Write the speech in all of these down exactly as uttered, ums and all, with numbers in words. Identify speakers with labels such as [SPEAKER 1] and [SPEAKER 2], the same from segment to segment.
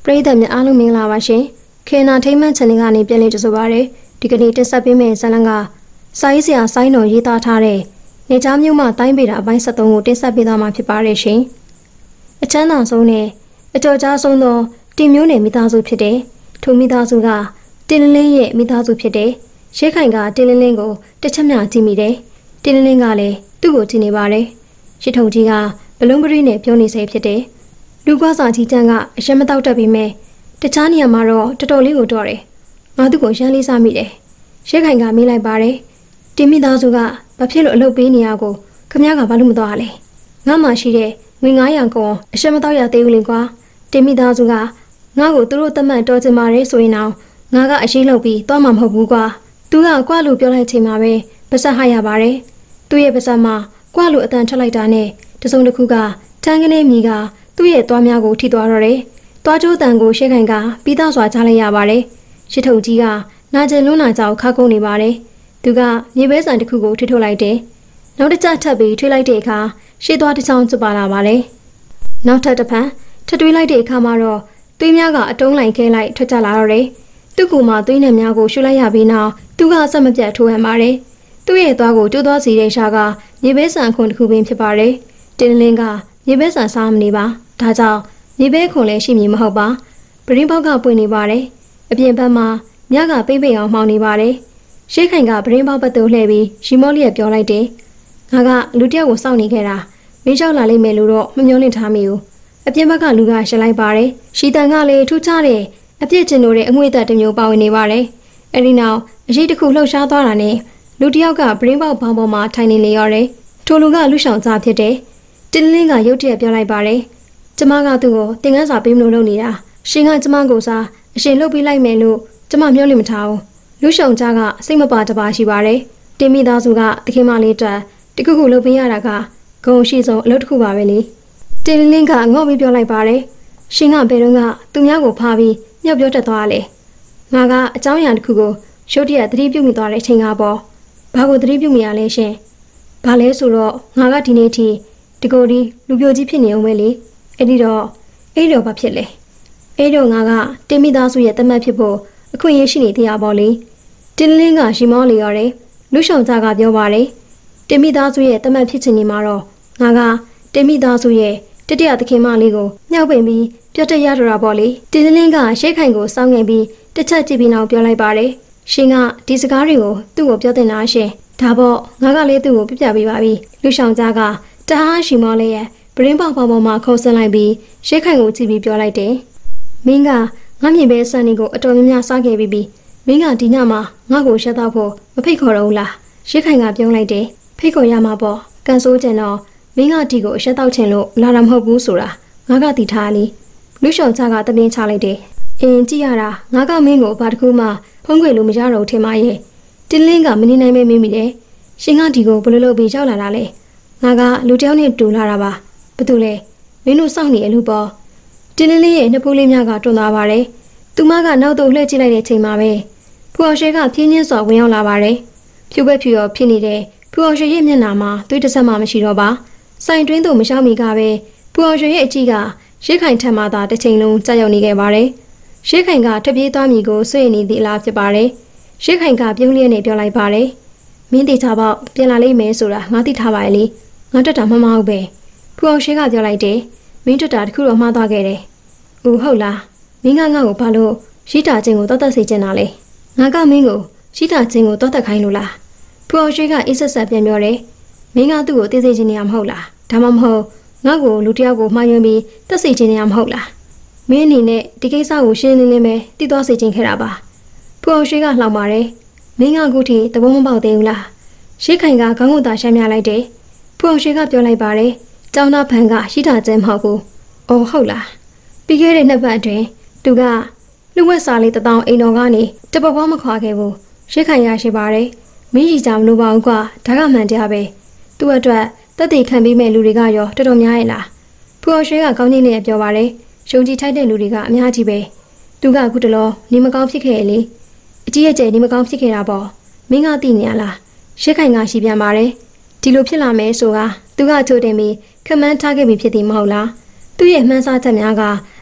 [SPEAKER 1] ပရိသတ်များအားလုံးမင်္ဂလာပါရှင်ခေနာထိမ့်မှန် channel ကနေပြန်လည်ကြိုဆိုပါရစေဒီကနေ့တက်ဆက်ပေးမယ့်ဇာတ်လမ်းကစာရေးဆရာဆိုင်းတော်ရေးသားထားတဲ့နေချားမြို့မှတိုင်းပေတာအပိုင်းsevenကိုတင်ဆက်ပေးသွားမှာဖြစ်ပါတယ်ရှင်အချမ်းသာဆုံးနဲ့အကြော်ကြားဆုံးသောတင်မျိုးနယ်မိသားစုဖြစ်တဲ့ထိုမိသားစုကတင်လင်းလင်းရဲ့မိသားစုဖြစ်တဲ့ရှေးခိုင်ကတင်လင်းလင်းကိုတစ်ချက်မျှကြည့်မိတယ်တင်လင်းလင်းကလည်းသူ့ကိုကြည့်နေပါတယ်ရှစ်ထုံကြီးကဘလုံးပရိနဲ့ပြောနေစေဖြစ်တယ်လူကွာစာကြီးကျန်းကအရက်မတောက်တတ်ပြီးမဲ့တခြားနေရာမှာတော့တော်တော်လေးကိုတော့တယ်ငါသူ့ကိုရမ်းလေးစားမိတယ်ရှေးခိုင်ကမေးလိုက်ပါတယ်တင်မိသားစုကဘာဖြစ်လို့အလုပ်ပေးနေရကိုခမည်းကဘာလို့မသွားလဲငါမှရှိတဲ့ငွေnine hundredကွန်အရက်မတောက်ရသေးဘူးလေကွာတင်မိသားစုကငါ့ကိုသူတို့တတ်မှတ်တော်ချင်ပါတယ်ဆိုရင်တော့ငါကအရှိလုပ်ပြီးသွားမှာမဟုတ်ဘူးကွာသူကကွာလို့ပြောလိုက်ချိန်မှာပဲပါစက်ဟရပါတယ်သူ့ရဲ့ပါစက်မှာကွာလို့အတန်ထွက်လိုက်တာနဲ့တစုံတစ်ခုကတန်းကနေမိကသူ့ရဲ့သွားများကိုထိသွားတော့တယ်။သွားကျိုးတန်ကိုရှေ့ခိုင်ကပြီးသားစွာချလိုက်ရပါတယ်။ရှစ်ထုံကြီးကနာကျင်လွန်းနာကြောက်ခါကုန်းနေပါတယ်။သူကမြေပဲဆန်တစ်ခုကိုထိထုတ်လိုက်တယ်။နောက်တစ်ချက်ထပ်ပြီးထွေးလိုက်တဲ့အခါရှေ့သွားတစ်ချောင်းကျပါလာပါတယ်။နောက်ထပ်တစ်ဖန်ထပ်တွေးလိုက်တဲ့အခါမှာတော့သွေးများကအတုံးလိုက်ခဲလိုက်ထွက်ကြလာတော့တယ်။သူ့ကူမှာသွေးနဲ့များကိုရှုလိုက်ရပြီးနောက်သူကဆက်မပြတ်ထိုးဟန်ပါတယ်။သူ့ရဲ့သွားကိုကျိုးသွားစီတဲ့ရှာကမြေပဲဆန်ခွန်တစ်ခုပင်ဖြစ်ပါတယ်။တင်းလင်းကမြေပဲဆန်စားမနေပါဒါကြောင့်မြေပဲခွန်လည်းရှိမည်မဟုတ်ပါပရင်းပေါက်ကပွင့်နေပါတယ်အပြင်ဘက်မှာမြကပိမ့်ပိန်အောင်မှောင်နေပါတယ်ရှေးခိုင်ကပရင်းပေါက်ပတ်သူလှည့်ပြီးရှီမောလီရဲ့ပြောလိုက်တယ်ငါကလူတယောက်ကိုစောင့်နေခဲ့တာမင်းလျှောက်လာလိမ့်မယ်လို့တော့မမျှော်လင့်ထားမိဘူးအပြင်ဘက်ကလူကရှင်းလိုက်ပါတယ်ရှီတန်ကလည်းထူးခြားတဲ့အပြစ်ကျင်တို့တဲ့အငွေ့သက်တစ်မျိုးပါဝင်နေပါတယ်အဲဒီနောက်အရေးတစ်ခုလှုပ်ရှားသွားတာနဲ့လူတယောက်ကပရင်းပေါက်ဘောင်ပေါ်မှာထိုင်နေလေရတယ်ထိုလူကလူဆောင်သားဖြစ်တယ်တင်းလင်းကရုတ်တရက်ပြောလိုက်ပါတယ်ကျမကသူ့ကိုတင်ကန်းစာပေးမလို့လုပ်နေတာရှင်ကကျမကိုစားအရှင်လုပ်ပေးလိုက်မယ်လို့ကျမမျှော်လင့်မထားဘူးလူရှုံကြားကစိတ်မပါတပါရှိပါတယ်တင်မိသားစုကတခင်မလေးတက်တခုခုလုပ်ပေးရတာကဂုံရှိဆုံးအလုပ်တစ်ခုပါပဲလေတင်လင်းကငေါ့ပြီးပြောလိုက်ပါတယ်ရှင်ကဘယ်တော့ကသူများကိုဖားပြီးညှော့ပြောတတ်သွားလေငါကအเจ้าရံတစ်ခုကိုရုတ်တရက်သတိပြုမိသွားတဲ့အချိန်ကပေါ့ဘာကိုသတိပြုမိရလဲရှင်ဘာလဲဆိုတော့ငါကဒီနေ့ထိဒီကိုဒီလူပြိုကြီးဖြစ်နေအောင်ပဲလေအဲ့ဒီတော့အဲ့တော့ဘာဖြစ်လဲအဲ့တော့ငါကတင်မိသားစုရဲ့တမတ်ဖြစ်ဖို့အခွင့်အရေးရှိနေသေးရပါလေတင်းလင်းကရှီမောလေရတယ်လူဆောင်သားကပြောပါတယ်တင်မိသားစုရဲ့တမတ်ဖြစ်ချင်နေမှာတော့ငါကတင်မိသားစုရဲ့တတိယသခင်မလေးကိုမြှောက်ပင်ပြီးပြတ်တက်ရတော့တာပေါ့လေတင်းလင်းကရှေ့ခိုင်ကိုစောင်းငင်ပြီးတစ်ချက်ကြည့်ပြီးနောက်ပြောလိုက်ပါတယ်ရှင်ကဒီစကားတွေကိုသူ့ကိုပြောတင်တာရှင်ဒါပေါ့ငါကလည်းသူ့ကိုပြပြပေးပါပြီလူဆောင်သားကတအားရှီမောလေးရဲ့ပရင်းပေါက်ပေါက်ပေါ်မှာခုံဆန်းလိုက်ပြီးရှေးခိုင်ကိုကြည့်ပြီးပြောလိုက်တယ်။မင်းကငါမြင်ပဲစံနေကိုအတော်များများစားခဲ့ပြီးပြီးမင်းကဒီညမှာငါ့ကိုရှက်တော့ဖို့မဖိတ်ခေါ်တော့ဘူးလား။ရှေးခိုင်ကပြောလိုက်တယ်။ဖိတ်ခေါ်ရမှာပေါ့။ကန်ဆိုးကျင်တော့မင်းကဒီကိုအရှက်တော့ချင်လို့လာတာမဟုတ်ဘူးဆိုတာငါကသိထားလေ။လူရှောင်ချကတပြင်းချလိုက်တယ်။အင်းကြည့်ရတာငါကမင်းကိုဘာတစ်ခုမှဖုံးကွယ်လို့မရတော့ထင်မရဲ့။တင်းလင်းကမနေနိုင်မဲမေးမိတယ်။ရှင်ကဒီကိုဘယ်လိုလုပ်ပြီးရောက်လာတာလဲ။ငါကလူတယောက်နဲ့တူလာတာပါ။ဘာလို့လဲမင်းတို့စောင့်နေအလူပေါ်တင်းလင်းလေးရဲ့နှစ်ဖူးလေးများကတွန်းသွားပါတယ်သူမကနောက်တော့လှည့်ကြည့်လိုက်တဲ့ချိန်မှာပဲဖူအောင်ရှဲကပြင်းပြင်းစွာဝင်ရောက်လာပါတယ်ဖြူပဲဖြူရောဖြစ်နေတဲ့ဖူအောင်ရှဲရဲ့မျက်နှာမှာသွေးတစ်ဆက်မှမရှိတော့ပါစိုင်တွင်းသို့မရှောင်မီကပဲဖူအောင်ရှဲရဲ့အကြည့်ကရှေးခိုင်ထက်မှသာတစ်ချိန်လုံးကြောက်ရွံ့နေခဲ့ပါတယ်ရှေးခိုင်ကထပြေးသွားမိကိုဆွေ့နေသည့်အလားဖြစ်ပါတယ်ရှေးခိုင်ကပြုံးလျက်နဲ့ပြောလိုက်ပါတယ်မင်းတေချာပေါက်ပြန်လာလိမ့်မယ်ဆိုတာငါသိထားပါရဲ့လေငါတက်တာမမဟုတ်ပဲဖူအောင်ရှေးကပြောလိုက်တယ်မင်းတက်တာတခုတော့မှားသွားခဲ့တယ်။ဦးဟုတ်လားမင်းကငါ့ကိုဘာလို့ရှိတာချင်းကိုတောက်တက်စေချင်တာလဲ။ငါကမင်းကိုရှိတာချင်းကိုတောက်တက်ခိုင်းလို့လား။ဖူအောင်ရှေးကအေးဆက်ဆက်ပြန်ပြောတယ်။မင်းကသူ့ကိုသိစေချင်နေရမဟုတ်လား။ဒါမှမဟုတ်ငါ့ကိုလူတယောက်ကိုမှားယွင်းပြီးတက်စေချင်နေရမဟုတ်လား။မင်းအနေနဲ့ဒီကိစ္စကိုရှင်းလင်းလင်းပဲသိသွားစေချင်ခဲ့တာပါ။ဖူအောင်ရှေးကလှောင်ပါတယ်။မင်းကအခုထိသဘောမပေါက်သေးဘူးလား။ရှေးခိုင်ကခေါင်းကိုသာရှမ်းပြလိုက်တယ်။ဖူအောင်ရှေးကပြောလိုက်ပါတယ်။ကျောင်းသားဖန်ကရှိတာကျဲမဟုတ်ဘူး။အော်ဟုတ်လား။ပြီးခဲ့တဲ့နှစ်ပတ်အတွင်းသူကလူဝက်စာလေးတထောင်အိမ်တော်ကနေတပပွားမခွာခဲ့ဘူး။ရှေ့ခိုင်ရရှိပါတယ်။မင်းကြီးကြောင်လို့ပါဦးကွာဒါကမှန်တရားပဲ။သူ့အတွက်တက်တည်ခံပြီးမဲ့လူတွေကရောတော်တော်များရဲ့လား။ဖူအောင်ရွှေကကောင်းကြီးလေးပြောပါတယ်။ရှုံကြီးထိုက်တဲ့လူတွေကအများကြီးပဲ။သူကအခုတလောနေမကောင်းဖြစ်ခဲ့လေ။အကြီးအကျယ်နေမကောင်းဖြစ်ခဲ့တာပေါ့။မင်းကသိနေရလား။ရှေ့ခိုင်ကရှိပြန်ပါတယ်။ဒီလိုဖြစ်လာမယ်ဆိုတာသူကချိုးတင်ပြီးခမန်းထားခဲ့ပြီဖြစ်သည်မဟုတ်လားသူ့ရဲ့မှန်းဆချက်များက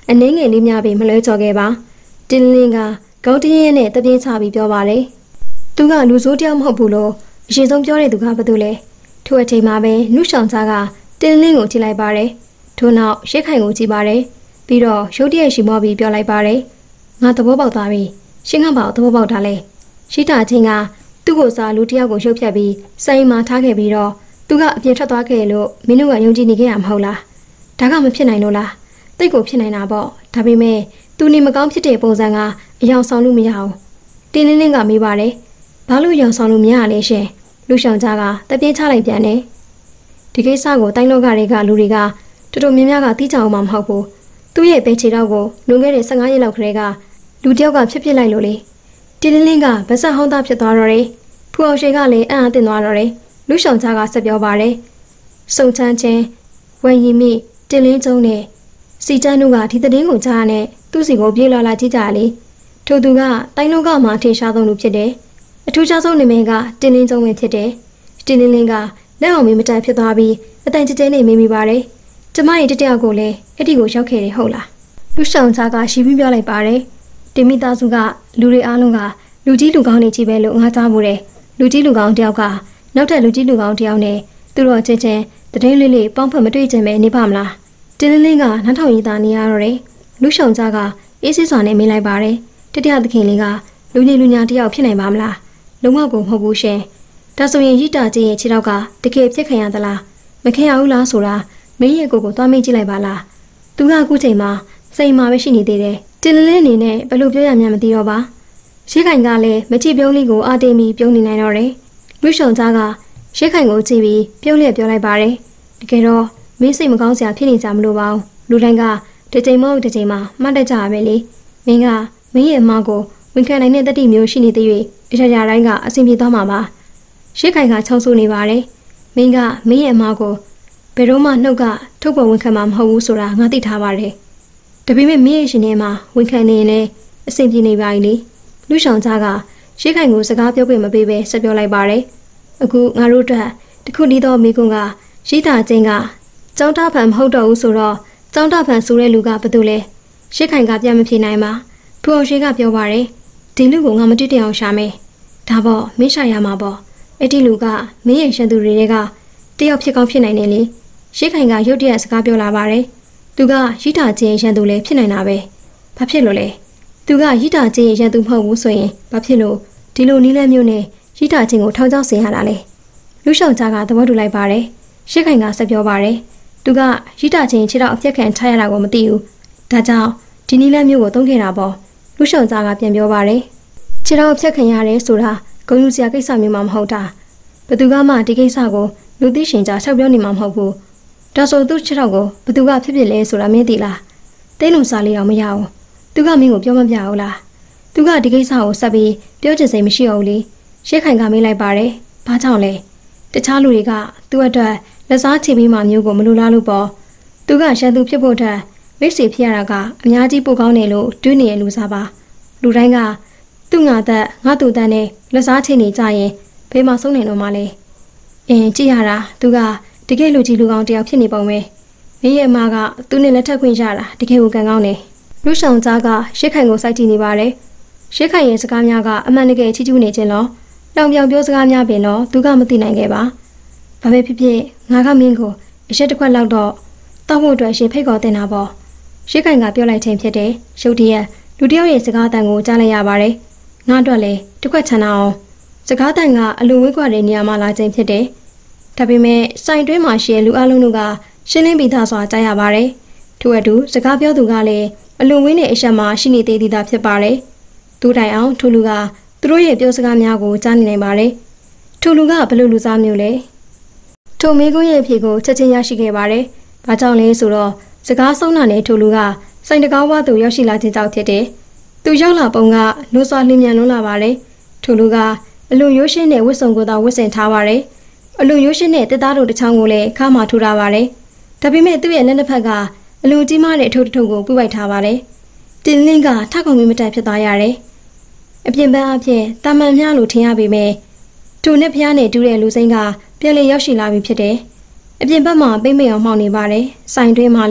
[SPEAKER 1] အနှင်းငယ်လေးများပင်မလွဲကြော်ခဲ့ပါတင်းလင်းကကောင်းတင်းရဲနဲ့တပြင်းချပြီးပြောပါတယ်သူကလူဆိုးတယောက်မဟုတ်ဘူးလို့အရင်ဆုံးပြောတဲ့သူကဘာတူလဲထိုအချိန်မှာပဲနှုရှောင်သားကတင်းလင်းကိုကြည့်လိုက်ပါတယ်ထို့နောက်ရှစ်ခိုင်ကိုကြည့်ပါတယ်ပြီးတော့ရုတ်တရက်ရှိမောပြီးပြောလိုက်ပါတယ်ငါသဘောပေါက်သွားပြီရှင်းကပါသဘောပေါက်တာလဲရှိတာချင်းကသူ့ကိုစားလူတယောက်ကိုရုပ်ဖြတ်ပြီးစိုင်းမှာထားခဲ့ပြီးတော့သူကအပြင်ထွက်သွားခဲ့လို့မင်းတို့ကယုံကြည်နေခဲ့ရမဟုတ်လားဒါကမဖြစ်နိုင်လို့လားတိတ်ကိုဖြစ်နိုင်တာပေါ့ဒါပေမဲ့သူနေမကောင်းဖြစ်တဲ့ပုံစံကအယောင်ဆောင်လို့မရအောင်တင်းလင်းလင်းကမေးပါတယ်ဘာလို့ယောင်ဆောင်လို့မရလဲရှင်လူရှောင်သားကတပြင်းချလိုက်ပြန်တယ်ဒီကိစ္စကိုတိုင်းလောကတွေကလူတွေကတော်တော်များများကသိကြအောင်မဟုတ်ဘူးသူ့ရဲ့ပဲခြေတော့ကိုလွန်ခဲ့တဲ့ဆယ့်ငါးရက်လောက်ခရဲကလူတယောက်ကဖြစ်ဖြစ်လိုက်လို့လေတင်းလင်းလင်းကဗဆက်ဟောင်းသားဖြစ်သွားတော့တယ်ဖူအောင်ရှိကလည်းအံ့အားသင့်သွားတော့တယ်လူရှောင်သားကဆက်ပြောပါတယ်စုံချမ်းချင်းဝယ်ရင်မိတင်းလင်းကျုံနဲ့စီတန်းတို့ကဒီသတင်းကိုကြားရနဲ့သူ့စီကိုပြေးလာလာကြည့်ကြလေထို့သူကတိုင်းလောကမှာထင်ရှားဆုံးလူဖြစ်တယ်အထူးခြားဆုံးနာမည်ကတင်းလင်းကျုံဝင်ဖြစ်တယ်တင်းလင်းလင်းကလက်အောင်မင်းမတန်ဖြစ်သွားပြီးအတန်ကျကျနဲ့မေးမိပါတယ်ကျမရဲ့တတယောက်ကိုလည်းအဲ့ဒီကိုရောက်ခဲ့တယ်ဟုတ်လားလူရှောင်သားကရှီပြီးပြောလိုက်ပါတယ်တင်မိသားစုကလူတွေအားလုံးကလူကြီးလူကောင်းတွေကြီးပဲလို့ငါကြားမှုတယ်လူကြီးလူကောင်းတယောက်ကနောက်ထပ်လူကြီးလူကောင်းတယောက်နဲ့သူတို့ချင်းချင်းတည်င်းလေးလေးပေါင်းဖက်မတွေ့ချင်ပဲနေပါမလားတင်းလင်းလင်းကနှထောင်ရည်သားနေရတော့တယ်လူရှောင်သားကအေးစစ်စွာနဲ့မေးလိုက်ပါတယ်တတိယသခင်လေးကလူကြီးလူညာတယောက်ဖြစ်နိုင်ပါမလားလုံးဝကိုမဟုတ်ဘူးရှင်ဒါဆိုရင်ရိတာကြီးရဲ့ခြေထောက်ကတကယ်ဖြစ်ခံရသလားမခံရဘူးလားဆိုတာမင်းရဲ့ကိုကိုသွားမေးကြည့်လိုက်ပါလားသူကအခုချိန်မှာစိတ်မှာပဲရှိနေသေးတယ်တင်းလင်းလင်းအနေနဲ့ဘယ်လိုပြောရမှန်းမသိတော့ပါရှေးခိုင်ကလည်းမကြည့်ပြုံးလေးကိုအာတင်ပြီးပြုံးနေနိုင်တော့တယ်လူရှောင်သားကရှေးခိုင်ကိုကြည့်ပြီးပြုံးလျက်ပြောလိုက်ပါတယ်တကယ်တော့မင်းစိတ်မကောင်းစရာဖြစ်နေကြမလို့ပါဘူးလူတိုင်းကတစ်ချိန်မဟုတ်တစ်ချိန်မှာမှတ်တတ်ကြရပဲလေမင်းကမင်းရဲ့အမကိုဝန်ခံနိုင်တဲ့တတိမျိုးရှိနေသေး၍အရာရာတိုင်းကအဆင်ပြေသွားမှာပါရှေးခိုင်ကချောင်းဆိုးနေပါတယ်မင်းကမင်းရဲ့အမကိုဘယ်တော့မှနှုတ်ကထုတ်ပေါ်ဝန်ခံမှာမဟုတ်ဘူးဆိုတာငါသိထားပါတယ်ဒါပေမဲ့မင်းရဲ့ရှင်ထဲမှာဝန်ခံနေရင်လည်းအဆင်ပြေနေပါ යි လေလူရှောင်သားကရှေးခိုင်ကိုစကားပြောခွင့်မပေးဘဲဆက်ပြောလိုက်ပါတယ်အခုငါတို့အတွက်တခုတည်းသောမိကွန်းကရှိတာချင်းကကျောင်းသားဖန်မဟုတ်တော့ဘူးဆိုတော့ကျောင်းသားဖန်ဆိုတဲ့လူကဘာတူလဲရှေးခိုင်ကပြန်မဖြေနိုင်ပါဖူအောင်ရှိကပြောပါတယ်ဒီလူကိုငါမတွေ့တအောင်ရှာမယ်ဒါပေါ့မင်းရှာရမှာပေါ့အဲ့ဒီလူကမင်းရဲ့ရှန်သူတွေကတယောက်ဖြစ်ကောင်းဖြစ်နိုင်တယ်လေရှေးခိုင်ကရုတ်တရက်စကားပြောလာပါတယ်သူကရိတာချင်းရန်သူလည်းဖြစ်နိုင်တာပဲဘာဖြစ်လို့လဲသူကရိတာချင်းရန်သူမဟုတ်ဘူးဆိုရင်ဘာဖြစ်လို့ဒီလိုနီးလန်းမျိုးနဲ့ရိတာချင်းကိုထောင်ချောက်ဆင်ရတာလဲလူရှောင်ကြားကသဘောတူလိုက်ပါတယ်ရှစ်ခိုင်ကဆက်ပြောပါတယ်သူကရိတာချင်းခြေတော့အပြက်ခံထားရတာကိုမသိဘူးဒါကြောင့်ဒီနီးလန်းမျိုးကိုသုံးခဲ့တာပေါ့လူရှောင်ကြားကပြန်ပြောပါတယ်ခြေတော့အပြက်ခံရတယ်ဆိုတာဂုဏ်ယူစရာကိစ္စမျိုးမှမဟုတ်တာဘသူကမှဒီကိစ္စကိုလူသိရှင်ကြားချက်ပြောနေမှာမဟုတ်ဘူးဒါဆိုသူ့ခြေတော့ကိုဘသူကဖြစ်ဖြစ်လဲဆိုတာမင်းသိလားတိတ်လုံစားလေးတော့မရအောင်သူကမင်းကိုပြောမပြဘူးလားသူကဒီကိစ္စကိုဆက်ပြီးပြောချင်စိတ်မရှိအောင်လေရှေ့ခိုင်ကမေးလိုက်ပါတယ်ဘာကြောင့်လဲတခြားလူတွေကသူ့အတွက်လက်စားချေပြီးမှမျိုးကိုမလိုလားလို့ပေါ့သူကရှန်သူဖြစ်ဖို့အတွက်မိတ်ဆွေဖြစ်ရတာကအများကြီးပိုကောင်းတယ်လို့တွေးနေရလူစားပါလူတိုင်းကသူ့ငါသက်ငါသူတန်းနဲ့လက်စားချေနေကြရင်ဘေးမှာဆုံးနေတော့မှလေအင်းကြည့်ရတာသူကတကယ်လူကြီးလူကောင်းတယောက်ဖြစ်နေပုံပဲမင်းရဲ့အမကသူနဲ့လက်ထပ်ခွင့်ရတာတကယ်ကိုကံကောင်းတယ်လူဆောင်သားကရှစ်ခိုင်ကိုစိုက်ကြည့်နေပါတယ်ရှစ်ခိုင်ရဲ့စကားများကအမှန်တကယ်ချီးကျူးနေခြင်းလို့လောင်ပြောင်ပြောစကားများပင်တော့သူကမသိနိုင်ခဲ့ပါဘာပဲဖြစ်ဖြစ်ငါကမင်းကိုအရက်တစ်ခွက်လောက်တော့တောက်ဖို့အတွက်ရှင်ဖိတ်ခေါ်တင်တာပေါ့ရှစ်ခိုင်ကပြောလိုက်ခြင်းဖြစ်တယ်ရုတ်တရက်လူတယောက်ရဲ့စကားတန်ကိုကြားလိုက်ရပါတယ်ငါအတွက်လည်းတစ်ခွက်ချန်အောင်စကားတန်ကအလူဝေးကွာတဲ့နေရာမှာလာခြင်းဖြစ်တယ်ဒါပေမဲ့စိုင်တွင်းမှာရှိတဲ့လူအလုံးတို့ကရှင်းလင်းပြီးသားစွာကြားရပါတယ်ထို့အတူစကားပြောသူကလည်းအလွန်ဝင်းတဲ့အချက်မှာရှိနေသေးသေးတာဖြစ်ပါတယ်သူတိုင်အောင်ထိုလူကသူတို့ရဲ့ပြောစကားများကိုကြားနေနိုင်ပါတယ်ထိုလူကဘယ်လိုလူစားမျိုးလဲထိုမေကွန်းရဲ့အဖြေကိုချက်ချင်းရရှိခဲ့ပါတယ်ဘာကြောင့်လဲဆိုတော့စကားဆုံးတာနဲ့ထိုလူကစိုင်တကားဝါသူရောက်ရှိလာခြင်းကြောင့်ဖြစ်တယ်သူရောက်လာပုံကလွန်စွာလျင်မြန်လွန်းလာပါတယ်ထိုလူကအလွန်ရိုးရှင်းတဲ့ဝတ်စုံကိုသာဝတ်ဆင်ထားပါတယ်အလွန်ရိုးရှင်းတဲ့တက်သားတို့တစ်ချောင်းကိုလည်းခါမှထိုးထားပါတယ်ဒါပေမဲ့သူ့ရဲ့လက်နှစ်ဖက်ကအလွန်ကြီးမားတဲ့အထုပ်တစ်ထုပ်ကိုပြပိုက်ထားပါတယ်တင်လင်းကထခုံမီမတက်ဖြစ်သွားရတယ်အပြင်ပန်းအဖြစ်တာမန်များလို့ထင်ရပေမဲ့သူနဲ့ဖျားနဲ့တူးတဲ့လူစိမ်းကပြန်လည်ရောက်ရှိလာပြီဖြစ်တယ်အပြင်ဘက်မှာပိမ့်မိတ်အောင်မှောက်နေပါတယ်စိုင်တွင်းမှာလည်း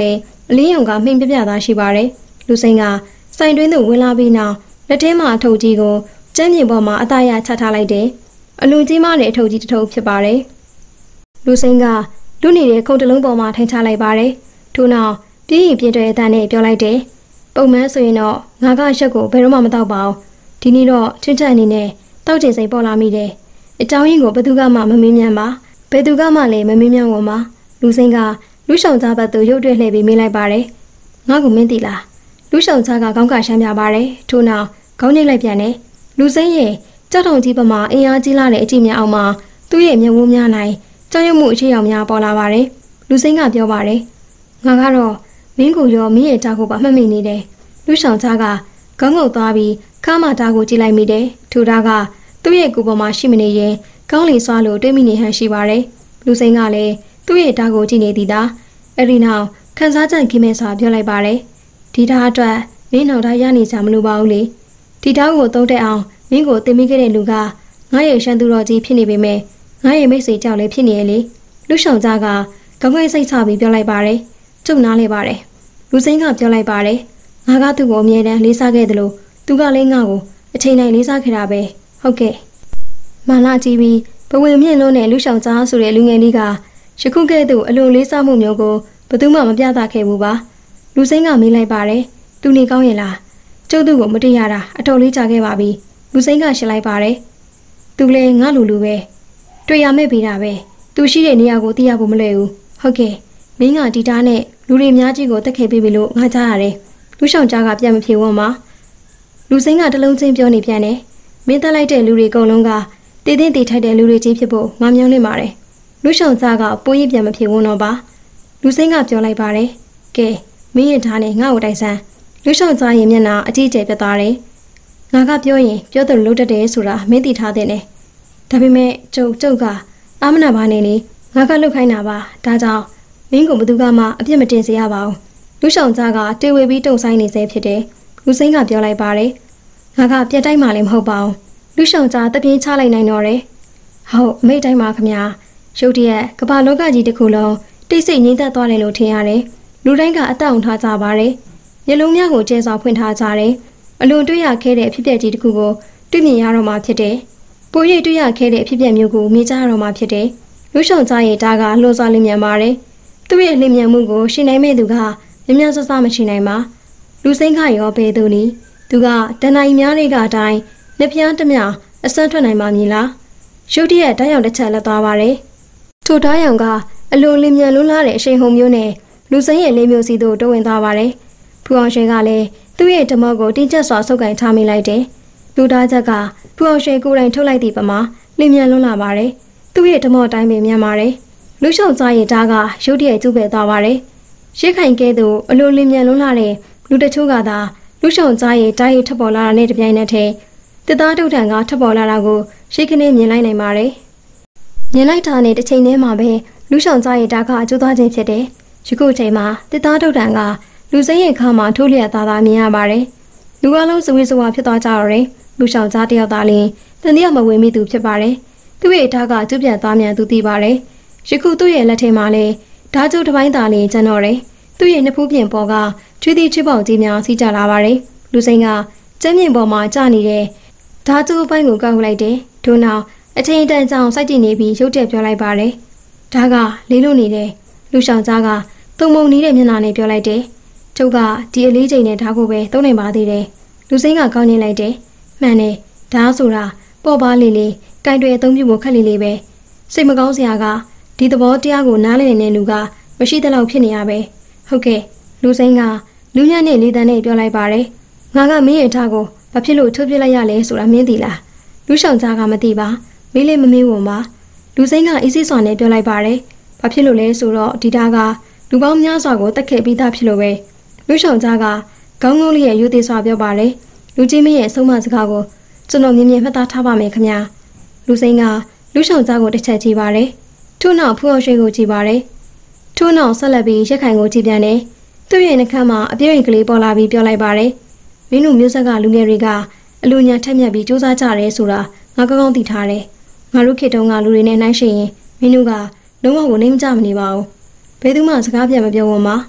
[SPEAKER 1] အလင်းရောင်ကမှိန်ပြပြသားရှိပါတယ်လူစိမ်းကစိုင်တွင်းသို့ဝင်လာပြီးနောက်လက်ထဲမှာအထုပ်ကြီးကိုကျမ်းမြေပေါ်မှာအသားရချထားလိုက်တယ်အလွန်ကြီးမားတဲ့အထုပ်ကြီးတစ်ထုပ်ဖြစ်ပါတယ်လူစိမ်းကလူနေတဲ့ခုံတလုံးပေါ်မှာထိုင်ချလိုက်ပါတယ်ထို့နောက်ပြင်းရင်ပြင်းတဲ့အတန်းနဲ့ပြောလိုက်တယ်ပုံမှန်ဆိုရင်တော့ငါကရက်ကိုဘယ်တော့မှမတောက်ပါဘူးဒီနေ့တော့ချွတ်ချက်အနေနဲ့တောက်ကျင်စိတ်ပေါ်လာမိတယ်အကြောင်းရင်းကိုဘယ်သူကမှမမင်းမြန်ပါဘယ်သူကမှလည်းမမင်းမြန်ဝင်ပါလူစိမ်းကလူဆောင်သားဘက်သို့ရုတ်တွဲလှည့်ပြီးမေးလိုက်ပါတယ်ငါ့ကိုမင်းသိလားလူဆောင်သားကခေါင်းကရှမ်းပြပါတယ်ထို့နောက်ခေါင်းညိတ်လိုက်ပြန်တယ်လူစိမ်းရဲ့ကြောက်တုံကြီးပမာအင်အားကြီးလာတဲ့အကြည့်များအောင်မှာသူ့ရဲ့မျက်ဝန်းများ၌ကြောက်ရွံ့မှုအခြေအောင်များပေါ်လာပါတယ်လူစိမ်းကပြောပါတယ်ငါကတော့မင်းကိုရောမင်းရဲ့တားကိုပါမှတ်မိနေတယ်လူဆောင်သားကခေါင်းငုပ်သွားပြီးခါမတားကိုကြည့်လိုက်မိတယ်ထူတာကသူ့ရဲ့ကိုယ်ပေါ်မှာရှိမနေရင်ကောင်းလီဆွားလို့တွေးမိနေဟန်ရှိပါတယ်လူစိမ်းကလည်းသူ့ရဲ့တားကိုကြည့်နေသည်သားအဲ့ဒီနောက်ခန်းစားကြံခင်းမဲ့စွာပြောလိုက်ပါတယ်ဒီတားအတွက်မင်းနောက်သားရနေကြမလို့ပါဘူးလေဒီတားကိုသုံးတဲ့အောင်မင်းကိုတင်မိခဲ့တဲ့လူကငါရဲ့ရှမ်းသူတော်ကြီးဖြစ်နေပေမဲ့ငါရဲ့မိတ်ဆွေကြောက်လည်းဖြစ်နေရဲ့လေလူဆောင်သားကခေါင်းငိတ်စိတ်ချပြီးပြောလိုက်ပါတယ်ကျုပ်နားလဲပါတယ်လူစိမ်းကပြောလိုက်ပါတယ်ငါကသူ့ကိုအမြဲတမ်းလေးစားခဲ့တယ်လို့သူကလည်းငါ့ကိုအချိန်တိုင်းလေးစားခဲ့တာပဲဟုတ်ကဲ့မာလာကြည့်ပြီးဘဝင်မြင့်လုံးနဲ့လူဆောင်သားဆိုတဲ့လူငယ်လေးကယခုကဲ့သို့အလွန်လေးစားမှုမျိုးကိုဘယ်သူမှမပြသခဲ့ဘူးပါလူစိမ်းကမေးလိုက်ပါတယ်သူနေကောင်းရဲ့လားကျုပ်သူ့ကိုမတည့်ရတာအတော်လေးကြာခဲ့ပါပြီလူစိမ်းကရှင်းလိုက်ပါတယ်သူလည်းငါလူလူပဲတွေ့ရမဲ့ပြီးတာပဲသူရှိတဲ့နေရာကိုသိရဖို့မလွယ်ဘူးဟုတ်ကဲ့မင်းကဒီတားနဲ့လူတွေများကြီးကိုတက်ခဲ့ပြီးပြီလို့ငါကြားရတယ်လူဆောင်ကြားကပြန်မဖြေဝန်းပါလူစိမ်းကတလုံးချင်းပြောနေပြန်တယ်မင်းတက်လိုက်တဲ့လူတွေအကုန်လုံးကတည်တည်တည်ထိုက်တဲ့လူတွေကြီးဖြစ်ဖို့ငါမျှော်လင့်ပါတယ်လူဆောင်သားကပိုးရင်ပြန်မဖြေဝန်းတော့ပါလူစိမ်းကပြောလိုက်ပါတယ်ကဲမင်းရဲ့ဓာတ်နဲ့ငါ့ကိုတိုက်ဆန်းလူဆောင်သားရဲ့မျက်နှာအကြည့်ကျပြတ်သွားတယ်ငါကပြောရင်ပြောတယ်လို့တတ်တယ်ဆိုတာမင်းသိထားတဲ့နဲ့ဒါပေမဲ့ကျုပ်ကျုပ်ကအာမနာပါနေလေငါကလုတ်ခိုင်းတာပါဒါကြောင့်မင်းကိုဘသူကမှအပြစ်မတင်စေရပါဘူးလူဆောင်သားကတေဝေပြီးတုံဆိုင်နေစေဖြစ်တယ်လူစိမ်းကပြောလိုက်ပါတယ်ငါကပြက်တိုက်မှလည်းမဟုတ်ပါဘူးလူဆောင်သားတပြင်းချလိုက်နိုင်တော့တယ်ဟုတ်မိတ်တိုင်းပါခမညာရုတ်တရက်ကမ္ဘာလောကကြီးတစ်ခုလုံးတိတ်ဆိတ်ငြိမ်သက်သွားတယ်လို့ထင်ရတယ်လူတိုင်းကအသက်အောင်ထားကြပါတယ်မျက်လုံးများကိုကျဲစွာဖွင့်ထားကြတယ်အလွန်တွေ့ရခဲ့တဲ့အဖြစ်အပျက်ကြီးတစ်ခုကိုတွေ့မြင်ရတော့မှဖြစ်တယ်ပိုရိပ်တွေ့ရခဲ့တဲ့အဖြစ်အပျက်မျိုးကိုမြင်ကြရတော့မှဖြစ်တယ်လူဆောင်သားရဲ့တားကလှော်စွာလင်းမြန်ပါတယ်သူ့ရဲ့လင်းမြန်မှုကိုရှင်းနိုင်မဲ့သူကမြင်မြန်ဆဆမရှိနိုင်ပါလူစိမ်းခရောဘဲသူနီသူကတန်နိုင်များတွေကအတိုင်းလက်ပြားတမျှအစမ်းထွက်နိုင်ပါမည်လားရုတ်တရက်ဓာတ်ရောင်တစ်ချက်လက်သွားပါတယ်ထိုဓာတ်ရောင်ကအလွန်လင်းမြန်လွန်းလာတဲ့အရှိန်ဟုန်မျိုးနဲ့လူစိမ်းရဲ့လေးမျိုးစီသို့တိုးဝင်သွားပါတယ်ဖူအောင်ရွှေကလည်းသူ့ရဲ့ဓမောကိုတင်းကျပ်စွာဆုပ်ကင်ထားမိလိုက်တယ်လူသားချက်ကဖူအောင်ရွှေကိုယ်တိုင်ထုတ်လိုက်သည့်ပမာလင်းမြန်လွန်းလာပါတယ်သူ့ရဲ့ဓမောတိုင်းပင်မြန်ပါတယ်လူရှုံသားရဲ့ဓာတ်ကရုတ်တရက်ကျူးပဲသွားပါတယ်ရှစ်ခိုင်ကဲသို့အလိုလင်းမြန်လွန်းလာတဲ့လူတချို့ကသာလူရှုံသားရဲ့ဓာတ်ရည်ထပ်ပေါ်လာတာနဲ့တပြိုင်နက်တည်းတစ်သားတုတ်ထန်ကထပ်ပေါ်လာတာကိုရှိခနဲ့မြင်လိုက်နိုင်ပါတယ်မြင်လိုက်တာနဲ့တစ်ချိန်တည်းမှာပဲလူရှုံသားရဲ့ဓာတ်ကအကျိုးသွားခြင်းဖြစ်တယ်ယခုချိန်မှာတစ်သားတုတ်ထန်ကလူစိမ်းရဲ့ခါမှာထိုးလျက်သားသားမြင်ရပါတယ်လူအလုံးစဝေးစဝါဖြစ်သွားကြတော့တယ်လူရှောင်သားတယောက်သားလင်းတန်တရားမဝင်မိသူဖြစ်ပါတယ်သူ့ရဲ့ဓာတ်ကကျုပ်ပြန်သားမြန်သူသိပါတယ်ယခုသူ့ရဲ့လက်ထဲမှာလည်းဓာတ်ကျုပ်တစ်ပိုင်းသားလေးကျန်တော့တယ်သူ့ရဲ့နှစ်ဖူးပြင်ပေါ်ကချွေးသေးချွေးပေါက်ကြီးများစီးကြလာပါတယ်လူစိမ်းကကျမ်းမြင့်ပေါ်မှာကျနေတဲ့ဓာတ်ကျုပ်ပိုင်းကိုကောက်လိုက်တယ်ထို့နောက်အချိန်တန်ကြောင်စိုက်တည်နေပြီးရုတ်တက်ပြောလိုက်ပါတယ်ဓာတ်ကလေးလို့နေတယ်လူရှောင်သားကသုံးမုံနေတဲ့မျက်နှာနဲ့ပြောလိုက်တယ်ကျုပ်ကဒီအလေးချိန်နဲ့ဓာတ်ကိုပဲသုံးနိုင်ပါသေးတယ်လူစိမ်းကကောင်းနေလိုက်တယ်မှန်တယ်ဓာတ်ဆိုတာပေါ်ပါလေးလေးကင်တွေအသုံးပြုဖို့ခက်လေးလေးပဲစိတ်မကောင်းစရာကဒီသဘောတရားကိုနားလည်နေတဲ့လူကမရှိတဲ့လောက်ဖြစ်နေရပဲဟုတ်ကဲ့လူစိမ်းကလူညံ့နဲ့လေးတန်းနဲ့ပြောလိုက်ပါတယ်ငါကမင်းရဲ့ဓာတ်ကိုဘာဖြစ်လို့ထုတ်ပြလိုက်ရလဲဆိုတာမင်းသိလားလူဆောင်သားကမသိပါမေးလေးမမေးဝင်ပါလူစိမ်းကအေးစိစွာနဲ့ပြောလိုက်ပါတယ်ဘာဖြစ်လို့လဲဆိုတော့ဒီဓာတ်ကလူပေါင်းများစွာကိုတက်ခဲ့ပြီးသားဖြစ်လို့ပဲလူဆောင်သားကခေါင်းငုံးလေးရဲ့ယူသေးစွာပြောပါတယ်လူကြီးမင်းရဲ့အဆုံးအမစကားကိုကျွန်တော်မြင်မြင်မှတ်သားထားပါမယ်ခင်ဗျာလူစိမ်းကလူဆောင်သားကိုတစ်ချက်ကြည့်ပါတယ်ထို့နောက်ဖူအောင်ရွှေကိုကြည့်ပါတယ်ထို့နောက်ဆက်လက်ပြီးရက်ခိုင်ကိုကြည့်ပြန်တယ်သူ့ရဲ့နှာခမ်းမှာအပြည့်ရင်ကလေးပေါ်လာပြီးပြောလိုက်ပါတယ်မင်းတို့မျိုးဆက်ကလူငယ်တွေကအလူညာထက်မြက်ပြီးစူးစမ်းကြတယ်ဆိုတာငါကောင်းကောင်းသိထားတယ်ငါတို့ခေတ်တုန်းကလူတွေနဲ့နှိုင်းယှဉ်ရင်မင်းတို့ကလုံးဝကိုနှိမ်မကြမနေပါဘူးဘယ်သူမှစကားပြန်မပြောဝင်ပါ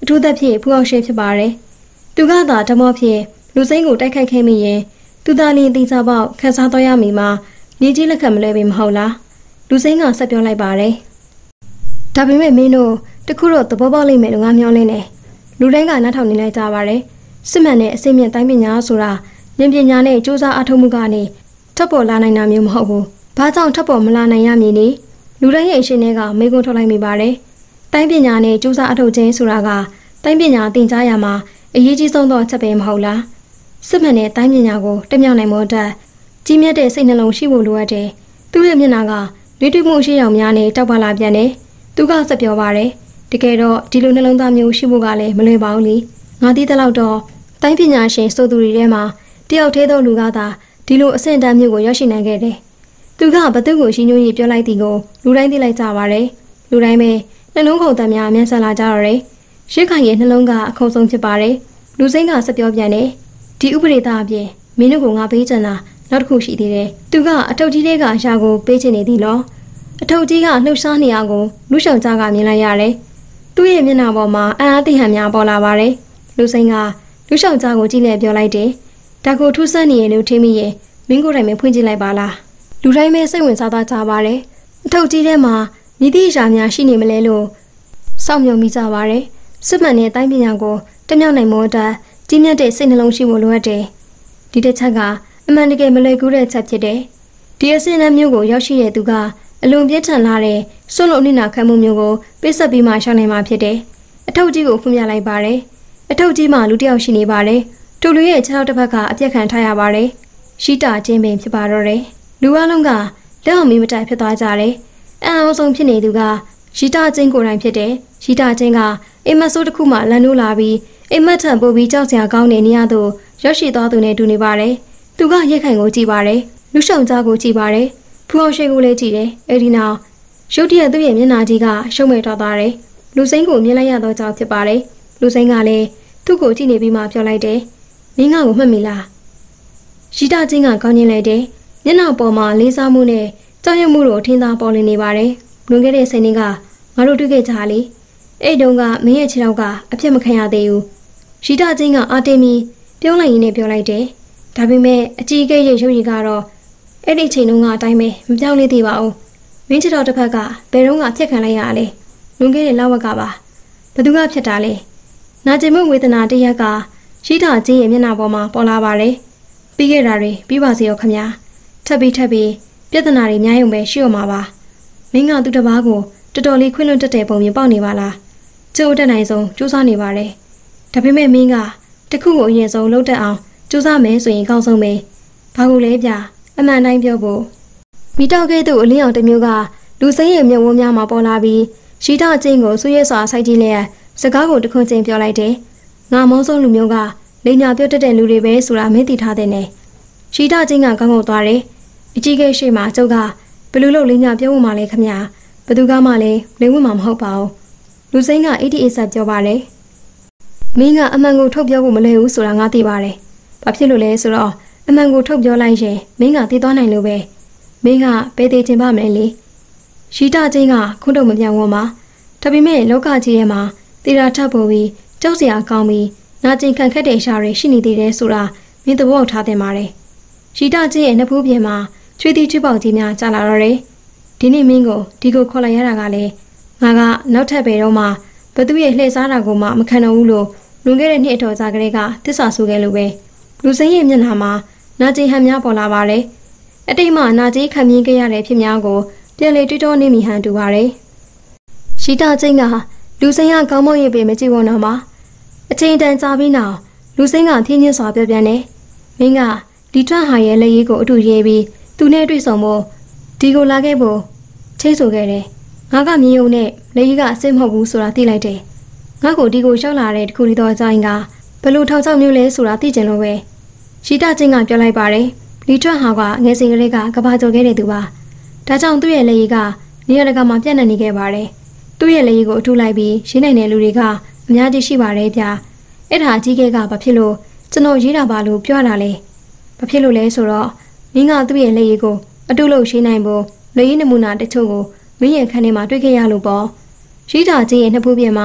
[SPEAKER 1] အထူးသဖြင့်ဖူအောင်ရှိဖြစ်ပါတယ်။သူကသာဓမောဖြင့်လူစိမ်းကိုတိုက်ခိုက်ခဲ့မိရင်သူသာလျှင်တိကျပေါက်ခန်းစားသွားရမည်မှာမြေကြီးလက်ခံမလဲပေမဟုတ်လား။လူစိမ်းကဆက်ပြောလိုက်ပါတယ်။ဒါပေမဲ့မင်းတို့တခုတော့သဘောပေါက်လိမ့်မယ်လို့ငါမျှော်လင့်တယ်။လူတိုင်းကနားထောင်နေလိုက်ကြပါတယ်။စစ်မှန်တဲ့အစိမ့်မြင့်တိုင်းပညာဆိုတာဉာဏ်ပညာနဲ့စူးစမ်းအထောက်မှုကနေထပ်ပေါ်လာနိုင်တာမျိုးမဟုတ်ဘူး။ဘာကြောင့်ထပ်ပေါ်မလာနိုင်ရမည်နည်းလူတိုင်းရဲ့အရှင်တွေကမေးခွန်းထုတ်လိုက်မိပါတယ်။တိုင်းပညာနဲ့စူးစမ်းအထောက်ခြင်းဆိုတာကတိုင်းပညာသင်ကြားရမှာအရေးကြီးဆုံးသောအချက်ပဲမဟုတ်လား။စစ်မှန်တဲ့တိုင်းပညာကိုတက်မြောက်နိုင်ဖို့အတွက်ကြီးမြတ်တဲ့စိတ်နှလုံးရှိဖို့လိုအပ်တယ်။သူ့ရဲ့မျက်နှာကတွေးတွေ့မှုရှိအောင်များနဲ့တောက်ပါလာပြန်တယ်။သူကဆက်ပြောပါတယ်။တကယ်တော့ဒီလိုနှလုံးသားမျိုးရှိဖို့ကလည်းမလွယ်ပါဘူးလေ။ငါသိတဲ့လောက်တော့တိုင်းပညာရှင်ဆိုသူတွေထဲမှာတယောက်သေးသောလူကသာဒီလိုအဆင့်တန်းမျိုးကိုရောက်ရှိနိုင်ခဲ့တယ်။သူကဘသူကိုရှင်းညွှန်းရေးပြောလိုက်သည်ကိုလူတိုင်းသိလိုက်ကြပါတယ်။လူတိုင်းပဲနှလုံးခုန်တမ်းများအများဆန်လာကြတော့တယ်။ရှစ်ခိုင်ရဲ့နှလုံးကအခုံဆုံးဖြစ်ပါတယ်။လူစိမ်းကဆက်ပြောပြန်တယ်။ဒီဥပဒေသားအပြင်မင်းတို့ကငါပေးချင်တာနောက်တစ်ခုရှိသေးတယ်။သူကအထုပ်ကြီးတွေကရှာကိုပေးချင်နေသည်လော။အထုပ်ကြီးကလှုပ်ရှားနေရကိုလူရှောင်ကြားကမြင်လိုက်ရတယ်။သူ့ရဲ့မျက်နှာပေါ်မှာအံ့အားသင့်ဟန်များပေါ်လာပါတယ်။လူစိမ်းကလူရှောင်ကြားကိုကြည့်လဲပြောလိုက်တယ်။ဒါကိုထူးဆန်းနေရလို့ထင်မိရဲ့မင်းကိုယ်တိုင်ပဲဖွင့်ကြည့်လိုက်ပါလား။လူတိုင်းပဲစိတ်ဝင်စားသားကြပါတယ်။အထုပ်ကြီးထဲမှာမြည်သည့်အရာများရှိနေမလဲလို့စောင့်မျှော်မိကြပါတယ်။စစ်မှန်တဲ့တိုင်းပညာကိုတက်မြောက်နိုင်ဖို့အတွက်ကြီးမြတ်တဲ့စိတ်နှလုံးရှိဖို့လိုအပ်တယ်။ဒီတစ်ချက်ကအမှန်တကယ်မလွယ်ကူတဲ့ချက်ဖြစ်တယ်။ဒီအစင်းအမျိုးကိုရောက်ရှိတဲ့သူကအလွန်ပြင်းထန်လာတဲ့စွန့်လို့အနစ်နာခံမှုမျိုးကိုပိတ်ဆက်ပြီးမှရှောင်နိုင်မှာဖြစ်တယ်။အထုပ်ကြီးကိုဖွင့်ပြလိုက်ပါတယ်။အထုပ်ကြီးမှာလူတစ်ယောက်ရှိနေပါတယ်။တူလူရဲ့ခြေထောက်တစ်ဖက်ကအပြက်ခံထားရပါတယ်။ရှိတာချင်းပင်ဖြစ်ပါတော့တယ်။လူအလုံးကလက်အောင်မီမတိုင်ဖြစ်သွားကြတယ်။အံ့အားဆုံးဖြစ်နေသူကရှိတာချင်းကိုယ်တိုင်ဖြစ်တယ်။ရှိတာချင်းကအိမ်မက်ဆိုးတစ်ခုမှလန်နိုးလာပြီးအိမ်မက်ထံပို့ပြီးကြောက်စရာကောင်းတဲ့နေရာသို့ရောက်ရှိသွားသူနဲ့တူနေပါတယ်။သူကရက်ခိုင်ကိုကြည့်ပါတယ်။လူရှောင်ကြားကိုကြည့်ပါတယ်။ဖူအောင်ရှိကိုလည်းကြည့်တယ်။အဲဒီနောက်ရုတ်တရက်သူ့ရဲ့မျက်နှာကြီးကရှုံးမဲ့ထွက်သွားတယ်။လူစိမ်းကိုမြင်လိုက်ရတော့ကြောက်ဖြစ်ပါတယ်။လူစိမ်းကလည်းသူ့ကိုကြည့်နေပြီးမှပြောလိုက်တယ်။မင်းငါ့ကိုမှတ်မိလား။ရှိတာချင်းကကောင်းကျင်လိုက်တယ်။မျက်နှာပေါ်မှာလေးစားမှုနဲ့ကြောက်ရွံ့မှုတို့ထင်းသားပေါ်လင်းနေပါတယ်။လွန်ခဲ့တဲ့စိတ်နှင်းကငါတို့တွေ့ခဲ့ကြလေ။အဲ့တုန်းကမင်းရဲ့ခြေထောက်ကအပြစ်မခံရသေးဘူး။ရှိတာချင်းကအာတင်မီပြုံးလိုက်ရင်းနဲ့ပြောလိုက်တယ်။ဒါပေမဲ့အကြီးအကဲရဲ့ရုပ်ရည်ကတော့အဲ့ဒီချိန်တုန်းကအတိုင်းပဲမပြောင်းလဲသေးပါဘူး။မင်းခြေထောက်တစ်ဖက်ကဘယ်တော့မှဖြတ်ခံလိုက်ရလဲ။လွန်ခဲ့တဲ့လဝက်ကပါ။ဘသူကဖြတ်တာလဲ။နာကျင်မှုဝေဒနာတရက်ကရှိတာချင်းရဲ့မျက်နှာပေါ်မှာပေါ်လာပါတယ်။ပြီးခဲ့တာတွေပြီးပါစေရောခင်ဗျာ။ထပ်ပြီးထပ်ပြီးပြဿနာတွေများရုံပဲရှိရမှာပါ။မင်းကသူတစ်ပါးကိုတော်တော်လေးခွင့်လွှတ်တတ်တဲ့ပုံမျိုးပေါက်နေပါလား။ကျိုးတက်နိုင်ဆုံးစူးစမ်းနေပါလေ။ဒါပေမဲ့မင်းကတခုကိုအရင်ဆုံးလုပ်တတ်အောင်စူးစမ်းမယ်ဆိုရင်အကောင်းဆုံးပဲ။ဘာလို့လဲဗျ။အမှန်တိုင်းပြောဖို့မိတောက်ကဲ့သို့အလင်းအောင်တစ်မျိုးကလူစိမ်းရဲ့မျက်ဝန်းများမှာပေါ်လာပြီးရှိတာချင်းကိုဆွေးရဲစွာဆိုက်ကြည့်လျက်စကားကိုတခွန်းချင်းပြောလိုက်တယ်။ငါမောဆုံးလူမျိုးကလိန်ညာပြောတတ်တဲ့လူတွေပဲဆိုတာမင်းသိထားတဲ့နဲ့ရှိတာချင်းကကောင်းကောင်းသွားတယ်။အကြီးကဲရှိမှကျုပ်ကဘလူလို့လိန်ညာပြောဖို့မှလဲခမညာဘသူကမှလည်းလိန်ဝင်မှာမဟုတ်ပါဘူး။လူစိမ်းကအေးဒီအေးဆက်ပြောပါတယ်။မင်းကအမှန်ကိုထုတ်ပြောဖို့မလဲဘူးဆိုတာငါသိပါတယ်။ဘာဖြစ်လို့လဲဆိုတော့အမှန်ကိုထုတ်ပြောလိုက်ရင်မင်းကသိသွားနိုင်လို့ပဲမင်းကဘယ်သေးချင်ပါမလဲလေရှိတာချင်းကခုတော့မပြောင်းဝမှာဒါပေမဲ့လောကကြီးထဲမှာတေရာထပ်ပေါ်ပြီးကြောက်စရာကောင်းပြီးနာကျင်ခံခက်တဲ့ရှားတွေရှိနေသေးတယ်ဆိုတာမင်းသဘောပေါက်ထားသင့်ပါတယ်ရှိတာချင်းရဲ့နှစ်ဖူးပြင်မှာချွေးတီချွေးပေါက်ကြီးများကြာလာတော့တယ်ဒီနေ့မင်းကိုဒီကိုခေါ်လိုက်ရတာကလည်းငါကနောက်ထပ်ပဲတော့မှဘသူရဲ့လှည့်စားတာကိုမှမခံတော့ဘူးလို့လွန်ခဲ့တဲ့နှစ်အတော်ကြာကလေးကတစ္ဆာဆိုခဲ့လို့ပဲလူစိမ်းရဲ့မျက်နှာမှာနာကျင်ဟန်များပေါ်လာပါတယ်။အတိတ်မှာနာကျင်ခံမြင်ခဲ့ရတဲ့ဖြစ်များကိုပြန်လေတွေးတောနေမိဟန်တူပါတယ်။ရှိတာချင်းကလူစိမ်းကကောင်းမွန်ရေးပေမကြည့်ဝန်းတော့မှာအချိန်တန်ကြာပြီးနောက်လူစိမ်းကဖြင်းချင်းစွာပြောပြန်တယ်။မင်းကဒီထွန်းဟာရဲ့လက်ရည်ကိုအတူရေးပြီးသူနဲ့တွေ့ဆုံဖို့ဒီကိုလာခဲ့ဖို့ချိတ်ဆိုခဲ့တယ်။ငါကမြင်ုံနဲ့လက်ရည်ကအစစ်မဟုတ်ဘူးဆိုတာသိလိုက်တယ်။ငါ့ကိုဒီကိုရောက်လာတဲ့တခုဒီတော့အချိန်ကဘလို့ထောက်ချောက်မျိုးလဲဆိုတာသိကြလို့ပဲရှိတာချင်းကပြောလိုက်ပါတယ်လီထွတ်ဟာကငယ်စဉ်ကလေးကကဘာကြော်ခဲ့တဲ့သူပါဒါကြောင့်သူ့ရဲ့လက်ရည်ကနေရာတကာမှာပြန့်နှံ့နေခဲ့ပါတယ်သူ့ရဲ့လက်ရည်ကိုအထူလိုက်ပြီးရှင်းနိုင်တဲ့လူတွေကအများကြီးရှိပါတယ်ဗျာအဲ့ဒါအကြီးကဲကဘာဖြစ်လို့ကျွန်တော်ရေးတာပါလို့ပြောတာလဲဘာဖြစ်လို့လဲဆိုတော့မင်းကသူ့ရဲ့လက်ရည်ကိုအတူလို့ရှင်းနိုင်ဖို့လက်ရည်နမူနာတချို့ကိုမင်းရဲ့ခန်းထဲမှာတွေ့ခဲ့ရလို့ပေါ့ရှိတာချင်းရဲ့နှစ်ဖူးပြင်မှာ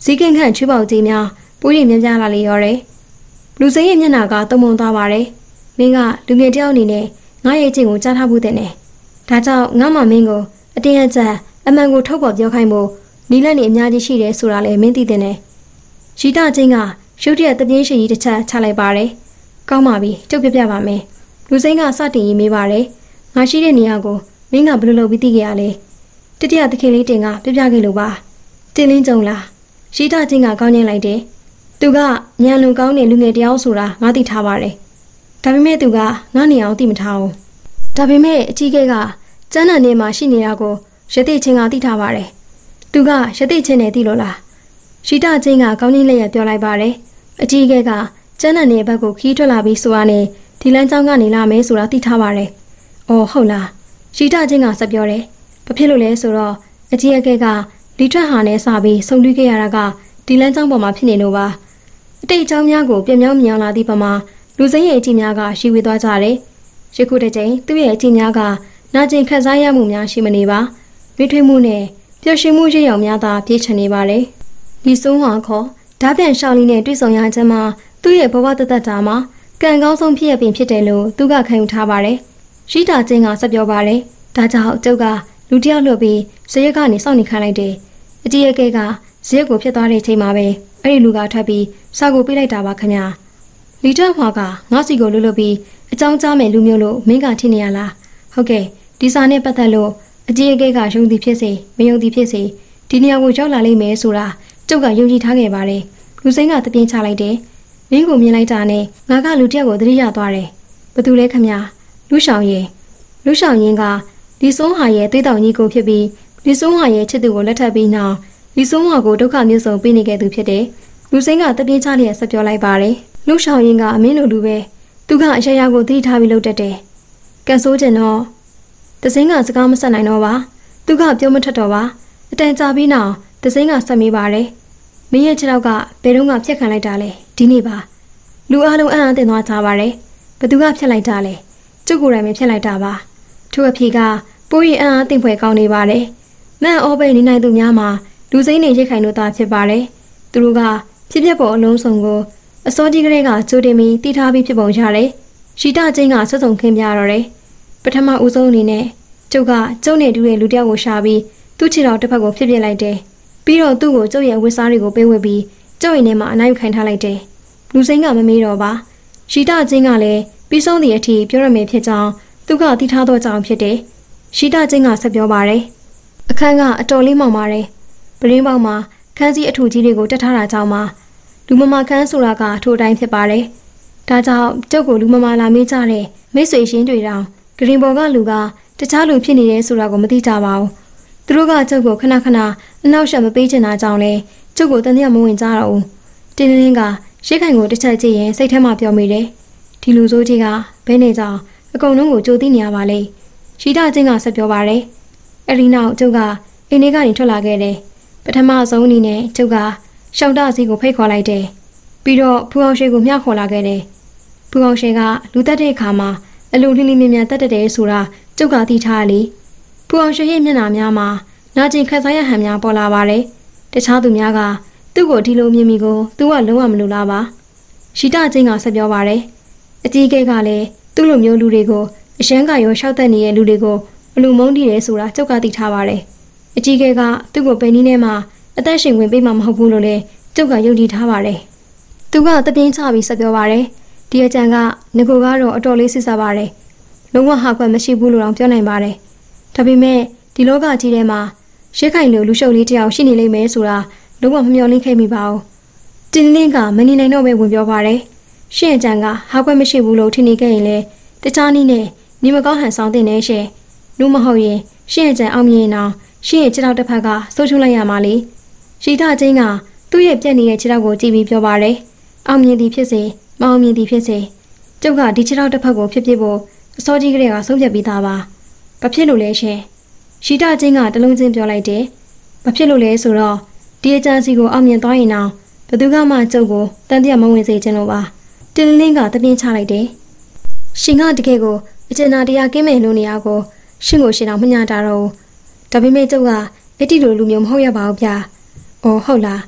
[SPEAKER 1] ဇီးကင်းခန့်ချွေးပေါကြီးများပိုးရည်မြန်းပြလာလေရောတယ်လူစိမ်းရဲ့မျက်နှာကတုံ့ပုံသွားပါတယ်မင်းကလူငယ်တယောက်အနေနဲ့ငါရဲ့အချင်းကိုကြားထားဖို့တဲ့နဲ့ဒါကြောင့်ငါမှမင်းကိုအတင်းအကျပ်အမှန်ကိုထုတ်ဖော်ပြောခိုင်းဖို့နီးလက်နေအများကြီးရှိတယ်ဆိုတာလည်းမင်းသိတဲ့နဲ့ရှိတချင်းကရုတ်တရက်တပြင်းရှိကြီးတစ်ချက်ချလိုက်ပါတယ်ကောင်းပါပြီကျုပ်ပြပြပါမယ်လူစိမ်းကစတင်ရေးမေးပါတယ်ငါရှိတဲ့နေရာကိုမင်းကဘယ်လိုလုပ်ပြီးသိခဲ့ရလဲတတိယသခင်လေးတင်ကပြပြခဲ့လို့ပါတင်းလင်းကြုံလားရှိတချင်းကကောင်းကျင်လိုက်တယ်သူကညံလုံကောင်းတဲ့လူငယ်တယောက်ဆိုတာငါသိထားပါတယ်ဒါပေမဲ့သူကငါနေအောင်သိမထားဘူးဒါပေမဲ့အကြီးကဲကကျန်းနံနေမှာရှိနေတာကိုရတိချင်းကသိထားပါတယ်သူကရတိချင်းနဲ့သိလို့လားရှိတချင်းကကောင်းချင်းလက်ရပြောလိုက်ပါတယ်အကြီးကဲကကျန်းနံနေဘက်ကိုခီးထွက်လာပြီးဆိုတာနဲ့ဒီလမ်းကြောင်းကနေလာမယ်ဆိုတာသိထားပါတယ်အော်ဟုတ်လားရှိတချင်းကဆက်ပြောတယ်ဘာဖြစ်လို့လဲဆိုတော့အကြီးအကဲကလီထွက်ဟာနဲ့စပြီးဆုံတွေ့ခဲ့ရတာကဒီလမ်းကြောင်းပေါ်မှာဖြစ်နေလို့ပါအတိတ်အကြောင်းများကိုပြမြောင်းမြောင်းလာသည့်ပမာလူစိမ်းရဲ့အကြည့်များကရှိဝေသွားကြတယ်ယခုတစ်ချိန်သူ့ရဲ့အကြည့်များကနာကျင်ခက်စားရမှုများရှိမနေပါမိထွေးမှုနဲ့ပျော်ရွှင်မှုရရောင်များသာပြည့်ချနေပါလေဒီဆုံးဟာခေါ်ဓာတ်ပြန်ရှောင်းလေးနဲ့တွေ့ဆုံရခြင်းမှာသူ့ရဲ့ဘဝတသက်တာမှာကံကောင်းဆုံးဖြစ်ရပင်ဖြစ်တယ်လို့သူကခံယူထားပါတယ်ရှိတာချင်းကဆက်ပြောပါတယ်ဒါကြောင့်ကျုပ်ကလူတယောက်လွတ်ပြီးဇရက်ကနေစောင့်နေခိုင်းလိုက်တယ်အကြီးအကဲကဇရက်ကိုဖြစ်သွားတဲ့ချိန်မှာပဲအဲ့ဒီလူကထွက်ပြီးစာကိုပေးလိုက်တာပါခင်ဗျာလီတက်ဟွာကငါစီကိုလွတ်လွတ်ပြီးအကြောင်းကြားမယ်လူမျိုးလို့မင်းကထင်နေရလားဟုတ်ကဲ့ဒီစာနဲ့ပတ်သက်လို့အကြီးအကဲကယုံသည်ဖြစ်စေမယုံသည်ဖြစ်စေဒီနေရာကိုရောက်လာလိမ့်မယ်ဆိုတာကျုပ်ကယုံကြည်ထားခဲ့ပါတယ်လူစိမ်းကတပြင်းချလိုက်တယ်မင်းကိုမြင်လိုက်တာနဲ့ငါကလူတယောက်ကိုသတိရသွားတယ်ဘသူလဲခင်ဗျာလူရှောင်ရင်လူရှောင်ရင်ကဒီဆုံးဟာရဲ့သွေးတောင်ကြီးကိုဖြစ်ပြီးဒီဆုံးဟာရဲ့ချစ်သူကိုလက်ထပ်ပြီးနောက်ဒီဆုံးဟာကိုဒုက္ခမျိုးစုံပေးနေခဲ့သူဖြစ်တယ်လူစိမ်းကတပြင်းချလျက်ဆက်ပြောလိုက်ပါတယ်လူရှောင်ရင်ကအမင်းလိုလူပဲသူကအရာရာကိုသတိထားပြီးလုပ်တတ်တယ်ကန်ဆိုးကျင်တော့တစင်းကစကားမဆက်နိုင်တော့ပါသူကပြောမထက်တော့ပါအတန်ကြာပြီးနောက်တစင်းကဆက်မေးပါတယ်မင်းရဲ့ခြေထောက်ကဘယ်တော့မှဖြတ်ခံလိုက်တာလဲဒီနေ့ပါလူအားလုံးအံ့အားသင့်သွားကြပါတယ်ဘသူကဖြတ်လိုက်တာလဲကျုပ်ကိုယ်တိုင်ပဲဖြတ်လိုက်တာပါထို့အဖြစ်ကပိုးရီအံ့အားသင့်ဖွယ်ကောင်းနေပါတယ်မန်အောပဲနေနိုင်သူများမှာလူစိမ်းနေရိတ်ခိုင်လို့သာဖြစ်ပါတယ်သူတို့ကဖြစ်ပျက်ပေါ်အလုံးစုံကိုအစောကြီးကလေးကကြိုတင်ပြီးတည်ထားပြီးဖြစ်ပုံရတယ်ရှိတချင်းကဆွဆုံခင်းပြတော့တယ်ပထမဦးဆုံးအနေနဲ့ကျုပ်ကကျုပ်နဲ့တူတဲ့လူတယောက်ကိုရှာပြီးသူ့ခြေတော်တစ်ဖက်ကိုဖြစ်ပြလိုက်တယ်ပြီးတော့သူ့ကိုကျုပ်ရဲ့ဝတ်စားတွေကိုပေးဝတ်ပြီးကျုပ်ရင်ထဲမှာအနိုင်ယူခိုင်းထားလိုက်တယ်လူစိမ်းကမမေးတော့ပါရှိတချင်းကလည်းပြီးဆုံးသည့်အထိပြောရမယ်ဖြစ်ကြောင်းသူကတည်ထားတော့ကြောင်းဖြစ်တယ်ရှိတချင်းကဆက်ပြောပါတယ်အခန်းကအတော်လေးမှောင်ပါတယ်ပရင်းပေါက်မှာခန်းစည်းအထူကြီးတွေကိုတက်ထားတာကြောင့်မှလူမမာခန်းဆိုတာကထိုတိုင်းဖြစ်ပါတယ်ဒါကြောင့်ကျုပ်ကိုလူမမာလာမေးကြတဲ့မိတ်ဆွေရှင်းတွေတောင်ဂရင်ဘော်ကလူကတခြားလူဖြစ်နေတယ်ဆိုတာကိုမသိကြပါဘူးသူတို့ကကျုပ်ကိုခဏခဏအနောက်ရှက်မပေးချင်တာကြောင့်လဲကျုပ်ကိုတန်တရားမဝင်ကြတော့ဘူးတင်းလင်းကရိတ်ခိုင်ကိုတစ်ချက်ကြည့်ရင်စိတ်ထဲမှာပြောမိတယ်ဒီလူဆိုးကြီးကဘဲနေကြောင်အကုန်လုံးကိုကြိုသိနေရပါလေရှိတချင်းကဆက်ပြောပါတယ်အဲ့ဒီနောက်ကျုပ်ကအိမ်ထဲကနေထွက်လာခဲ့တယ်ပထမဆုံးအနေနဲ့ကျုပ်ကရှောက်တစီကိုဖိတ်ခေါ်လိုက်တယ်ပြီးတော့ဖူအောင်ရွှေကိုမျှခေါ်လာခဲ့တယ်ဖူအောင်ရွှေကလူတက်တဲ့အခါမှာအလူလှလိမြင်မြန်တက်တက်တယ်ဆိုတာကျုပ်ကသိထားလေဖူအောင်ရွှေရဲ့မျက်နှာများမှာနာကျင်ခက်စားရဟန်များပေါ်လာပါတယ်တခြားသူများကသူ့ကိုဒီလိုမြင်မိကိုသူကလုံးဝမလိုလားပါရှိတချင်းကဆက်ပြောပါတယ်အကြီးကဲကလည်းသူ့လိုမျိုးလူတွေကိုအရှမ်းကရောရှောက်တက်နေတဲ့လူတွေကိုအလူမုန်းတီးတယ်ဆိုတာကျုပ်ကသိထားပါတယ်အကြီးကဲကသူ့ကိုပင်နီးထဲမှာအသက်ရှင်ဝင်ပေးမှာမဟုတ်ဘူးလို့လည်းကျုပ်ကယုံကြည်ထားပါတယ်သူကတပြင်းချပြီးဆက်ပြောပါတယ်ဒီအကြံကငကိုကတော့အတော်လေးစစ်စားပါတယ်လုံးဝဟာကွက်မရှိဘူးလို့တော့ပြောနိုင်ပါတယ်ဒါပေမဲ့ဒီလောကကြီးထဲမှာရှစ်ခိုင်လိုလူရှုပ်လေးတယောက်ရှိနေလိမ့်မယ်ဆိုတာလုံးဝမမျှော်လင့်ခဲ့မိပါဘူးတင်းလင်းကမနေနိုင်တော့ပဲဝင်ပြောပါတယ်ရှင့်အကြံကဟာကွက်မရှိဘူးလို့ထင်နေခဲ့ရင်လေတခြားနည်းနဲ့ညီမကောင်းဟန်ဆောင်တင်နေရှင့်လူမဟုတ်ရင်ရှင့်အကြံအောင်မြင်အောင်ရှင့်ရဲ့ခြေထောက်တစ်ဖက်ကဆိုးချုံလိုက်ရမှာလေရှိတချင်းကသူ့ရဲ့ပြက်နေတဲ့ခြေထောက်ကိုကြည့်ပြီးပြောပါတယ်အောင်မြင်သည်ဖြစ်စေမအောင်မြင်သည်ဖြစ်စေကျုပ်ကဒီခြေထောက်တစ်ဖက်ကိုဖြစ်ဖြစ်ဖို့အစောကြီးကလေးကဆုံးဖြတ်ပြီးသားပါဘာဖြစ်လို့လဲရှင်ရှိတချင်းကတလုံးချင်းပြောလိုက်တယ်ဘာဖြစ်လို့လဲဆိုတော့ဒီအကြံစီကိုအောင်မြင်သွားရင်တော့ဘသူကမှကျုပ်ကိုတန်တရားမဝင်စေချင်လို့ပါတင်းလင်းကတပြင်းချလိုက်တယ်ရှင်ကတကယ်ကိုအကျဉ်းသားတရားကင်းမဲ့လို့နေရကိုရှင်ကိုရှင်အောင်မညာတာတော့ဒါပေမဲ့ကျုပ်ကအဲ့ဒီလိုလူမျိုးမဟုတ်ရပါဘူးဗျာ။အော်ဟုတ်လား။ကျ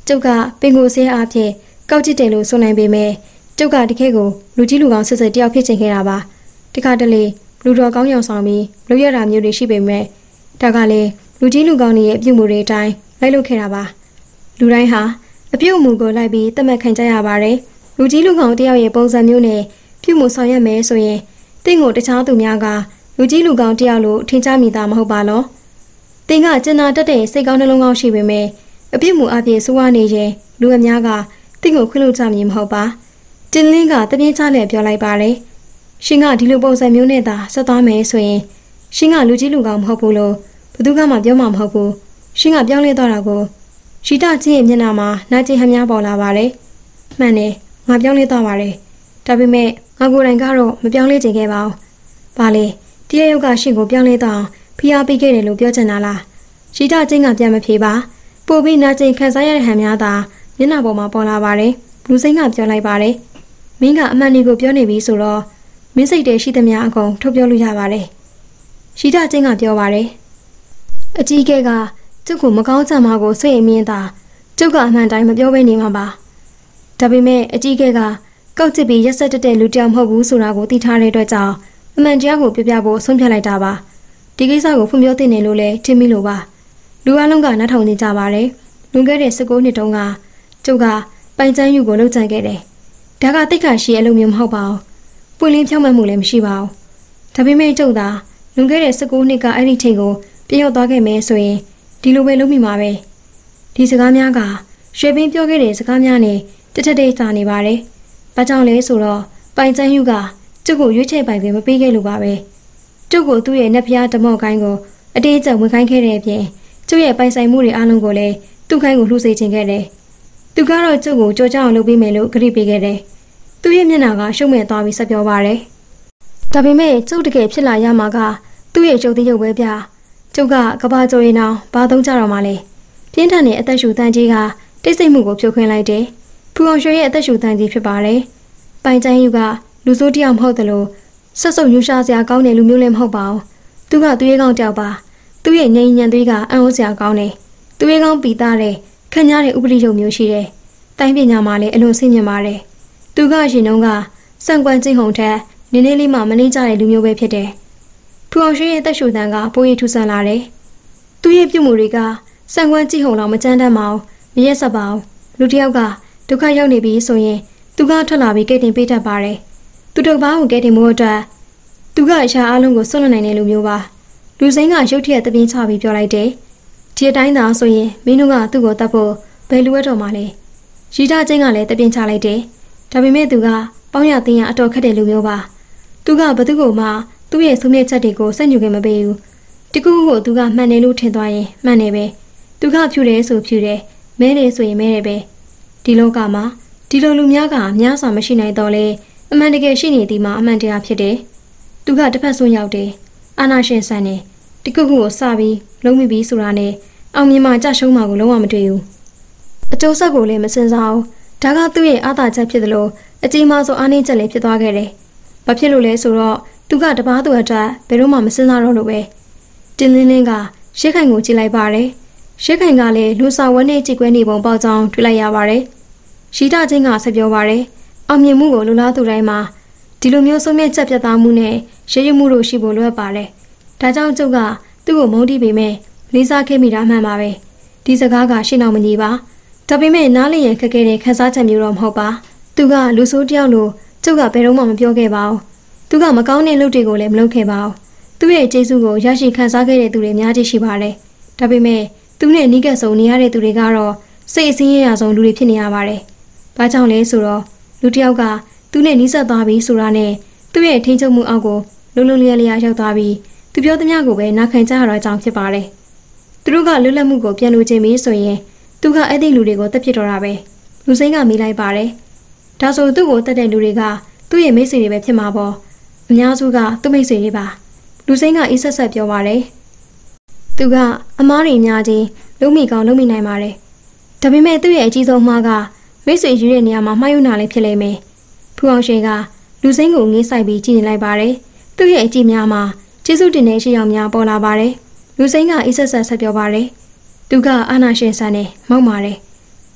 [SPEAKER 1] ကျုပ်ကပင်ကိုဆဲအားဖြင့်ကောက်ကျစ်တယ်လို့ဆိုနိုင်ပေမဲ့ကျုပ်ကတကယ်ကိုလူကြီးလူကောင်းစစ်စစ်တယောက်ဖြစ်ချင်ခဲ့တာပါတခါတလေလူတော်ကောင်းရောင်ဆောင်ပြီးလူရတာမျိုးတွေရှိပေမဲ့ဒါကလည်းလူကြီးလူကောင်းတွေရဲ့အပြုအမူတွေအတိုင်းလိုက်လုပ်ခဲ့တာပါလူတိုင်းဟာအပြုအမူကိုလိုက်ပြီးသတ်မှတ်ခံကြရပါတယ်လူကြီးလူကောင်းတယောက်ရဲ့ပုံစံမျိုးနဲ့ပြုမှုဆောင်ရွက်မယ်ဆိုရင်တင့်ကိုတခြားသူများကလူကြီးလူကောင်းတယောက်လို့ထင်ကြမိတာမဟုတ်ပါလောတင်ကကျင်နာတတ်တဲ့စိတ်ကောင်းနှလုံးကောင်းရှိပေမဲ့အပြစ်မှုအပြည့်ဆိုးဝါးနေရင်လူအများကတင့်ကိုခွင့်လို့ကြမည်မဟုတ်ပါတင်လင်းကတပြင်းချလဲပြောလိုက်ပါတယ်ရှင်ကဒီလိုပုံစံမျိုးနဲ့သာဆက်သွားမယ်ဆိုရင်ရှင်ကလူကြီးလူကောင်းမဟုတ်ဘူးလို့ဘယ်သူမှပြောမှာမဟုတ်ဘူးရှင်ကပြောင်းလဲသွားတာကိုရှိတချင်းရဲ့မျက်နှာမှာနာကျင်ဟမ်းများပေါ်လာပါတယ်မှန်တယ်ငါပြောင်းလဲသွားပါတယ်ဒါပေမဲ့ငါကိုယ်တိုင်ကတော့မပြောင်းလဲချင်ခဲ့ပါဘူးဘာလဲတရားရုပ်ကရှင်ကိုပြောင်းလဲသွားဖိအားပေးခဲ့တယ်လို့ပြောချင်တာလားရှိတချင်းကပြန်မဖြေပါပို့ပြီးနာကျင်ခံစားရတဲ့ဟန်များသာမျက်နှာပေါ်မှာပေါ်လာပါတယ်လူစိမ့်ကပြောလိုက်ပါတယ်မင်းကအမှန်တွေကိုပြောနေပြီဆိုတော့မင်းစိတ်တည်းရှိသမျှအကုန်ထုတ်ပြောလို့ရပါတယ်ရှိတချင်းကပြောပါတယ်အကြီးကဲကကျုပ်ကိုမကောင်းချမ်းမှာကိုစိတ်အမြင်သာကျုပ်ကအမှန်တိုင်းမပြောဘဲနေမှာပါဒါပေမဲ့အကြီးကဲကကောက်ချစ်ပြီးရက်ဆက်တက်တဲ့လူတယောက်မဟုတ်ဘူးဆိုတာကိုသိထားတဲ့အတွက်ကြောင့်အမှန်တရားကိုပြပြဖို့ဆုံးဖြတ်လိုက်တာပါဒီကိစ္စကိုဖွံ့ဖြိုးသိနေလို့လဲထင်မိလို့ပါလူအလုံးကနားထောင်နေကြပါတယ်လွန်ခဲ့တဲ့၁၉နှစ်တုန်းကကျုပ်ကပိုင်ချမ်းယူကိုလှုပ်ကြံခဲ့တယ်ဒါကတိတ်ခါရှိအလုပ်မျိုးမဟုတ်ပါဘူးပွင့်လင်းဖြောင့်မတ်မှုလည်းမရှိပါဘူးဒါပေမဲ့ကျုပ်သာလွန်ခဲ့တဲ့၁၉နှစ်ကအဲ့ဒီချိန်ကိုပြည့်ရောက်သွားခဲ့မယ်ဆိုရင်ဒီလိုပဲလုပ်မိမှာပဲဒီစကားများကရွှေပင်းပြောခဲ့တဲ့စကားများနဲ့တထက်တိတ်စာနေပါတယ်ဘာကြောင့်လဲဆိုတော့ပိုင်ချမ်းယူကကျုပ်ကိုရွေးချယ်ပိုင်ခွင့်မပေးခဲ့လို့ပါပဲကျုပ်ကိုသူ့ရဲ့နှက်ဖျားဓမော့ကိုင်းကိုအတေးကျဝင်ခိုင်းခဲ့တဲ့အပြင်ကျုပ်ရဲ့ပိုင်ဆိုင်မှုတွေအားလုံးကိုလည်းသူ့ခိုင်းကိုလှူစေချင်ခဲ့တယ်သူကတော့ကျုပ်ကိုကြော်ကြအောင်လုပ်ပေးမယ်လို့ကတိပေးခဲ့တယ်သူ့ရဲ့မျက်နှာကရှုံ့မဲ့သွားပြီးဆက်ပြောပါတယ်ဒါပေမဲ့ကျုပ်တကယ်ဖြစ်လာရမှာကသူ့ရဲ့ကျုပ်သေးရုပ်ပဲဗျာကျုပ်ကကဘာကြိုရင်အောင်ဘာသုံးကြတော့မှလဲပြင်းထန်တဲ့အသက်ရှူတန်းကြီးကတိတ်ဆိတ်မှုကိုဖြိုခွင်းလိုက်တယ်ဖူအောင်ရွှေရဲ့အသက်ရှူတန်းကြီးဖြစ်ပါတယ်ပိုင်ချမ်းယူကလူစိုးတယောက်မဟုတ်တယ်လို့ဆက်စုပ်ယူရှာစရာကောင်းတဲ့လူမျိုးလည်းမဟုတ်ပါဘူးသူကသူရဲ့ကောင်းတယောက်ပါသူ့ရဲ့ငြိမ်ညံသွေးကအံ့ဩစရာကောင်းတယ်သူရဲ့ကောင်းပီသားတဲ့ခံရတဲ့ဥပဒေရုပ်မျိုးရှိတယ်တိုင်းပညာမှာလည်းအလွန်ဆင်ញင်ပါတယ်သူကရှင်တုန်းကစံကွမ်းချင်းဟုံထက်နင်းနေလေးမှမနှိမ့်ကြတဲ့လူမျိုးပဲဖြစ်တယ်ဖူအောင်ရွှေရဲ့အသက်ရှူတန်းကပိုးရထူဆန်လာတယ်သူရဲ့ပြုမှုတွေကစံကွမ်းကြည့်ဟုံလောက်မကြမ်းတမ်းပါဘူးမရက်ဆက်ပါဘူးလူတစ်ယောက်ကဒုက္ခရောက်နေပြီဆိုရင်သူကထွက်လာပြီးကဲတင်ပေးတတ်ပါတယ်သူတို့ဘာကိုကဲတင်မှုအတွက်သူကအရာအလုံးကိုဆွတ်လွတ်နိုင်တဲ့လူမျိုးပါလူစိမ်းကရုတ်တရက်တပင်းချပြီးပြောလိုက်တယ်ဒီအတိုင်းသာဆိုရင်မင်းတို့ကသူ့ကိုတတ်ဖို့ဘယ်လိုရတော့မှလဲရီတာချင်းကလည်းတပင်းချလိုက်တယ်ဒါပေမဲ့သူကပေါင်းရသိရအတော်ခက်တဲ့လူမျိုးပါသူကဘသူ့ကိုမှသူ့ရဲ့ဆုံးဖြတ်ချက်တွေကိုစက်ညူခင်မပေးဘူးတကူကိုသူကမှန်တယ်လို့ထင်သွားရင်မှန်တယ်ပဲသူကဖြူတယ်ဆိုဖြူတယ်မဲတယ်ဆိုရင်မဲတယ်ပဲဒီလောကမှာဒီလိုလူများကများစွာမရှိနိုင်တော့လေအမှန်တကယ်ရှိနေသည်မှာအမှန်တရားဖြစ်တယ်သူကတစ်ဖက်ဆုံးရောက်တယ်အာနာရှင်ဆန်တယ်တကူကိုစပြီးလုံးမိပြီးဆိုတာနဲ့အောင်မြင်မှကြရှုံးမှကိုလုံးဝမတွေ့ဘူးအကျိုးဆက်ကိုလည်းမစင်စားဘူးဒါကသူ့ရဲ့အာသာချက်ဖြစ်သလိုအကြီးမားဆုံးအားနည်းချက်လည်းဖြစ်သွားခဲ့တယ်ဘာဖြစ်လို့လဲဆိုတော့သူကတပားသူအတွက်ဘယ်တော့မှမစင်စားတော့လို့ပဲတင်းလင်းလင်းကရှစ်ခိုင်ကိုကြည့်လိုက်ပါတယ်ရှစ်ခိုင်ကလည်းလူစာဝဲနဲ့ကြည်ကွဲနေပုံပေါက်ကြောင်းတွေ့လိုက်ရပါတယ်ရှိတာချင်းကဆက်ပြောပါတယ်အောင်မြင်မှုကိုလူလားသူတိုင်းမှာဒီလိုမျိုးဆုံးဖြတ်ချက်ပြတ်သားမှုနဲ့ရည်ရည်မှုတို့ရှိဖို့လိုအပ်ပါတယ်ဒါကြောင့်ကျုပ်ကသူ့ကိုမုန်းတီးပေမဲ့လေးစားခဲ့မိတာမှန်ပါပဲဒီစကားကရှင်းအောင်မညီပါဒါပေမဲ့နားလည်ရင်ခက်ခဲတဲ့ခန်းစားချက်မျိုးတော့မဟုတ်ပါသူကလူဆိုးတယောက်လို့ကျုပ်ကဘယ်တော့မှမပြောခဲ့ပါဘူးသူကမကောင်းတဲ့လုပ်တွေကိုလည်းမလုပ်ခဲ့ပါဘူးသူ့ရဲ့ကျေးဇူးကိုရရှိခံစားခဲ့တဲ့သူတွေအများကြီးရှိပါတယ်ဒါပေမဲ့သူနဲ့နီးကပ်ဆုံးနေရတဲ့သူတွေကတော့စိတ်အစင်းရရဆုံးလူတွေဖြစ်နေရပါတယ်ဘာကြောင့်လဲဆိုတော့လူတစ်ယောက်ကသူနဲ့နီးစပ်သွားပြီဆိုတာနဲ့သူ့ရဲ့ထိန်းချုပ်မှုအောက်ကိုလုံလုံလျက်လျက်ရောက်သွားပြီးသူပြောသမျှကိုပဲနားခံကြရတော့ကြောင်းဖြစ်ပါတယ်သူတို့ကလွတ်လပ်မှုကိုပြန်လိုချင်ပြီဆိုရင်သူကအဲ့ဒီလူတွေကိုတက်ဖြစ်တော့တာပဲလူစိမ်းကမေးလိုက်ပါတယ်ဒါဆိုသူ့ကိုတက်တဲ့လူတွေကသူ့ရဲ့မိတ်ဆွေတွေပဲဖြစ်မှာပေါ့အများစုကသူ့မိတ်ဆွေတွေပါလူစိမ်းကအေးဆက်ဆက်ပြောပါတယ်သူကအမားတွေများချင်းလုံးမိကောင်းလုံးမိနိုင်ပါတယ်ဒါပေမဲ့သူ့ရဲ့အကြီးဆုံးမှားကမိတ်ဆွေယူတဲ့နေရာမှာမှားယွင်းတာလည်းဖြစ်လိမ့်မယ်ဖူအောင်ရှင်ကလူစိမ်းကိုငေးဆိုင်ပြီးကြည့်နေလိုက်ပါတယ်သူ့ရဲ့အကြည့်များမှာကျေးဇူးတင်တဲ့ရှိအောင်များပေါ်လာပါတယ်လူစိမ်းကအေးဆက်ဆက်ဆက်ပြောပါတယ်သူကအာနာရှင်ဆန်နဲ့မောက်ပါတယ်က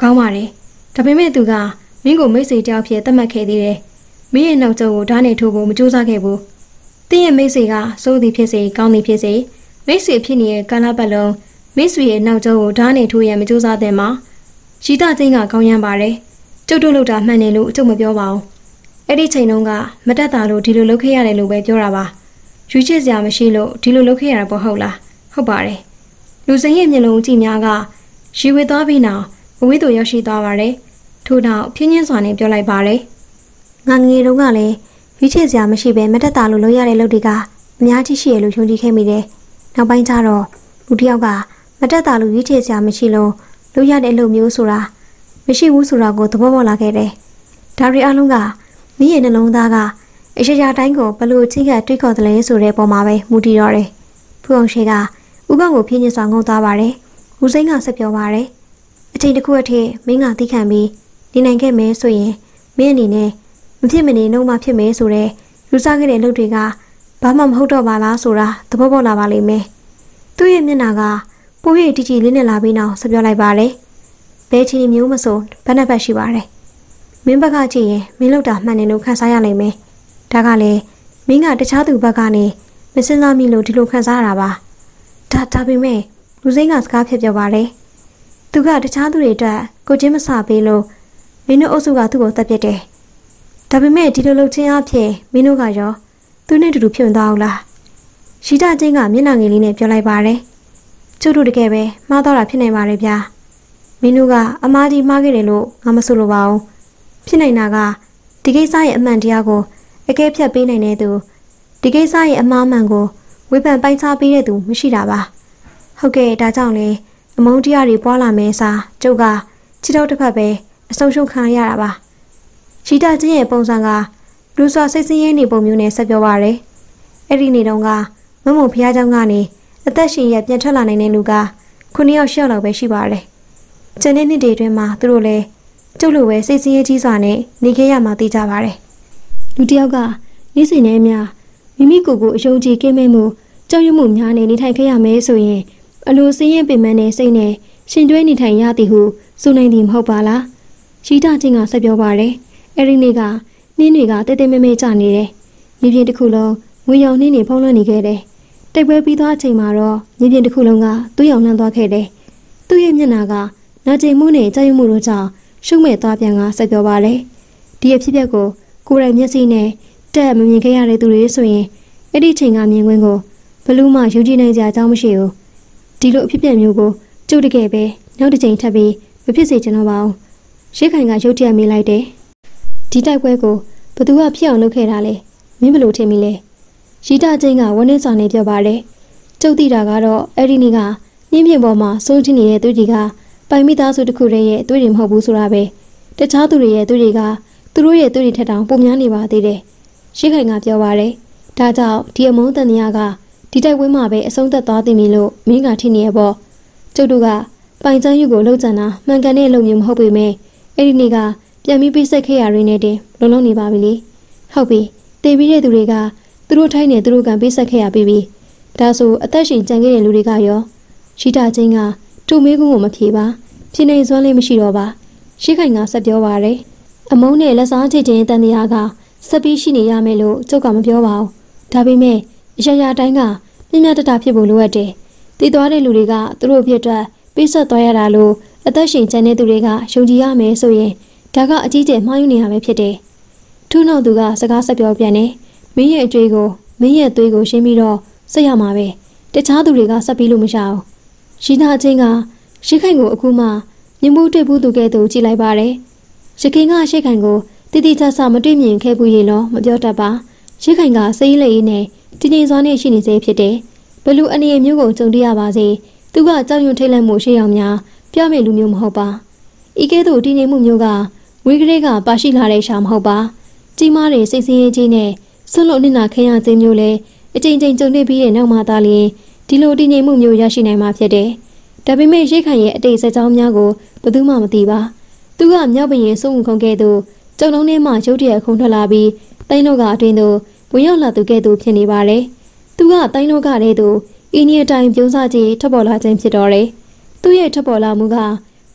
[SPEAKER 1] ကောင်းပါတယ်ဒါပေမဲ့သူကမင်းကိုမိတ်ဆွေတယောက်ဖြစ်သတ်မှတ်ခဲ့သေးတယ်မင်းရဲ့နောက်ကျောကိုဓာတ်နဲ့ထိုးဖို့မကြိုးစားခဲ့ဘူးတင်းရဲ့မိတ်ဆွေကစိုးသည်ဖြစ်စေကောင်းသည်ဖြစ်စေမိတ်ဆွေဖြစ်နေတဲ့ကာလပတ်လုံးမိတ်ဆွေရဲ့နောက်ကျောကိုဓာတ်နဲ့ထိုးရမကြိုးစားတဲ့မှာရှိတာချင်းကကောင်းရမ်းပါတယ်ကျုပ်တို့လောက်တာမှန်တယ်လို့အကျုပ်မပြောပါဘူးအဲ့ဒီချိန်တုန်းကမတက်တာလို့ဒီလိုလုပ်ခဲ့ရတယ်လို့ပဲပြောတာပါရွေးချယ်စရာမရှိလို့ဒီလိုလုပ်ခဲ့ရတာပေါ့ဟုတ်လားဟုတ်ပါတယ်လူစိမ်းရဲ့မျက်လုံးကြည့်များကရီဝေသွားပြီးနောက်အဝေးသို့ရောက်ရှိသွားပါတယ်ထို့နောက်ဖြင်းချင်းစွာနဲ့ပြောလိုက်ပါတယ်ငါငယ်တုန်းကလည်းရွေးချယ်စရာမရှိပဲမတက်တာလို့လုပ်ရတဲ့လုပ်တွေကအများကြီးရှိရလို့ယုံကြည်ခဲ့မိတယ်နောက်ပိုင်းကျတော့လူတစ်ယောက်ကမတက်တာလို့ရွေးချယ်စရာမရှိလို့လုပ်ရတဲ့အလုပ်မျိုးဆိုတာမရှိဘူးဆိုတာကိုသဘောပေါက်လာခဲ့တယ်ဒါရီအလုံးကမင်းရဲ့နှလုံးသားကအရာရာတိုင်းကိုဘလို့ချင်းကတွေးခေါ်တယ်လဲဆိုတဲ့ပုံမှာပဲမူတည်တော့တယ်ဖူအောင်ရှိကဥကောက်ကိုဖြင်းညစ်စွာငုံသွားပါတယ်ဦးစိမ်းကဆက်ပြောပါတယ်အချိန်တစ်ခုအထိမင်းကသိခံပြီးနေနိုင်ခဲ့မယ်ဆိုရင်မင်းအနေနဲ့မဖြစ်မနေနှုံမှဖြစ်မယ်ဆိုတဲ့လူစားခဲ့တဲ့လုပ်တွေကဘာမှမဟုတ်တော့ပါလားဆိုတာသဘောပေါက်လာပါလိမ့်မယ်သူ့ရဲ့မျက်နှာကပိုးရည်တကြီးလေးနဲ့လာပြီးနောက်ဆက်ပြောလိုက်ပါတယ်ဘယ်ချီမျိုးမဆိုဘယ်နှက်ဘက်ရှိပါတယ်မင်းဘက်ကကြည့်ရင်မင်းလောက်တာမှန်တယ်လို့ခံစားရနိုင်မယ်ဒါကလည်းမင်းကတခြားသူဘက်ကနေမစင်စားမိလို့ဒီလိုခံစားရတာပါဒါဒါပေမဲ့လူစိမ်းကစကားဖြစ်ပြောပါတယ်သူကတခြားသူတွေအတွက်ကိုချင်းမဆပေးလို့မင်းတို့အုပ်စုကသူ့ကိုတပ်ပစ်တယ်ဒါပေမဲ့ဒီလိုလုပ်ချင်းအဖြစ်မင်းတို့ကရောသူနဲ့တူတူဖြစ်မသွားဘူးလားရှိတာချင်းကမျက်နှာငယ်လေးနဲ့ပြောလိုက်ပါတယ်ကျုပ်တို့တကယ်ပဲမှားတော့တာဖြစ်နိုင်ပါတယ်ဗျာမင်းတို့ကအမားကြီးမှားခဲ့တယ်လို့ငါမဆိုလိုပါဘူးဖြစ်နိုင်တာကဒီကိစ္စရဲ့အမှန်တရားကိုအကဲဖြတ်ပေးနိုင်တဲ့သူဒီကိစ္စရဲ့အမှားမှန်ကိုဝေဖန်ပိုင်းခြားပေးတဲ့သူမရှိတာပါဟုတ်ကဲ့ဒါကြောင့်လေအမုန်းတရားတွေပွားလာမယ်စားကျုပ်ကခြေထောက်တစ်ဖက်ပဲအဆုံးရှုံးခံရတာပါရှိတာချင်းရဲ့ပုံစံကလူစွာစိတ်ဆင်းရဲနေပုံမျိုးနဲ့ဆက်ပြောပါရယ်အဲ့ဒီနေ့တုန်းကမမုံဖျားเจ้าကနေအသက်ရှင်ရပြန်ထွက်လာနိုင်တဲ့လူကခုနှစ်ယောက်ရှစ်ယောက်လောက်ပဲရှိပါတယ်ကျန်တဲ့နှစ်တွေအတွင်းမှာသူတို့လည်းကျုပ်လိုပဲစိတ်ဆင်းရဲကြီးစွာနဲ့နေခဲ့ရမှသိကြပါတယ်လူတစ်ယောက်ကနေ့စဉ်နဲ့များမိမိကိုယ်ကိုအယုံကြည်ကင်းမဲ့မှုကြောက်ရွံ့မှုများနဲ့နေထိုင်ခဲ့ရမယ်ဆိုရင်အလိုစင်းရဲပင်ပန်းတဲ့စိတ်နဲ့ရှင်တွဲနေထိုင်ရသည်ဟုဆိုနိုင်သည်မဟုတ်ပါလားရှိတာချင်းကဆက်ပြောပါတယ်အဲ့ဒီနေ့ကနှင်းတွေကတဲတဲမဲမဲကျနေတယ်မြေပြင်တစ်ခုလုံးငွေရောင်နှင်းတွေဖုံးလွှမ်းနေခဲ့တယ်တိုက်ပွဲပြီးသွားချိန်မှာတော့မြေပြင်တစ်ခုလုံးကသူ့ရောင်နှံသွားခဲ့တယ်သူ့ရဲ့မျက်နှာကနာကျင်မှုနဲ့ကြောက်ရွံ့မှုတို့ကြောင့်ရှုံ့မဲ့သွားပြန်ကဆက်ပြောပါတယ်ဒီအဖြစ်အပျက်ကိုကိုယ်တိုင်မျက်စိနဲ့တက်မမြင်ခဲ့ရတဲ့သူတွေဆိုရင်အဲ့ဒီချိန်ကမြင်ကွင်းကိုဘလူးမှယုံကြည်နိုင်ကြအကြောင်းမရှိဘူးဒီလိုအဖြစ်အပျက်မျိုးကိုကျုပ်တကယ်ပဲနောက်တစ်ချိန်ထပ်ပြီးမဖြစ်စေချင်တော့ပါဘူးရှေ့ခိုင်ကရုတ်တရက်မေးလိုက်တယ်ဒီတိုက်ပွဲကိုဘသူကဖြစ်အောင်လုပ်ခဲ့တာလဲမင်းဘလို့ထင်မိလဲရီတာချင်းကဝန်းနေစွာနဲ့ပြောပါတယ်ကျုပ်သိတာကတော့အဲ့ဒီနေ့ကနှင်းပြင်ပေါ်မှာစိုးချင်းနေတဲ့သူကြီးကပိုင်မိသားစုတစ်ခုတည်းရဲ့အတွေ့အကြုံမဟုတ်ဘူးဆိုတာပဲတခြားသူတွေရဲ့အတွေ့အကြုံကသူတို့ရဲ့အတွေ့အကြုံထက်တောင်ပိုများနေပါသေးတယ်ရှေ့ခိုင်ကပြောပါတယ်ဒါကြောင့်ဒီအမုန်းတန်တရားကဒီတိုက်ပွဲမှာပဲအဆုံးသတ်သွားသိပြီလို့မင်းကထင်နေရပေါ့ကျုပ်တို့ကပိုင်ချမ်းယူကိုလှုပ်ကြံတာမှန်ကန်တဲ့လုပ်မျိုးမဟုတ်ပေမဲ့အဲ့ဒီနေ့ကပြန်ပြီးပိတ်ဆက်ခဲ့ရရင်းနဲ့တင်လုံလုံနေပါပြီလေဟုတ်ပြီတည်ပြီးတဲ့သူတွေကသူတို့ထိုင်းနေသူတို့ကပိတ်ဆက်ခဲ့ရပြီဒါဆိုအသက်ရှင်ကြံခဲ့တဲ့လူတွေကရောရှိတာချင်းကတူမေးကုန်းကိုမဖြေပါဖြေနိုင်စွမ်းလေးမရှိတော့ပါရှေ့ခိုင်ကဆက်ပြောပါတယ်အမုန်းနဲ့လက်စားချစ်ခြင်းတန်တရားကဆက်ပြီးရှိနေရမယ်လို့ကျုပ်ကမပြောပါဘူးဒါပေမဲ့အရာရာတိုင်းကပြင်းပြတတဖြစ်ဖို့လိုအပ်တယ်တည်သွားတဲ့လူတွေကသူတို့ဖြစ်အတွက်ပိတ်ဆက်သွားရတာလို့အသက်ရှင်ကြံတဲ့သူတွေကယုံကြည်ရမယ်ဆိုရင်ဒါကအကြီးကျယ်မှားယွင်းနေရမယ်ဖြစ်တယ်ထို့နောက်သူကစကားဆက်ပြောပြန်တယ်မင်းရဲ့အတွေ့ကိုမင်းရဲ့သွေးကိုရှင်းပြီးတော့ဆက်ရမှာပဲတခြားသူတွေကဆက်ပြီးလို့မရအောင်ရှိနာချင်းကရှိခိုင်ကိုအခုမှမြင်မှုတွေ့ဘူးသူကဲ့သို့ကြည့်လိုက်ပါတယ်ရခင်ကရှိခိုင်ကိုတိတိကျကျမတွေ့မြင်ခဲ့ဘူးရေလို့မပြောတတ်ပါရှိခိုင်ကစိတ်လေးနဲ့တင်းတင်းစွာနဲ့ရှိနေစေဖြစ်တယ်ဘလူအနေအမျိုးကိုကြုံတွေ့ရပါစေသူကကြောက်ရွံ့ထိတ်လန့်မှုရှိအောင်များပြမယ့်လူမျိုးမဟုတ်ပါဤကဲ့သို့တင်းနေမှုမျိုးကဝေးကလေးကပါရှိလာတဲ့ရှာမဟုတ်ပါကြီးမားတဲ့စိတ်ဆင်းရဲခြင်းနဲ့ဆွန့်လွတ်နေတာခရမ်းခြင်းမျိုးလဲအချိန်ချင်းကြုံနေပြီးတဲ့နောက်မှသာလျှင်ဒီလိုတင်းနေမှုမျိုးရရှိနိုင်မှာဖြစ်တယ်ဒါပေမဲ့ရိတ်ခိုင်ရဲ့အတိတ်စကြောင်းများကိုဘယ်သူမှမသိပါသူကမြောက်ပင်ရင်စုံခုံကဲ့သို့ကျုံလုံးထဲမှရုတ်တရက်ခုံထွက်လာပြီးတိုင်းလောကအတွင်းသို့ဝင်ရောက်လာသူကဲ့သို့ဖြစ်နေပါတယ်သူကတိုင်းလောကထဲသို့အင်းကြီးအတိုင်းပြုံးစားခြင်းထပ်ပေါ်လာခြင်းဖြစ်တော်တယ်သူရဲ့ထပ်ပေါ်လာမှုကဖူ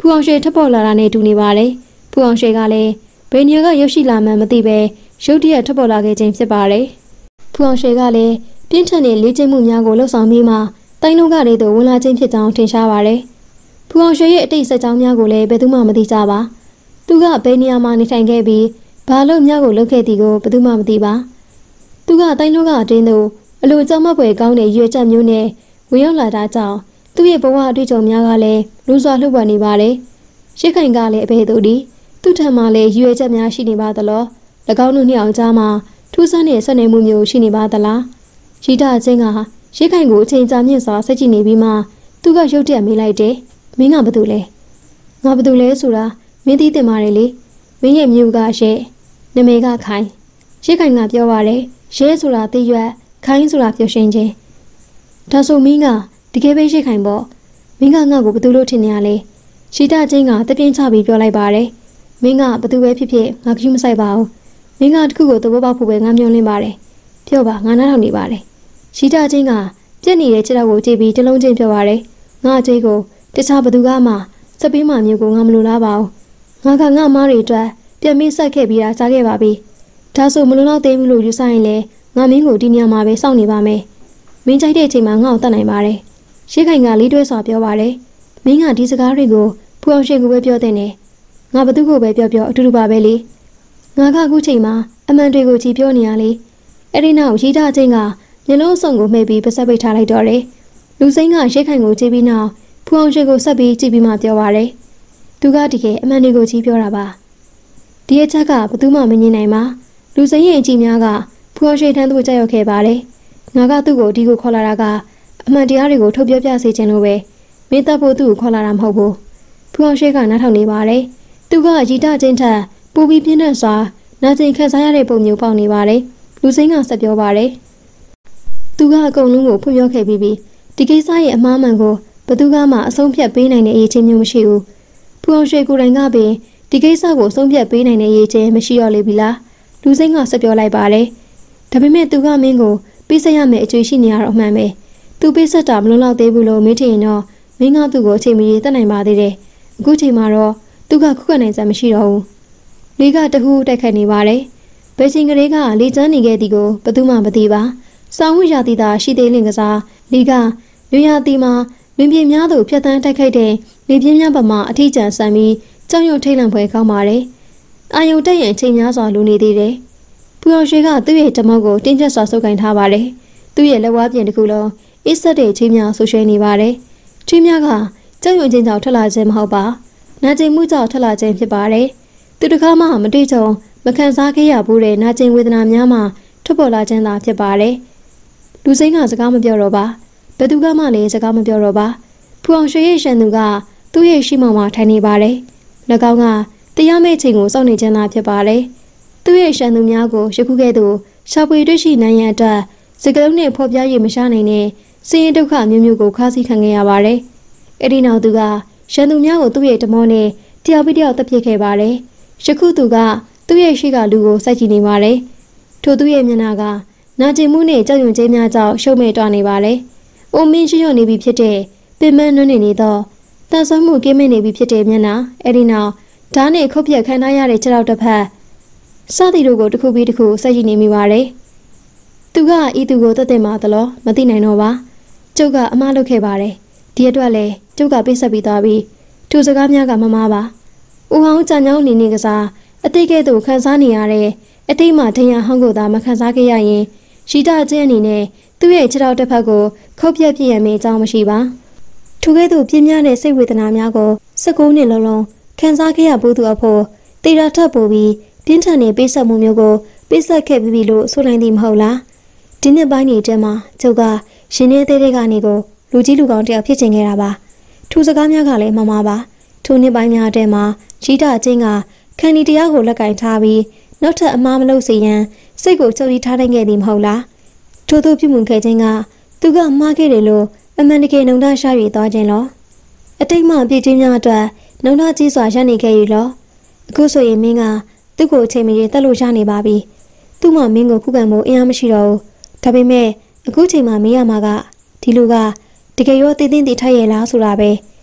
[SPEAKER 1] အောင်ရွှေထပ်ပေါ်လာတာနဲ့တူနေပါတယ်ဖူအောင်ရွှေကလည်းဘယ်နေရာကရောက်ရှိလာမှန်းမသိပဲရုတ်တရက်ထပ်ပေါ်လာခဲ့ခြင်းဖြစ်ပါတယ်ဖူအောင်ရွှေကလည်းပြင်းထန်တဲ့လေ့ကျင့်မှုများကိုလှုပ်ဆောင်ပြီးမှတိုင်းလုံးကလေးတို့ဝင်လာခြင်းဖြစ်ကြောင်းထင်ရှားပါတယ်ဖူအောင်ရွှေရဲ့အတိတ်ဆက်ကြောင်းများကိုလည်းဘယ်သူမှမသိကြပါသူကဘယ်နေရာမှာနေထိုင်ခဲ့ပြီးဘာလို့များကိုလုပ်ခဲ့သည်ကိုဘယ်သူမှမသိပါသူကတိုင်းလုံးကအတင်းတို့အလိုကြောင့်မပွဲကောင်းတဲ့ရွေချက်မျိုးနဲ့ဝင်ရောက်လာတာကြောင့်သူ့ရဲ့ဘဝအတွေ့အကြုံများကလည်းလူစွာလှုပ်ဝက်နေပါတယ်ရှစ်ခိုင်ကလည်းအဘယ်သူဒီသူ့ထံမှာလည်းရွေချက်များရှိနေပါသလား၎င်းတို့နှစ်အောင်ကြားမှာထူးဆန်းတဲ့ဆက်နေမှုမျိုးရှိနေပါသလားရှိတာချင်းကရှစ်ခိုင်ကိုအချိန်ကြာမြင့်စွာဆက်ကြည့်နေပြီးမှသူကရုတ်တရက်မေးလိုက်တယ်မင်းကဘာတူလဲငါဘာတူလဲဆိုတာမင်းသိတင်ပါတယ်လေမင်းရဲ့မြို့ကရှဲနမေကခိုင်ရှစ်ခိုင်ကပြောပါတယ်ရဲဆိုတာသိရွက်ခိုင်ဆိုတာပြောရှင်းခြင်းဒါဆိုမင်းကတကယ်ပဲရှစ်ခိုင်ပေါ့မင်းကငါ့ကိုဘာတူလို့ထင်နေရလဲရှိတာချင်းကတပြင်းချပြီးပြောလိုက်ပါတယ်မင်းကဘာတူပဲဖြစ်ဖြစ်ငါကြည့်မဆိုင်ပါဘူးမင်းကတခုကိုသဘောပေါက်ဖို့ပဲငါမျှော်လင့်ပါတယ်ပြောပါငါနားထောင်နေပါတယ်ရှိတာချင်းကပြက်နေတဲ့ခြေထောက်ကိုကြည့်ပြီးတလုံးချင်းပြောပါတယ်ငါအသေးကိုတခြားဘသူကမှစပင်းမမျိုးကိုငါမလိုလားပါဘူးငါကငါမားတွေအတွက်ပြန်ပြီးဆက်ခဲ့ပြီးတာကြားခဲ့ပါပြီဒါဆိုမလုံလောက်သေးဘူးလို့ယူဆရင်လေငါမင်းကိုဒီနေရာမှာပဲစောင့်နေပါမယ်မင်းကြိုက်တဲ့အချိန်မှာငါ့ကိုတတ်နိုင်ပါတယ်ရှေ့ခိုင်ကလေးတွဲစွာပြောပါတယ်မင်းကဒီစကားတွေကိုဖူအောင်ရှိကိုပဲပြောတဲ့နဲ့ငါဘသူ့ကိုပဲပြောပြောအတူတူပါပဲလေငါကအခုချိန်မှာအမှန်တွေကိုကြည်ပြောနေရလေအဲ့ဒီနောက်ရီတာချင်းကမျက်လုံးစုံကိုမှိတ်ပြီးပါဆက်ပိတ်ထားလိုက်တော့တယ်လူစိမ်းကရှေ့ခိုင်ကိုကြည့်ပြီးနောက်ဖူအောင်ရှိကိုဆက်ပြီးကြည့်ပြီးမှပြောပါတယ်သူကတကယ်အမှန်တွေကိုကြည်ပြောတာပါဒီအချက်ကဘသူမှမငြင်းနိုင်ပါလူစိမ်းရဲ့အကြည့်များကဖူအောင်ရှိထမ်းသူ့ကိုကြောက်ရွံ့ခဲ့ပါတယ်ငါကသူ့ကိုဒီကိုခေါ်လာတာကအမှန်တရားတွေကိုထုတ်ပြောပြစေချင်လို့ပဲမင်းတပ်ဖို့သူ့ကိုခေါ်လာတာမဟုတ်ဘူးဖူအောင်ရှိကနားထောင်နေပါတယ်သူကရီတာချင်းထက်ပူပြီးပြင်းထန်စွာနာကျင်ခက်စားရတဲ့ပုံမျိုးပေါက်နေပါတယ်လူစိမ်းကဆက်ပြောပါတယ်သူကအကုန်လုံးကိုဖွင့်ပြောခဲ့ပြီးပြီးဒီကိစ္စရဲ့အမှားမှန်ကိုဘသူကမှအဆုံးဖြတ်ပေးနိုင်တဲ့အရေးချင်းမျိုးမရှိဘူးဖူအောင်ရှိကိုယ်တိုင်ကပင်ဒီကိစ္စကိုအဆုံးဖြတ်ပေးနိုင်တဲ့အရေးချင်းမရှိတော့လေပြီလားလူစိမ်းကဆက်ပြောလိုက်ပါတယ်ဒါပေမဲ့သူကမင်းကိုပေးဆက်ရမယ့်အကျွေးရှိနေရတော့မှန်ပဲသူပေးဆက်တာမလုံလောက်သေးဘူးလို့မင်းထင်ရင်တော့မင်းကသူ့ကိုအချိန်မီတတ်နိုင်ပါသေးတယ်အခုချိန်မှာတော့သူကခုခံနိုင်စမ်းမရှိတော့ဘူးလေးကတခုတိုက်ခတ်နေပါတယ်ဘယ်ချိန်ကလေးကလေချမ်းနေခဲ့သည်ကိုဘသူမှမသိပါစောင်းဝရသည်သာရှိသေးလင်ကစားလေးကရွရသည်မှာမင်းပြင်းများသူဖြတ်တန်းတိုက်ခိုက်တဲ့လေပြင်းများပမာအထီးကျန်ဆန်ပြီးကြောင်ရုံထိတ်လန့်ဖွယ်ကောင်းပါတယ်အာယုံတက်ရင်ချိန်များစွာလိုနေသေးတယ်ပူအောင်ရွှေကသူ့ရဲ့ဓမောက်ကိုတင်းကျပ်စွာဆုပ်ကိုင်ထားပါတယ်သူ့ရဲ့လက်ဝါးပြင်တစ်ခုလုံးအစ်ဆက်တဲ့ချင်းများဆူရွှဲနေပါတယ်ချင်းများကကြောင်ရုံချင်းကြောင့်ထွက်လာခြင်းမဟုတ်ပါနာကျင်မှုကြောင့်ထွက်လာခြင်းဖြစ်ပါတယ်သူတကားမှမတွေ့ကြုံမခံစားခဲ့ရဘူးတဲ့နာကျင်ဝေဒနာများမှထွက်ပေါ်လာခြင်းသာဖြစ်ပါတယ်လူစိမ်းကစကားမပြောတော့ပါဘယ်သူကမှလည်းစကားမပြောတော့ပါဖူအောင်ရွှေရဲ့ရှန်သူကသူ့ရဲ့ရှိမောင်မှာထိုင်နေပါတယ်၎င်းကတရားမဲ့ချိန်ကိုစောင့်နေခြင်းသာဖြစ်ပါတယ်သူ့ရဲ့ရှန်သူများကိုယခုကဲ့သို့ရှာဖွေတွေ့ရှိနိုင်ရန်အတွက်စကလုံးနဲ့ဖော်ပြရမရှာနိုင်တဲ့စည်ရင်ဒုက္ခမျိုးမျိုးကိုခါးစည်းခံခဲ့ရပါတယ်အဲ့ဒီနောက်သူကရှန်သူများကိုသူ့ရဲ့ဓမောနဲ့တယောက်ပြီးတယောက်တပ်ပစ်ခဲ့ပါတယ်ယခုသူကသူ့ရဲ့ရှိကလူကိုစိုက်ကြည့်နေပါတယ်ထို့သူ့ရဲ့မျက်နှာကနာကျင်မှုနဲ့ကြောက်ရွံ့ခြင်းများကြောင့်ရှုံ့မဲ့တွားနေပါတယ်အိုမင်းရှိရနေပြီဖြစ်တဲ့ပင်မနှွနေနေတော့တန်ဆွမ်းမှုကင်းမဲ့နေပြီဖြစ်တဲ့မျက်နှာအဲ့ဒီနောက်ဓာတ်နဲ့ခုတ်ပြက်ခံထားရတဲ့ခြေထောက်တစ်ဖက်စသည်တို့ကိုတစ်ခုပြီးတစ်ခုစိုက်ကြည့်နေမိပါတယ်သူကဤသူကိုတတ်တဲ့မှာသလားမသိနိုင်တော့ပါကျုပ်ကအမှားလုပ်ခဲ့ပါတယ်ဒီအတွက်လည်းကျုပ်ကပြစ်ဆက်ပြီးသွားပြီးသူစကားများကမမားပါဦးဟောင်းကြံကြောင်းနေနေကစားအတိတ်ကဲ့သို့ခန်းစားနေရတဲ့အတိတ်မှာထင်ရဟောင်းကိုသာမခန်းစားခဲ့ရရင်ရှိတာချင်းအနေနဲ့သူ့ရဲ့ခြေထောက်တစ်ဖက်ကိုခုတ်ပြက်ပြည့်ရမယ့်အကြောင်းမရှိပါထိုကဲ့သို့ပြင်းပြတဲ့စိတ်ဝေဒနာများကိုစက်ကုန်းနဲ့လုံးလုံးခံစားခဲ့ရဘူးသူအဖို့တေတာထပ်ပို့ပြီးပြင်းထန်တဲ့ပေးဆက်မှုမျိုးကိုပေးဆက်ခဲ့ပြီးပြီလို့ဆိုနိုင်သည်မဟုတ်လားဒီနှစ်ပိုင်းတွေထဲမှာကျုပ်ကရှင်နေသေးတဲ့ကနေကိုလူကြီးလူကောင်းတယောက်ဖြစ်ချင်ခဲ့တာပါထိုစကားများကလည်းမမှားပါထိုနှစ်ပိုင်းများထဲမှာရှိတာချင်းကခန္ဒီတရားကိုလက်ကင်ထားပြီးနောက်ထပ်အမှားမလုပ်စေရန်စိတ်ကိုချုပ်ပြီးထားနိုင်ခဲ့သည်မဟုတ်လားထို့သူပြုမှုခဲ့ခြင်းကသူကမှားခဲ့တယ်လို့အမှန်တကယ်နှုံသားရှာ၍သွားခြင်းလောအတိတ်မှပြည့်ချင်းများအတွက်နှုံသားကြီးစွာရနေခဲ့ရလောအခုဆိုရင်မင်းကသူ့ကိုအချိန်မီတက်လို့ရနေပါပြီသူ့မှမင်းကိုခုခံဖို့အင်အားမရှိတော့ဘူးဒါပေမဲ့အခုချိန်မှာမင်းရမှာကဒီလူကတကယ်ရောတည်တည်တည်ထိုက်ရလားဆိုတာပဲ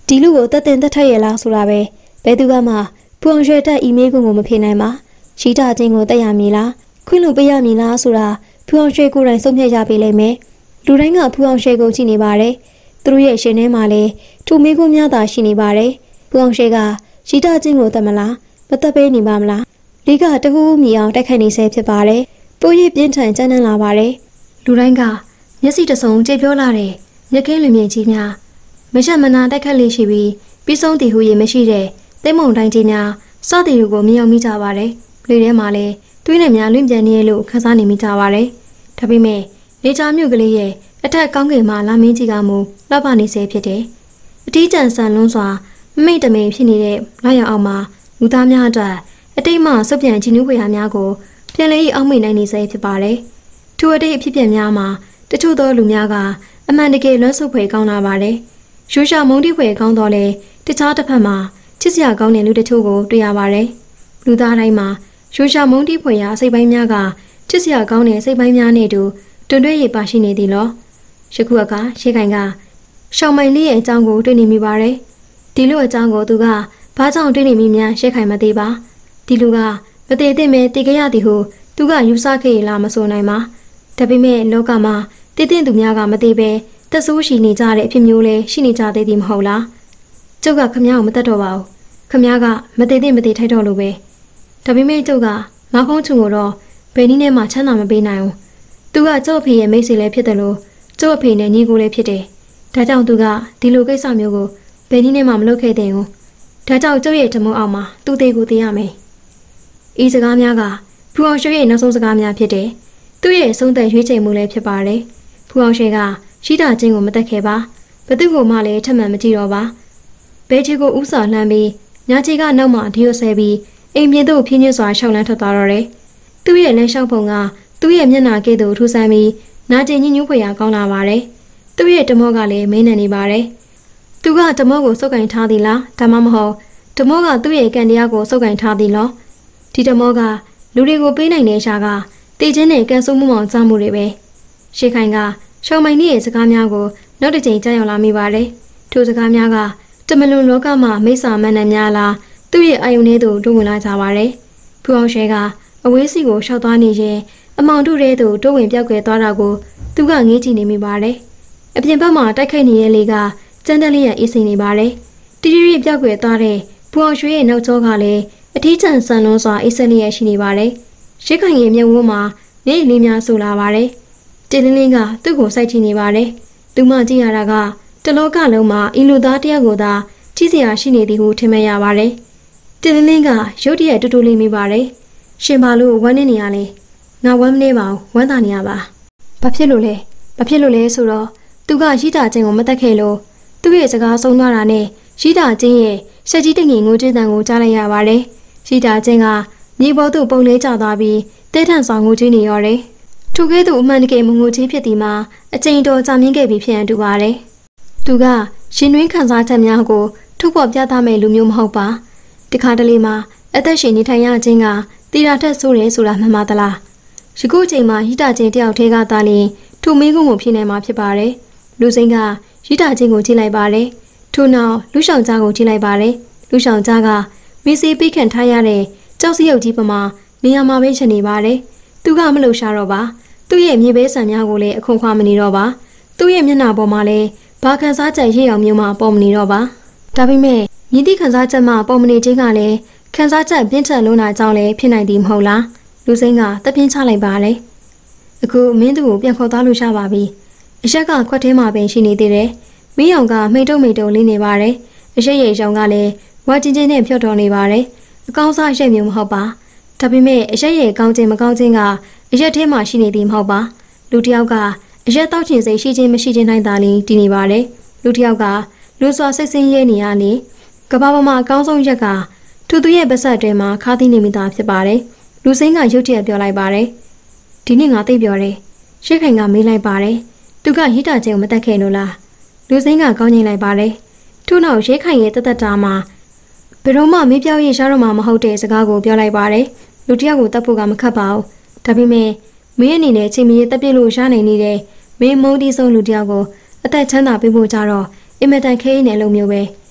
[SPEAKER 1] ဒီလူကိုတက်တင်တက်ထက်ရလားဆိုတာပဲဘယ်သူကမှပူအောင်ရွှဲတက်အီးမေးလ်ကိုမဖြေနိုင်ပါရှိတာချင်းကိုတက်ရမည်လားခွင့်လို့ပေးရမည်လားဆိုတာပူအောင်ရွှဲကိုယ်တိုင်ဆုံးဖြတ်ရပေးလိမ့်မယ်လူတိုင်းကပူအောင်ရွှဲကိုကြည့်နေပါတယ်သူတို့ရဲ့ရှင်ထဲမှာလည်းထိုမေးခွန်းများသာရှိနေပါတယ်ပူအောင်ရွှဲကရှိတာချင်းကိုတက်မလားမတက်ပေးနေပါမလားလေးကတကူးမြည်အောင်တိုက်ခိုက်နေဆဲဖြစ်ပါတယ်ပိုးရည်ပြင်းထန်ကြမ်းတမ်းလာပါတယ်လူတိုင်းကမျက်စိတစုံကြိတ်ပြောလာတဲ့မြက်ကင်းလူမြင့်ကြီးများမရှက်မနာတိုက်ခတ်လေးရှိပြီးပြီးဆုံးတည်ဟူရမရှိတဲ့သင်းမုံတိုင်းကြီးများစသည်တို့ကိုမြင်အောင်မိကြပါတယ်။လေထဲမှာလည်းသွေးနဲ့များလွင့်ပြန်နေလို့ခန်းစားနေမိကြပါတယ်။ဒါပေမဲ့နေချာမြို့ကလေးရဲ့အထက်ကောင်းကင်မှာလာမင်းကြီးကမူလောက်ပါနေစေဖြစ်တယ်။အထီးကျန်ဆန်လွန်းစွာမမိတ်တမိန်ဖြစ်နေတဲ့လောက်ရောက်အောင်မှာလူသားများအတွက်အတိတ်မှစုပ်ပြန်ခြင်းနုဖွေဟာများကိုပြန်လည်အောက်မေ့နိုင်နေစေဖြစ်ပါတယ်။ထိုအတိတ်အဖြစ်ပြန်များမှာတချို့သောလူများကအမှန်တကယ်လွတ်ဆုပ်ဖွယ်ကောင်းလာပါတယ်။ရိုးရှာမုန်းတိဖွယ်ကောင်းတော့လေတခြားတစ်ဖက်မှာချစ်စရာကောင်းတဲ့လူတချို့ကိုတွေ့ရပါတယ်။လူသားတိုင်းမှာရိုးရှာမုန်းတိဖွယ်ရာစိတ်ပိုင်းများကချစ်စရာကောင်းတဲ့စိတ်ပိုင်းများနဲ့တူတွင်တွဲရပါရှိနေသည်လော။ယခုအခါရှေ့ခိုင်ကရှောင်းမိုင်လေးရဲ့အကြောင်းကိုတွေ့နေမိပါတယ်။ဒီလိုအကြောင်းကိုသူကဘာကြောင့်တွေ့နေမိများရှေ့ခိုင်မသိပါ။ဒီလူကမသေးသင့်ပဲတည်ကြရသည်ဟုသူကယူဆခဲ့လားမဆိုနိုင်ပါ။ဒါပေမဲ့လောကမှာတည်တဲ့သူများကမသေးပဲတက်ဆိုးရှိနေကြတဲ့အဖြစ်မျိုးလဲရှိနေကြသေးသည်မဟုတ်လားကျုပ်ကခမ ्या ကိုမတတ်တော့ပါဘူးခမ ्या ကမသေးတဲ့မသေးထိုက်တော့လို့ပဲဒါပေမဲ့ကျုပ်ကငါဖုံးချုံကိုတော့ဘယ်နည်းနဲ့မှချမ်းသာမပေးနိုင်ဘူးသူကကျုပ်အဖေရဲ့မိတ်ဆွေလည်းဖြစ်တယ်လို့ကျုပ်အဖေနဲ့ညီကိုလည်းဖြစ်တယ်ဒါကြောင့်သူကဒီလိုကိစ္စမျိုးကိုဘယ်နည်းနဲ့မှမလုပ်ခဲ့တဲ့ဘူးဒါကြောင့်ကျုပ်ရဲ့ဓမုံအောင်မှာသူ့သေးကိုသိရမယ်ဤစကားများကဖူအောင်ရွှေရဲ့နောက်ဆုံးစကားများဖြစ်တယ်သူ့ရဲ့အဆုံးသက်ရွေးချယ်မှုလည်းဖြစ်ပါတယ်ဖူအောင်ရွှေကရှိတာချင်းကိုမတက်ခဲ့ပါဘသူကိုမှလည်းထပ်မံမကြည့်တော့ပါဘဲချီကိုဥစာလှမ်းပြီးညာချီကနောက်မှဒီကိုဆဲပြီးအိမ်ပြင်သို့ဖြင်းညွှတ်စွာရှောက်လန်းထွက်သွားတော့တယ်သူ့ရဲ့လမ်းလျှောက်ပုံကသူ့ရဲ့မျက်နှာကဲ့သို့ထူဆန်းပြီးနာကျင်ညှဉ်းညူးဖွယ်ရာကောင်းလာပါတယ်သူ့ရဲ့တမောကလည်းမင်းနဲ့နေပါတယ်သူကတမောကိုစုပ်ကင်ထားသည်လားဒါမှမဟုတ်တမောကသူ့ရဲ့ကန်တရားကိုစုပ်ကင်ထားသည်လောဒီတမောကလူတွေကိုပေးနိုင်တဲ့ရှားကတေချင်းနဲ့ကန်ဆိုးမှုမောင်ကြားမှုတွေပဲရှေခိုင်ကရှောင်းမိုင်ရဲ့စကားများကိုနောက်တစ်ချိန်ကြားရောက်လာမိပါတယ်ထိုစကားများကတမလွန်လောကမှာမိစ္ဆာမန္တန်များလားသူ့ရဲ့အာယုန်ထဲသို့တိုးဝင်လာကြပါတယ်ဖူအောင်ရှဲကအဝေးစီကိုရှောက်သွားနေရင်အမောင်တို့ထဲသို့တိုးဝင်ပြောက်ကွယ်သွားတာကိုသူကငေးကြည့်နေမိပါတယ်အပြင်ဘက်မှာတိုက်ခိုက်နေတဲ့လေကကျန်းတက်လေးရအေးစိန်နေပါတယ်တီတီရီပြောက်ကွယ်သွားတဲ့ဖူအောင်ရွှေရဲ့နောက်ကျောကလည်းအထီးကျန်ဆန်လွန်းစွာအေးဆက်လေးရရှိနေပါတယ်ရှစ်ခိုင်ရဲ့မျက်ဝန်းမှာနေလေးများဆူလာပါတယ်တင်လင်းလင်းကသူ့ကိုစိုက်ကြည့်နေပါတယ်သူမှကြည့်ရတာကတလောကလုံးမှာအီလူသားတယောက်ကိုသာကြည့်စရာရှိနေသည်ဟုထင်မှတ်ရပါတယ်တင်လင်းလင်းကရုတ်တရက်တူတူလေးမိပါတယ်ရှင်ပါလို့ဝမ်းနေနေရလဲငါဝမ်းမနေပါဘူးဝမ်းသာနေရပါဘာဖြစ်လို့လဲဘာဖြစ်လို့လဲဆိုတော့သူကရှိတာချင်းကိုမတက်ခဲ့လို့သူ့ရဲ့စကားဆုံးသွားတာနဲ့ရှိတာချင်းရဲ့ရှက်ကြီးတငင်ငိုကြည့်တန်ကိုကြားလိုက်ရပါတယ်ရှိတာချင်းကမြေပေါ်သို့ပုံလေးကျသွားပြီးတဲထန်ဆောင်ငိုကြည့်နေရတယ်ထိုကဲ့သို့အမှန်တကယ်မငိုချင်းဖြစ်သည်မှာအချိန်တော်ကြာမြင့်ခဲ့ပြီးဖြစ်ရန်တူပါတယ်သူကရှင်တွင်းခံစားချက်များကိုထုတ်ဖော်ပြသမဲ့လူမျိုးမဟုတ်ပါဒီခါတလေမှာအသက်ရှင်နေထိုင်ရခြင်းကတီရာထက်ဆိုးတယ်ဆိုတာမှန်ပါသလားယခုအချိန်မှာဟိတာချင်းတယောက်ထဲကသာလျှင်ထိုမေးခွန်းကိုဖြေနိုင်မှာဖြစ်ပါတယ်လူစိမ်းကဟိတာချင်းကိုကြည့်လိုက်ပါတယ်ထို့နောက်လူဆောင်ကြားကိုကြည့်လိုက်ပါတယ်လူဆောင်ကြားကမီစီပိခံထားရတဲ့ကြောက်စရုပ်ကြီးပမာနေရာမှာပဲချနေပါတယ်သူကမလှူရှာတော့ပါသူ့ရဲ့မြေပဲဆံများကိုလည်းအခွန်ခွာမနေတော့ပါသူ့ရဲ့မျက်နှာပေါ်မှာလည်းဘာခန်းစားချက်ရိပ်အောင်မျိုးမှပေါ်မနေတော့ပါဒါပေမဲ့မြည်သည့်ခန်းစားချက်မှပေါ်မနေခြင်းကလည်းခန်းစားချက်ပြင်းထန်လွန်းတာကြောင့်လည်းဖြစ်နိုင်သည်မဟုတ်လားလူစိမ်းကတပြင်းချလိုက်ပါလေအခုမင်းသူကိုပြန်ခေါ်သွားလို့ရှာပါပြီအရက်ကခွက်ထဲမှာပင်ရှိနေသေးတယ်မင်းအောင်ကမိတ်တုံမိတ်တုံလေးနေပါတယ်အရက်ရိပ်ရောင်ကလည်းဝါချင်းချင်းနဲ့ဖြော့တော်နေပါတယ်အကောင်းစားရိပ်မျိုးမဟုတ်ပါဒါပေမဲ့အရက်ရဲ့ကောင်းခြင်းမကောင်းခြင်းကအရက်ထဲမှာရှိနေသည်မဟုတ်ပါလူတစ်ယောက်ကအရက်တောက်ချင်စိတ်ရှိခြင်းမရှိခြင်းတိုင်းသာလျှင်တည်နေပါတယ်လူတစ်ယောက်ကလူစွာစိတ်ဆင်းရဲနေရလေကဘာပေါ်မှာအကောင်းဆုံးရက်ကသူသူရဲ့ပါဆက်တွင်မှာခါးသီးနေမိတာဖြစ်ပါတယ်လူစိမ်းကရုတ်တရက်ပြောလိုက်ပါတယ်ဒီနေ့ငါသိပြောတယ်ရှစ်ခိုင်ကမေးလိုက်ပါတယ်သူကဟိတာချင်းကိုမတက်ခဲ့လို့လားလူစိမ်းကကောင်းငိမ့်လိုက်ပါတယ်ထို့နောက်ရဲခိုင်ရဲ့တသက်တာမှာဘယ်တော့မှမေးပြောရေးရှားတော့မှမဟုတ်တဲ့စကားကိုပြောလိုက်ပါတယ်လူတစ်ယောက်ကိုတတ်ဖို့ကမခက်ပါဘူးဒါပေမဲ့မင်းအနေနဲ့ချိန်မီတက်ပြစ်လို့ရှားနိုင်နေတဲ့မင်းမုန်းတီးဆုံးလူတစ်ယောက်ကိုအသက်ချမ်းသာပေးဖို့ကြတော့အင်မတန်ခဲရင်းနဲ့လုံမျိုးပဲ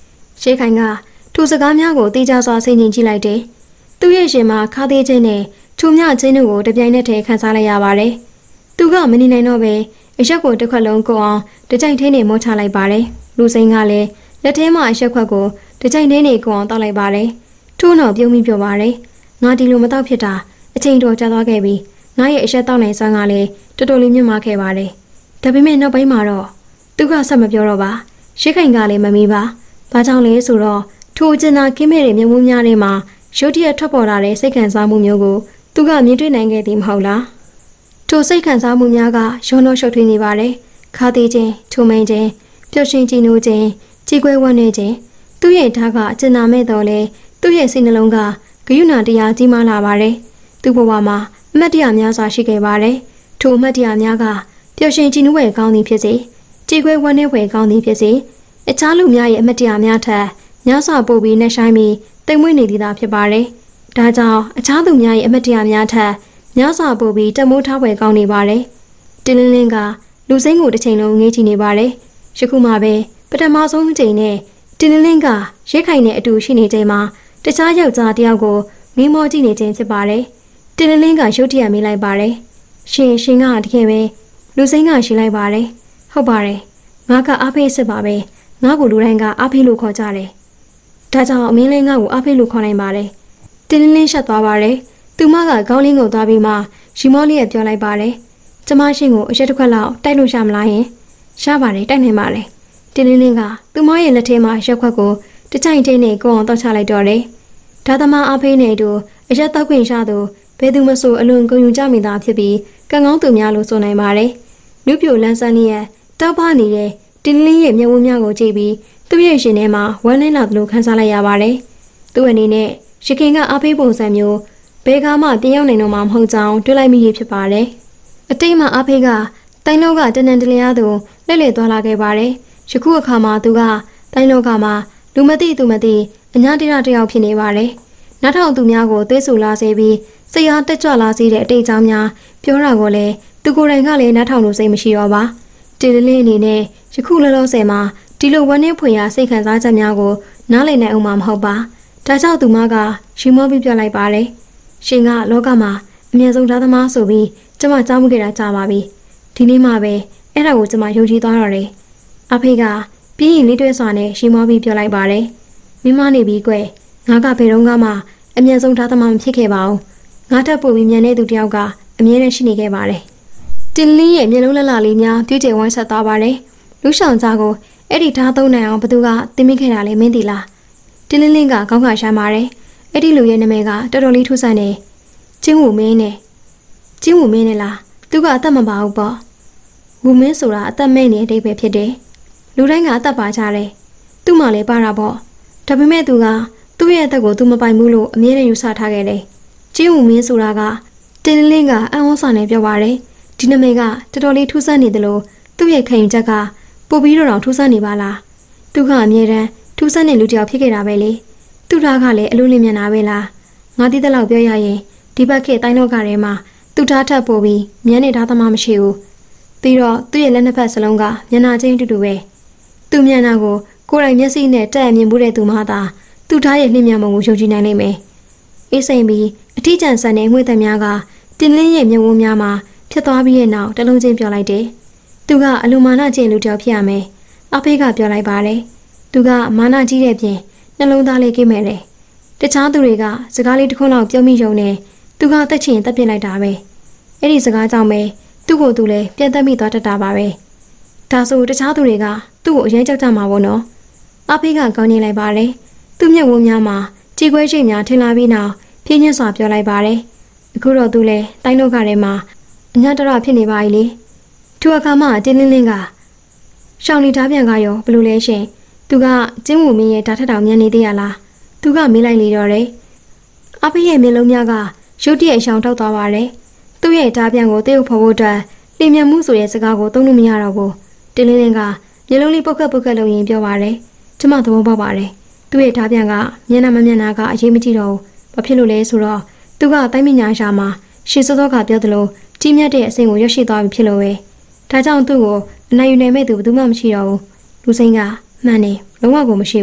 [SPEAKER 1] ရှေးခိုင်ကထိုစကားများကိုတေးကြစွာဆင်ခြင်ကြည့်လိုက်တယ်။သူ့ရဲ့ရှင်မှာခါသေးခြင်းနဲ့ချုံမြခြင်းတို့ကိုတပြိုင်နက်တည်းခန်းစားလိုက်ရပါတယ်။သူကမနေနိုင်တော့ပဲအရက်ကိုတစ်ခွက်လုံးကုအောင်တကြိမ်ထင်းနဲ့မောချလိုက်ပါတယ်။လူစိန်ကလည်းလက်ထဲမှာအရက်ခွက်ကိုတကြိမ်ထင်းနဲ့ကုအောင်တောက်လိုက်ပါတယ်။ထို့နောက်ပြုံးပြီးပြောပါတယ်။ငါဒီလိုမတောက်ဖြစ်တာအချိန်တော်ကြာသွားခဲ့ပြီ။ငါရဲ့အရက်တောက်နိုင်စွမ်းကလည်းတော်တော်လေးမြင့်မားခဲ့ပါတယ်။ဒါပေမဲ့နောက်ပိုင်းမှာတော့သူကဆက်မပြောတော့ပါ။ရှေးခိုင်ကလည်းမမီးပါ။ဘာကြောင့်လဲဆိုတော့ထိုအကျဉ်းသားကင်းမဲ့တဲ့မြုံမှုများထဲမှာရုတ်တရက်ထွက်ပေါ်လာတဲ့စိတ်ခံစားမှုမျိုးကိုသူကမြင်တွေ့နိုင်ခဲ့သည်မဟုတ်လား။ထိုစိတ်ခံစားမှုများကရောနှောရှုပ်ထွေးနေပါတယ်။ခါသေးခြင်း၊ထုံမိန်ခြင်း၊ပျော်ရွှင်ကြည်နူးခြင်း၊ကြေကွဲဝမ်းနည်းခြင်းသူ့ရဲ့ဓာတ်ကအကျဉ်းသားမဲ့တော်လဲသူ့ရဲ့စိတ်နှလုံးကဂရုဏာတရားကြီးမားလာပါတယ်။သူ့ဘဝမှာအမတ်တရားများစွာရှိခဲ့ပါတယ်။ထိုအမတ်တရားများကပျော်ရွှင်ကြည်နူးဝယ်ကောင်းသည်ဖြစ်စေကြေကွဲဝမ်းနည်းဝယ်ကောင်းသည်ဖြစ်စေအခြားလူများရဲ့အမတ်တရားများထက်များစွာပိုပြီးနှဆိုင်ပြီးတိမ်မွေ့နေသည်သာဖြစ်ပါတယ်။ဒါကြောင့်အခြားသူများရဲ့အမတ်တရားများထက်များစွာပိုပြီးတမိုးထားဝယ်ကောင်းနေပါတယ်။တင်းလင်းလင်းကလူစိမ့်ကိုတစ်ချိန်လုံးငေးကြည့်နေပါတယ်။ယခုမှပဲပထမဆုံးအချိန်နဲ့တင်းလင်းလင်းကရဲခိုင်နဲ့အတူရှိနေချိန်မှာတခြားယောက်ျားတစ်ယောက်ကိုငေးမောကြည့်နေခြင်းဖြစ်ပါတယ်။တင်းလင်းလင်းကရုတ်တရက်မေးလိုက်ပါတယ်။ရှင်ရှင်ကတကယ်ပဲလူစိမ့်ကရှိလိုက်ပါတယ်။ဟုတ်ပါတယ်။ငါကအားဖေးစစ်ပါပဲ။ငါ့ကိုလူတိုင်းကအားဖေးလို့ခေါ်ကြတယ်။ဒါကြောင့်အမင်းလေးငါ့ကိုအားဖေးလို့ခေါ်နိုင်ပါတယ်။တင်းလင်းလင်းရှက်သွားပါတယ်။သူမကခေါင်းလင်းကိုသွားပြီးမှရီမောလေးကပြောလိုက်ပါတယ်။ကျမရှင်ကိုအရက်တစ်ခွက်လောက်တိုက်လို့ရမလားယင်။ရပါတယ်တိုက်နိုင်ပါတယ်။တင်းလင်းလင်းကသူမရဲ့လက်ထဲမှာရက်ခွက်ကိုတချိုင်ချင်းနဲ့ကိုအောင်တောက်ချလိုက်တော့တယ်။ဒါသမားအားဖေးနဲ့တူအရက်တောက်ခွင့်ရသူဘယ်သူမဆိုအလွန်ဂုဏ်ယူကြမိတာဖြစ်ပြီးကံကောင်းသူများလို့ဆိုနိုင်ပါတယ်။လူပြိုလန်းဆန်းလေးရဲ့တောက်ပနေတဲ့တင်းလင်းရဲ့မျက်ဝန်းများကိုကြည့်ပြီးသူ့ရဲ့ရှင်ထဲမှာဝမ်းနည်းလာသလိုခံစားလိုက်ရပါတယ်။သူ့အနေနဲ့ရခင်ကအားဖေးပုံစံမျိုးဘယ်ကမှပြင်ရောက်နိုင်တော့မှမဟုတ်ကြောင်းတွေးလိုက်မိရဖြစ်ပါတယ်။အတိတ်မှာအားဖေးကတိုင်းလောကတနန်တလျားသူလက်လက်သွားလာခဲ့ပါတယ်။ယခုအခါမှာသူကတိုင်းလောကမှာလူမသိသူမသိအညာတရတယောက်ဖြစ်နေပါတယ်။နောက်ထောင်သူများကိုသွေးဆူလာစေပြီးစိတ်အားတက်ကြွလာစေတဲ့အတိတ်အကြောင်းများပြောတာကိုလည်းသူကိုယ်တိုင်ကလည်းနောက်ထောင်လို့စိတ်မရှိတော့ပါ။တီလင်းလေးအနေနဲ့ယခုလောလောဆယ်မှာဒီလိုဝန်းနေဖွေရစိတ်ခံစားချက်များကိုနားလည်နိုင်အောင်မဟုတ်ပါ။ဒါကြောင့်သူမကရီမောပြီးပြောလိုက်ပါတယ်။ရှင်ကလောကမှာအမြဲဆုံးဓာတ်သမားဆိုပြီးကျမကြားမှုခဲ့တာကြားပါပြီ။ဒီနေ့မှပဲအဲ့ဒါကိုကျမယုံကြည်သွားတော့တယ်။အဖေကပြင်းရင်လေးတွဲစွာနဲ့ရီမောပြီးပြောလိုက်ပါတယ်။မိမနေပြီးကွယ်ငါကဘယ်တော့မှအမြဲဆုံးဓာတ်သမားမဖြစ်ခဲ့ပါဘူး။ငါထပ်ပို့ပြီးမြန်တဲ့သူတယောက်ကအမြဲတမ်းရှိနေခဲ့ပါတယ်။တင်လင်းရဲ့မျက်လုံးလက်လာလေးများပြည့်ကျယ်ဝမ်းဆက်သွားပါတယ်။လူဆောင်သားကိုအဲ့ဒီဓာတ်သုံးနိုင်အောင်ဘသူကတင်မိခဲ့တာလဲမင်းတီလား။တင်လင်းလင်းကခေါင်းကရှာမ်းပါတယ်။အဲ့ဒီလူရဲ့နာမည်ကတော်တော်လေးထူးဆန်းနေကျင်းဝူမင်းနဲ့ကျင်းဝူမင်းနဲ့လားသူကအသက်မပါဘူးပေါ့ဝူမင်းဆိုတာအသက်မဲ့နေတဲ့အဓိပ္ပာယ်ဖြစ်တယ်လူတိုင်းကအသက်ပါကြတယ်သူ့မှလည်းပါတာပေါ့ဒါပေမဲ့သူကသူ့ရဲ့အသက်ကိုသူမပိုင်ဘူးလို့အမြဲတမ်းယူဆထားခဲ့တယ်ကျင်းဝူမင်းဆိုတာကတင်းလင်းကအံ့ဩစွာနဲ့ပြောပါတယ်ဒီနာမည်ကတော်တော်လေးထူးဆန်းနေတယ်လို့သူ့ရဲ့ခံယူချက်ကပို့ပြီးတော့ထူးဆန်းနေပါလားသူကအမြဲတမ်းထူးဆန်းတဲ့လူတစ်ယောက်ဖြစ်ခဲ့တာပဲလေသူ့သားကလည်းအလိုလင်းမြန်တာပဲလားငါသိတဲ့လောက်ပြောရရင်ဒီဘက်ခေတ်တိုင်းလောကထဲမှာသူ့သားထပ်ပို့ပြီးမြန်းနေတဲ့သမားမရှိဘူးပြီးတော့သူ့ရဲ့လက်နှစ်ဖက်စလုံးကမျက်နှာချင်းတူတူပဲသူ့မျက်နှာကိုကိုယ်တိုင်မျက်စိနဲ့တက်အမြင်မှုတဲ့သူမှသာသူ့သားရဲ့နှင်းမြမှုကိုယုံကြည်နိုင်လိမ့်မယ်အေးစိန်ပြီးအထီးကျန်ဆန်တဲ့ငွေသက်များကတင်းလင်းရဲ့မျက်ဝန်းများမှာဖြစ်သွားပြီးရဲ့နောက်တလုံးချင်းပြောလိုက်တယ်သူကအလူမာနကျင့်လူတစ်ယောက်ဖြစ်ရမယ်အဖေကပြောလိုက်ပါတယ်သူကမာနကြီးတဲ့ပြင်နှလုံးသားလေးကိမဲ့တယ်တခြားသူတွေကစကားလေးတစ်ခုလောက်ပြောမိရုံနဲ့သူကတက်ချင်တက်ပြစ်လိုက်တာပဲအဲ့ဒီစကားကြောင့်ပဲသူ့ကိုသူလည်းပြတ်သက်မိသွားတတ်တာပါပဲဒါဆိုတခြားသူတွေကသူ့ကိုအရင်ကြောက်ကြမှာပေါ့နော်အဖေကကောင်းနေလိုက်ပါတယ်သူ့မျက်ဝန်းများမှာကြေကွဲချိန်များထင်လာပြီးနောက်ပြင်းညင်းစွာပြောလိုက်ပါတယ်အခုတော့သူလည်းတိုင်းလောကထဲမှာအညာတရဖြစ်နေပါ ਈ လေသူအခါမှတင်းလင်းလင်းကရှောင်းလီဓာပြန်ကရောဘလို့လဲရှင်သူကကျင်းဝူမင်းရဲ့ဓာထက်တောင်မြန်နေသေးရလားသူကမေးလိုက်လေတော့တယ်အဖေရဲ့မျက်လုံးများကရုတ်တရက်ရှောင်ထောက်သွားပါတယ်သူ့ရဲ့ဓာပြန်ကိုတရုပ်ဖို့ဖို့အတွက်လင်မြန်မှုဆိုတဲ့စကားကိုသုံးလို့မရတော့ဘူးတင်းလင်းလင်းကမျက်လုံးလေးပုတ်ခတ်ပုတ်ခတ်လုပ်ရင်ပြောပါတယ်ကျမသဘောပေါက်ပါတယ်သူ့ရဲ့ဓာပြန်ကမျက်နှာမမျက်နှာကအရေးမကြီးတော့ဘူးဘာဖြစ်လို့လဲဆိုတော့သူကတိုင်းပညာရှာမှာရှေ့စောစောကပြောသလိုကြီးမြတ်တဲ့အဆင့်ကိုရောက်ရှိသွားပြီဖြစ်လို့ပဲဒါကြောင့်သူ့ကိုအနိုင်ယူနိုင်မဲ့သူဘယ်သူမှမရှိတော့ဘူးလူစိမ်းကမှန်တယ်လုံးဝကိုမရှိဘူး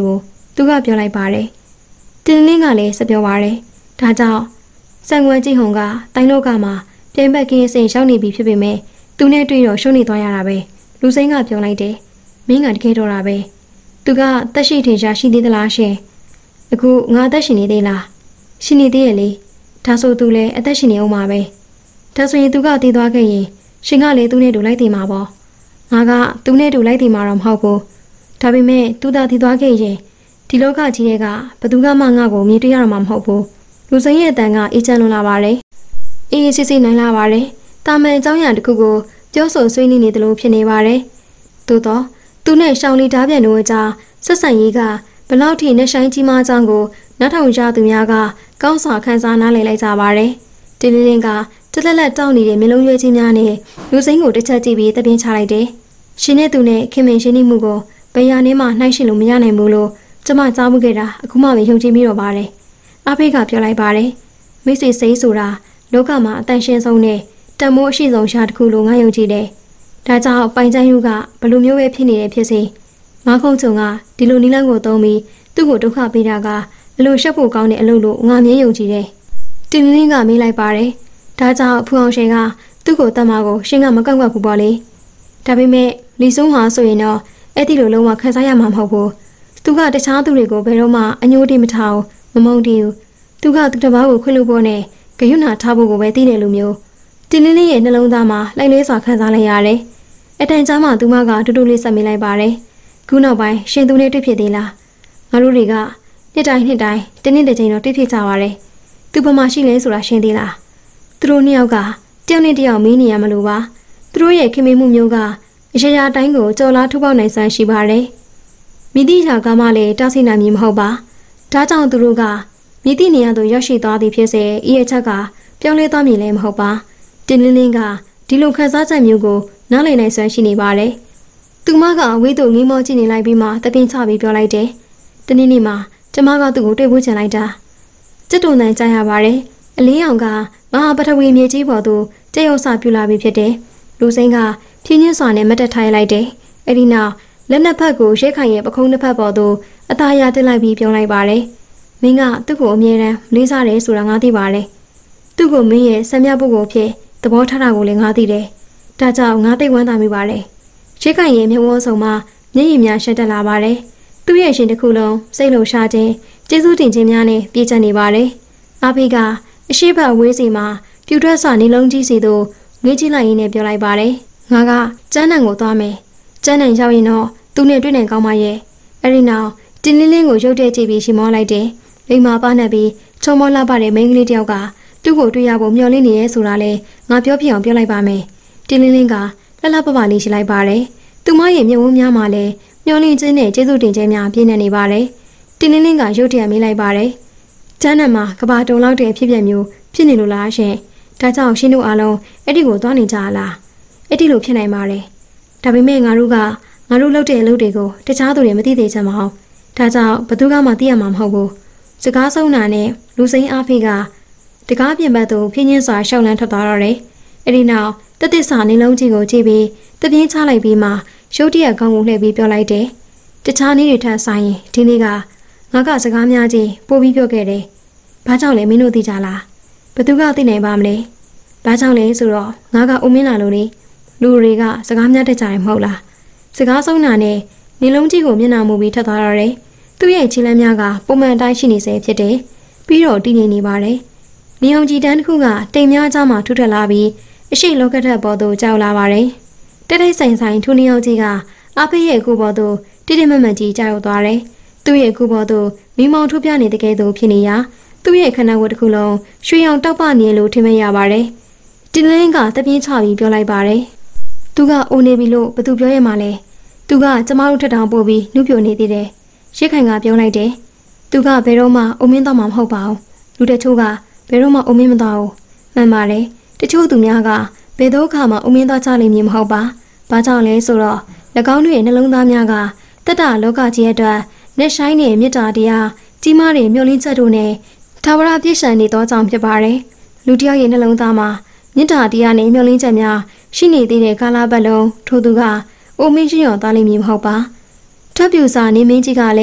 [SPEAKER 1] သူကပြောလိုက်ပါတယ်။တင်လင်းကလည်းစပြောပါတယ်။ဒါကြောင့်စံကွယ်ကြီးဟုံကတိုင်းလောကမှာပြိုင်ဘက်ကင်းစိန်ရောက်နေပြီဖြစ်ပေမဲ့သူနဲ့တွေ့တော့ရှုံးနေသွားရတာပဲ။လူစိမ်းကပြောလိုက်တယ်။မင်းကတကယ်တော့တာပဲ။သူကတက်ရှိထင်ရှားရှိသေးသလားရှင်။အခုငါအသက်ရှင်နေသေးလား။ရှင်နေသေးရဲ့လေ။ဒါဆိုသူလည်းအသက်ရှင်နေအောင်ပါပဲ။ဒါဆိုရင်သူကတည်သွားခဲ့ရင်ရှင်ကလည်းသူနဲ့တူလိုက်တည်မှာပေါ့။ငါကသူနဲ့တူလိုက်တည်မှာတော့မဟုတ်ဘူး။ဒါပေမဲ့သူသာတည်သွားခဲ့ရင်ဒီလောကကြီးတွေကဘသူကမှငါ့ကိုမြင်တွေ့ရမှာမဟုတ်ဘူးလူစိမ်းရဲ့အတန်ကအေးချမ်းလွန်လာပါတယ်အေးအေးဆေးဆေးနိုင်လာပါတယ်တာမန်အကြောင်းအရာတစ်ခုကိုပြောဆိုဆွေးနွေးနေတယ်လို့ဖြစ်နေပါတယ်သို့တော့သူနဲ့ရှောင်းလီဓာပြန်တို့အကြားဆက်ဆံရေးကဘလောက်ထိနဲ့ဆိုင်ကြီးမားကြောင်းကိုနောက်ထောင်ကြသူများကကောင်းစွာခန်းစားနားလည်လိုက်ကြပါတယ်တင်းလင်းလင်းကတလက်လက်တောက်နေတဲ့မျိုးလုံးရွေးချင်းများနဲ့လူစိမ်းကိုတစ်ချက်ကြည့်ပြီးတပင်းချလိုက်တယ်ရှင်နဲ့သူနဲ့ခင်မင်ရှင်နေမှုကိုဘယ်ရနေမှနှိုက်ရှင်လို့မရနိုင်ဘူးလို့ကျမကြားမှုခဲ့တာအခုမှပဲယုံကြည်မိတော့ပါတယ်အဖေကပြောလိုက်ပါတယ်မိစေစိတ်ဆိုတာလောကမှာအတန်ရှင်းဆုံးနဲ့တန်မိုးအရှိဆုံးရှားတစ်ခုလို့ငါယုံကြည်တယ်ဒါကြောင့်ပိုင်ချမ်းယူကဘလို့မျိုးပဲဖြစ်နေတယ်ဖြစ်စေငါခုံချုံကဒီလိုနီးလန်းကိုသုံးပြီးသူ့ကိုဒုက္ခပေးတာကအလိုရှက်ဖို့ကောင်းတဲ့အလုပ်လို့ငါမြင်ယုံကြည်တယ်တင်လင်းကမေးလိုက်ပါတယ်ဒါကြောင့်ဖူအောင်ရှင်ကသူ့ကိုတတ်မှာကိုရှင်ကမကောက်ကွက်ဘူးပေါ့လေဒါပေမဲ့လီဆုံးဟာဆိုရင်တော့အဲ့ဒီလိုလုံးဝခန်းစားရမှာမဟုတ်ဘူးသူကတခြားသူတွေကိုဘယ်တော့မှအညိုးတိမထားမမုန်းတီးဘူးသူကသူတစ်ပါးကိုခွင့်လို့ဖို့နဲ့ဂယုဏထားဖို့ကိုပဲသိတယ်လို့မျိုးတင်းလင်းလေးရဲ့နှလုံးသားမှာလိုက်လေးစွာခံစားလိုက်ရတယ်အတန်ကြားမှာသူမကတူတူလေးဆက်မိလိုက်ပါတယ်ခုနောက်ပိုင်းရှင်သူနဲ့တွေ့ဖြစ်သေးလားငါတို့တွေကနှစ်တိုင်းနှစ်တိုင်းတနေ့တစ်ချိန်တော့တွေ့ဖြစ်ကြပါတယ်သူဘာမှရှိလဲဆိုတာရှင်းသေးလားသူတို့နှစ်ယောက်ကတယောက်နဲ့တယောက်မင်းနေရမလို့ပါသူတို့ရဲ့ခင်မင်မှုမျိုးကအရာရာတိုင်းကိုကြော်လားထုတ်ပေါက်နိုင်စွမ်းရှိပါတယ်မိသည့်ရာကမှလည်းတားဆီးနိုင်မည်မဟုတ်ပါဒါကြောင့်သူတို့ကမိသည့်နေရာသို့ရောက်ရှိသွားသည်ဖြစ်စေဤအချက်ကပြောင်းလဲသွားမည်လည်းမဟုတ်ပါတင်းလင်းလင်းကဒီလိုခန်းစားချက်မျိုးကိုနားလည်နိုင်စွမ်းရှိနေပါတယ်သူမကအဝေးသို့ငေးမောကြည့်နေလိုက်ပြီးမှတပင်းချပြီးပြောလိုက်တယ်တနေ့နေ့မှာကျမကသူ့ကိုတွေ့ဖို့ချင်လိုက်တာစက်တုံတန်ကြားရပါတယ်အလင်းအောင်ကမဟာပထဝီမြေကြီးပေါ်သို့တရောက်စာပြူလာပြီးဖြစ်တယ်လူစိမ်းကဖြင်းညင်းစွာနဲ့မတ်တက်ထားလိုက်တယ်အဲ့ဒီနောက်လက်နှစ်ဖက်ကိုရဲခိုင်ရဲ့ပခုံးနှစ်ဖက်ပေါ်သို့အသားရတက်လိုက်ပြီးပြောလိုက်ပါတယ်မင်းကသူ့ကိုအမြဲတမ်းလေးစားတယ်ဆိုတာငါသိပါတယ်သူ့ကိုမင်းရဲ့ဆံမြပုဂ္ဂိုလ်ဖြစ်သဘောထားတာကိုလည်းငါသိတယ်ဒါကြောင့်ငါသိဝမ်းသာမိပါတယ်ရဲခိုင်ရဲ့မျက်ဝန်းဆောင်မှာမျက်ရည်များရှက်တက်လာပါတယ်သူ့ရဲ့ရှင်တစ်ခုလုံးစိတ်လုံရှားခြင်းကျေးဇူးတင်ခြင်းများနဲ့ပြည့်ကျက်နေပါတယ်အဖေကအရှိဘအဝေးစီမှာပြူထွက်စွာနေလုံးကြီးစီသို့ငေးကြည့်လိုက်ရင်းနဲ့ပြောလိုက်ပါတယ်ငါကကျန်းနံကိုသွားမယ်ကျန်းနံရောက်ရင်တော့သူနဲ့တွေ့နိုင်ကောင်းပါရဲ့အဲ့ဒီနောက်တင်းလင်းလင်းကိုရုပ်တဲ့ကြည့်ပြီးရှင်းမောလိုက်တယ်လိမ္မာပါနဲ့ပြီးချုံမောလှပတဲ့မိန်းကလေးတယောက်ကသူ့ကိုတွေ့ရဖို့မျှော်လင့်နေရဲဆိုတာလဲငါပြောပြအောင်ပြောလိုက်ပါမယ်တင်းလင်းလင်းကလှလှပပလေးရှိလိုက်ပါတယ်သူမရဲ့မျက်ဝန်းများမှာလဲမျှော်လင့်ခြင်းနဲ့ကျေးဇူးတင်ခြင်းများပြည့်နေနေပါတယ်တင်းလင်းလင်းကရုပ်တရက်မေးလိုက်ပါတယ်ကျန်းနံမှာကဘာတုံလောက်တဲ့အဖြစ်ပြက်မျိုးဖြစ်နေလို့လားရှင်ဒါကြောင့်ရှင်တို့အားလုံးအဲ့ဒီကိုသွားနေကြလားအဲ့ဒီလိုဖြစ်နိုင်ပါတယ်ဒါပေမဲ့ငါတို့ကငါတို့လုပ်တဲ့အလုပ်တွေကိုတခြားသူတွေမသိသေးချင်မအောင်ဒါကြောင့်ဘသူကမှသိရမှာမဟုတ်ဘူးစကားဆုံးတာနဲ့လူစိမ်းအားဖိကတကားပြင်ဘက်သို့ဖြင်းချင်းစွာရှောက်လန်းထွက်သွားတော့တယ်အဲ့ဒီနောက်တသစ္စာနေလုံးကြီးကိုကြည့်ပြီးတပြင်းချလိုက်ပြီးမှရုတ်တရက်ကောင်းကိုလှည့်ပြီးပြောလိုက်တယ်တခြားနေ့တွေထပ်ဆိုင်ရင်ဒီနေ့ကငါကစကားများချင်းပို့ပြီးပြောခဲ့တယ်ဘာကြောင့်လဲမင်းတို့သိကြလားဘသူကသိနိုင်ပါမလဲဘာကြောင့်လဲဆိုတော့ငါကအုံမင်းလာလို့လေလူတွေကစကားများတတ်ကြတယ်မဟုတ်လားစကားဆုံးတာနဲ့နေလုံးကြီးကိုမျက်နှာမူပြီးထပ်သွားတော့တယ်သူ့ရဲ့ခြေလမ်းများကပုံမှန်တိုင်းရှိနေစေဖြစ်တယ်ပြီးတော့တည်ငြိမ်နေပါတယ်နေအောင်ကြည်တန်းတစ်ခုကတိမ်များကြားမှာထူထပ်လာပြီးအရှိလောကထက်ပေါ်သို့ကြောက်လာပါတယ်တက်တိုက်ဆိုင်ဆိုင်ထူနေအောင်ကြီးကအဖေရဲ့ကိုပေါ်သို့တိတိမတ်မတ်ကြီးကြောက်သွားတယ်သူ့ရဲ့ကိုပေါ်သို့မိမောင်ထူပြနေတဲ့ကဲသို့ဖြစ်နေရာသူ့ရဲ့ခန္ဓာကိုယ်တစ်ခုလုံးရွှေရောင်တောက်ပနေလို့ထင်မရပါတယ်တင်းလင်းကတပြင်းချပြီးပြောလိုက်ပါတယ်သူကအိုနေပြီလို့ဘသူပြောရမှာလဲသူကကျမတို့ထက်တောင်ပို့ပြီးနှုတ်ပြနေသေးတယ်ရစ်ခိုင်ကပြောလိုက်တယ်သူကဘယ်တော့မှအုံမင်းတော့မှမဟုတ်ပါဘူးလူတချို့ကဘယ်တော့မှအုံမင်းမတော့ဘူးမှန်ပါတယ်တချို့သူများကဘယ်တော့ခါမှအုံမင်းတော့ချလိမ့်မည်မဟုတ်ပါဘာကြောင့်လဲဆိုတော့၎င်းတို့ရဲ့နှလုံးသားများကတတ္တလောကကြီးအတွက်နဲ့ဆိုင်တဲ့မေတ္တာတရားကြီးမားတဲ့မျှော်လင့်ချက်တို့နဲ့ထာဝရပြည့်စုံနေသောကြောင့်ဖြစ်ပါတယ်လူတစ်ယောက်ရဲ့နှလုံးသားမှာမေတ္တာတရားနဲ့မျှော်လင့်ချက်များရှိနေသေးတဲ့ကာလပတ်လုံးထို့သူကအိုမင်းရှိရောသားလိမ့်မည်မဟုတ်ပါထပ်ပြူစာနေမင်းကြီးကလည်း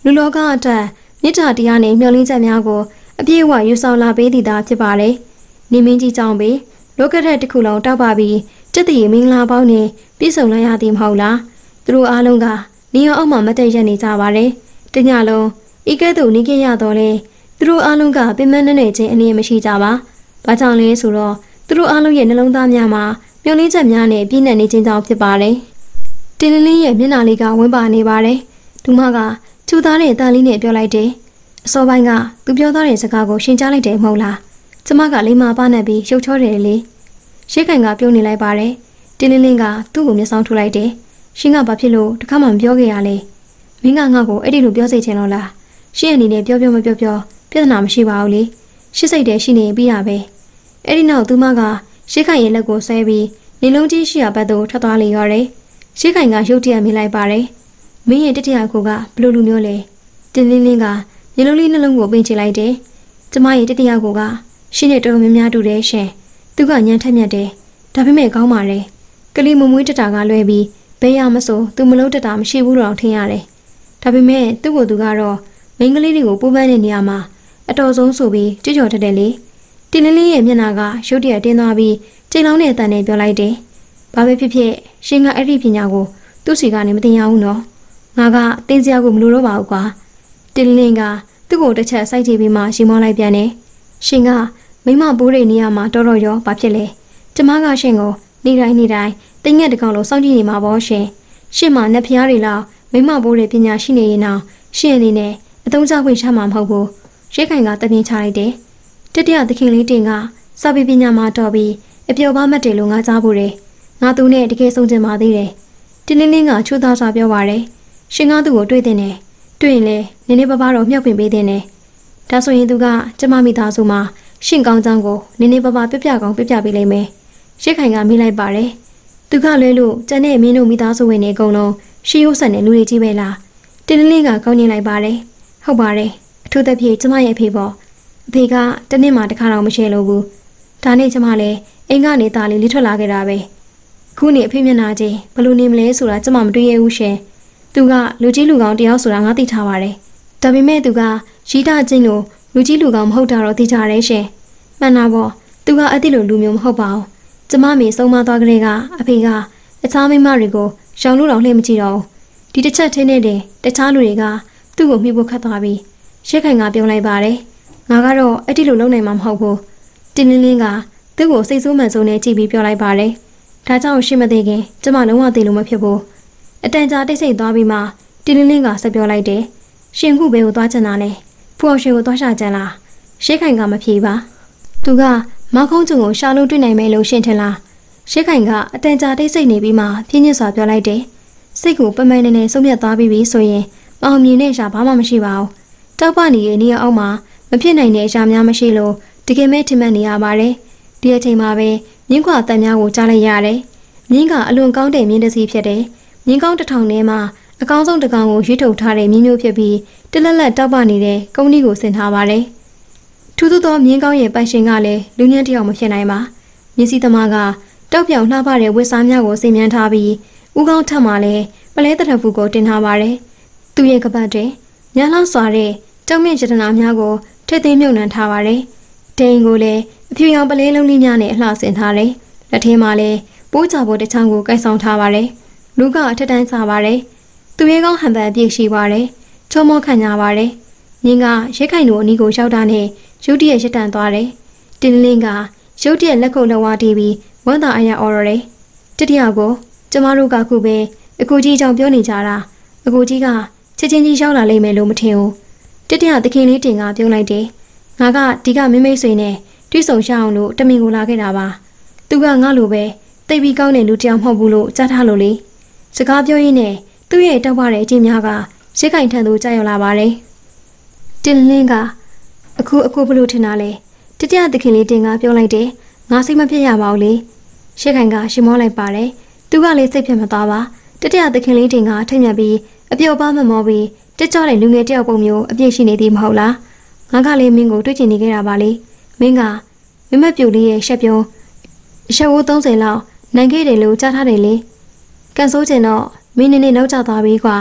[SPEAKER 1] လူလောကအတက်မြစ်တာတရားနဲ့မျောလင်းချက်များကိုအပြည့်အဝယူဆောင်လာပေးသည်သာဖြစ်ပါတယ်။နေမင်းကြီးကြောင့်ပဲလောကရက်တစ်ခုလုံးတောက်ပါပြီးစက်တည်မင်္ဂလာပေါင်းနဲ့ပြည့်စုံလာရသည်မဟုတ်လား။သူတို့အားလုံးကနေရောအောက်မှာမတည့်ရက်နေကြပါတယ်။တညလုံးဤကဲ့သို့နေခဲ့ရတော့လေသူတို့အားလုံးကပင်မနဲ့နေခြင်းအနည်းမရှိကြပါ။ဘာကြောင့်လဲဆိုတော့သူတို့အားလုံးရဲ့နှလုံးသားများမှာမျောလင်းချက်များနဲ့ပြည့်နှက်နေခြင်းကြောင့်ဖြစ်ပါတယ်။တင်လင်းလေးရဲ့မျက်နှာလေးကဝန်းပါနေပါတယ်။သူမကချူသားတဲ့တာလေးနဲ့ပြောလိုက်တယ်။အစောပိုင်းကသူပြောသားတဲ့စကားကိုရှင်းချလိုက်တယ်မဟုတ်လား။ကျမကလိမ္မာပါနဲ့ပြီးရုပ်ချောတယ်လေ။ရှေ့ခိုင်ကပြုံးနေလိုက်ပါတယ်။တင်လင်းလင်းကသူ့ကိုမျက်စောင်းထိုးလိုက်တယ်။ရှင်းကဘာဖြစ်လို့တခါမှမပြောခဲ့ရလဲ။မင်းကငါ့ကိုအဲ့ဒီလိုပြောစေချင်လို့လား။ရှင်းအနေနဲ့ပြောပြောမပြောပြောပြဿနာမရှိပါဘူးလေ။ရှစ်စိတ်တည်းရှိနေပြီးတာပဲ။အဲ့ဒီနောက်သူမကရှေ့ခိုင်ရဲ့လက်ကိုဆွဲပြီးနေလုံးကြီးရှိရာဘက်သို့ထွက်သွားလေရောတယ်။ရှေ့ခိုင်ကရုတ်တရက်မြင်လိုက်ပါတယ်။မင်းရဲ့တတိယကိုကဘလို့လူမျိုးလဲ။တင်းလင်းလင်းကရေလုံးလေးနှလုံးကိုပင်ချလိုက်တယ်။ကျမရဲ့တတိယကိုကရှင်းနဲ့တော်တော်များများတူတယ်ရှင်။သူကညံထက်မြက်တယ်။ဒါပေမဲ့ကောင်းပါလေ။ကလေးမမွေးတတာကလွဲပြီးဘယ်ရမဆိုသူမလို့တတာမရှိဘူးတော့ထင်ရတယ်။ဒါပေမဲ့သူ့ကိုသူကတော့မိန်းကလေးတွေကိုပိုးပန်းတဲ့နေရာမှာအတော်ဆုံးဆိုပြီးကြွကြော်တတ်တယ်လေ။တင်းလင်းလင်းရဲ့မျက်နှာကရုတ်တရက်တင်းသွားပြီးချိန်လောင်းတဲ့အတန်နဲ့ပြောလိုက်တယ်။ဘာပဲဖြစ်ဖြစ်ရှင်ကအဲ့ဒီပညာကိုသူ့စီကနေမတင်ရဘူးနော်။ငါကတင်းစရာကိုမလိုတော့ပါဘူးကွာ။တင်းလင်းကသူ့ကိုတစ်ချက်စိုက်ကြည့်ပြီးမှရှင်မောလိုက်ပြန်တယ်။ရှင်ကမိမပိုးတဲ့နေရာမှာတော်တော်ရောဘာဖြစ်လဲ။ကျမကရှင်ကိုနေတိုင်းနေတိုင်းတင်းငက်တကောင်လိုစောင့်ကြည့်နေမှာပေါ့ရှင်။ရှင်မနဲ့ဖျားတွေလောက်မိမပိုးတဲ့ပညာရှိနေရင်တော့ရှင်အနေနဲ့အသုံးချခွင့်ချမှာမဟုတ်ဘူး။ရှေ့ခိုင်ကတပြင်းချလိုက်တယ်။တတိယသခင်လေးတင်ကစာပေပညာမှာတော်ပြီးအပျော်ပါမှတ်တယ်လို့ငါကြားဖို့တယ်။ငါသူနဲ့တကယ်ဆုံးချင်ပါသေးတယ်။တင်းလင်းလင်းကချိုးသားစွာပြောပါတယ်။ရှင်ကသူ့ကိုတွေ့တဲ့နဲ့တွေ့ရင်လည်းနည်းနည်းပါးပါးတော့မြှောက်ပင်ပေးတဲ့နဲ့ဒါဆိုရင်သူကကျမမိသားစုမှာရှင်ကောင်းချောင်းကိုနည်းနည်းပါးပါးပြပြကောင်းပြပြပေးလိမ့်မယ်။ရှစ်ခိုင်ကမိလိုက်ပါတယ်။သူကလဲလို့ကျန်တဲ့မင်းတို့မိသားစုဝင်တွေအကုန်လုံးရှီယိုးဆန်တဲ့လူတွေကြီးပဲလား။တင်းလင်းလင်းကကောင်းနေလိုက်ပါတယ်။ဟုတ်ပါတယ်။အထူးသဖြင့်ကျမရဲ့အဖေပေါ့။အဖေကတနေ့မှတစ်ခါတော့မရှိလို့ဘူး။ဒါနဲ့ကျမလည်းအိမ်ကနေသားလေးလေးထွက်လာခဲ့တာပဲ။ခုနေအဖေမျက်နှာချင်းဘလို့နေမလဲဆိုတာကျမမတွေးရဘူးရှင်။သူကလူကြီးလူကောင်းတယောက်ဆိုတာငါသိထားပါတယ်။ဒါပေမဲ့သူကရီးတာချင်းလို့လူကြီးလူကောင်းမဟုတ်တာတော့သိကြတယ်ရှင်။မှန်တာပေါ့။သူကအဲ့ဒီလိုလူမျိုးမဟုတ်ပါဘူး။ကျမမေဆုံးမသွားကလေးကအဖေကအခြားမိန်းမတွေကိုရောင်လို့တော့လှည့်မကြည့်တော့ဘူး။ဒီတစ်ချက်ထင်းနေတဲ့တခြားလူတွေကသူ့ကိုမြှုပ်ဖို့ခတ်သွားပြီးရှစ်ခိုင်ကပြောလိုက်ပါတယ်။ငါကတော့အဲ့ဒီလိုလုပ်နိုင်မှာမဟုတ်ဘူး။တင်းလင်းလင်းကသူ့ကိုစိတ်ဆိုးမှန်ဆုံးနဲ့ကြည့်ပြီးပြောလိုက်ပါတယ်။ဒါကြောင့်ရှင်းမသေးခင်ကျမလုံးဝသိလို့မဖြစ်ဘူး။အတန်ကြာတိတ်ဆိတ်သွားပြီးမှတင်းလင်းလင်းကဆက်ပြောလိုက်တယ်။ရှင်ခုဘယ်ကိုသွားချင်တာလဲ။ဖူအောင်ရှင်ကိုသွားရှာကြလား။ရှစ်ခိုင်ကမဖြေပါ။သူကမောက်ခုံးကျုံကိုရှာလို့တွေ့နိုင်မယ်လို့ရှင်းထင်လား။ရှစ်ခိုင်ကအတန်ကြာတိတ်ဆိတ်နေပြီးမှပြင်းညစ်စွာပြောလိုက်တယ်။စိတ်ကိုပမန်နေနေဆုံးဖြတ်သွားပြီးပြီဆိုရင်မအောင်မြင်တဲ့ရှာဘာမှမရှိပါဘူး။တောက်ပနေရဲ့နေရာအောက်မှာမဖြစ်နိုင်တဲ့အရာများမရှိလို့တကယ်မဲ့ထင်မှတ်နေရပါတယ်။ဒီအချိန်မှာပဲမြင်းခွာတန်များကိုကြားလိုက်ရတယ်။မြင်းကအလွန်ကောင်းတဲ့မြင်းတစ်စီးဖြစ်တယ်။မြင်းကောင်းတစ်ထောင်ထဲမှာအကောင်းဆုံးတစ်ကောင်ကိုရွေးထုတ်ထားတဲ့မြင်းမျိုးဖြစ်ပြီးတလက်လက်တောက်ပနေတဲ့ကုန်းကြီးကိုဆင်ထားပါတယ်။ထူးထူးသောမြင်းကောင်းရဲ့ပိုင်ရှင်ကလည်းလူညံ့တယောက်မဖြစ်နိုင်ပါ။မြင်းစီသမားကတောက်ပြောင်လှပတဲ့ဝတ်စားများကိုဆင်မြန်းထားပြီးဦးကောင်းထက်မှလည်းပလဲတထဖူကိုတင်ထားပါတယ်။သူ့ရဲ့ကပတ်တဲ့ညလောက်စွာတဲ့တောက်မြင့်ရတနာများကိုထိသိမ်းမြုပ်နှံထားပါတယ်။ဒိန်ကိုလည်းအဖြူရောင်ပလဲလုံးလေးများနဲ့အလှဆင်ထားတယ်။လက်ထဲမှာလည်းပိုးချဖို့တစ်ချောင်းကိုကိုက်ဆောင်ထားပါတယ်။လူကအထက်တန်းစားပါတယ်။သူရဲကောင်းဟန်ပန်ပြည့်ရှိပါတယ်။ချုံမောခံကြပါတယ်။မြင်းကရဲခိုင်တို့အနီးကိုရောက်တာနဲ့ရုတ်တရက်ရတန်သွားတယ်။တင်းလင်းကရုတ်တရက်လက်ခုပ်လက်ဝါးတီးပြီးဝမ်းသာအရာအော်ရတယ်။တတိယကိုကျမတို့ကခုပဲအကူကြီးကြောင့်ပြောနေကြတာအကူကြီးကချက်ချင်းကြီးရောက်လာလိမ့်မယ်လို့မထင်ဘူး။တတိယသခင်လေးတင်ကပြုံးလိုက်တယ်။ငါကဒီကမင်းမိတ်ဆွေနဲ့တွိဆုံရှအောင်လို့တမင်ကိုလာခဲ့တာပါ။သူကငါ့လိုပဲတိတ်ပြီးကောင်းတဲ့လူတစ်ယောက်မဟုတ်ဘူးလို့ကြားထားလို့လေ။စကားပြောရင်းနဲ့သူ့ရဲ့တောက်ပတဲ့အချင်းများကရှစ်ခိုင်ထန်သူကြားရောက်လာပါတယ်။တင်းလင်းကအခုအခုဘလို့ထင်တာလဲ။တတိယသခင်လေးတင်ကပြောလိုက်တယ်။ငါစိတ်မဖြစ်ရပါဘူးလေ။ရှစ်ခိုင်ကရှင်မောလိုက်ပါတယ်။သူကလည်းစိတ်ဖြစ်မသွားပါ။တတိယသခင်လေးတင်ကထိတ်မြတ်ပြီးအပျော်ပါမမောပြီးတက်ကြတဲ့လူငယ်တယောက်ပုံမျိုးအပြည့်ရှိနေသည်မဟုတ်လား။ငါကလည်းမင်းကိုတွေ့ချင်နေခဲ့တာပါလေ။မင်းကမမပြူလေးရဲ့ရှက်ပြုံးရှက်ဝိုးသုံးဆယ်လောက်နိုင်ခဲ့တယ်လို့ကြားထားတယ်လေ။ကန်ဆိုးချင်တော့မင်းနေနေနောက်ကျသွားပြီကွာ။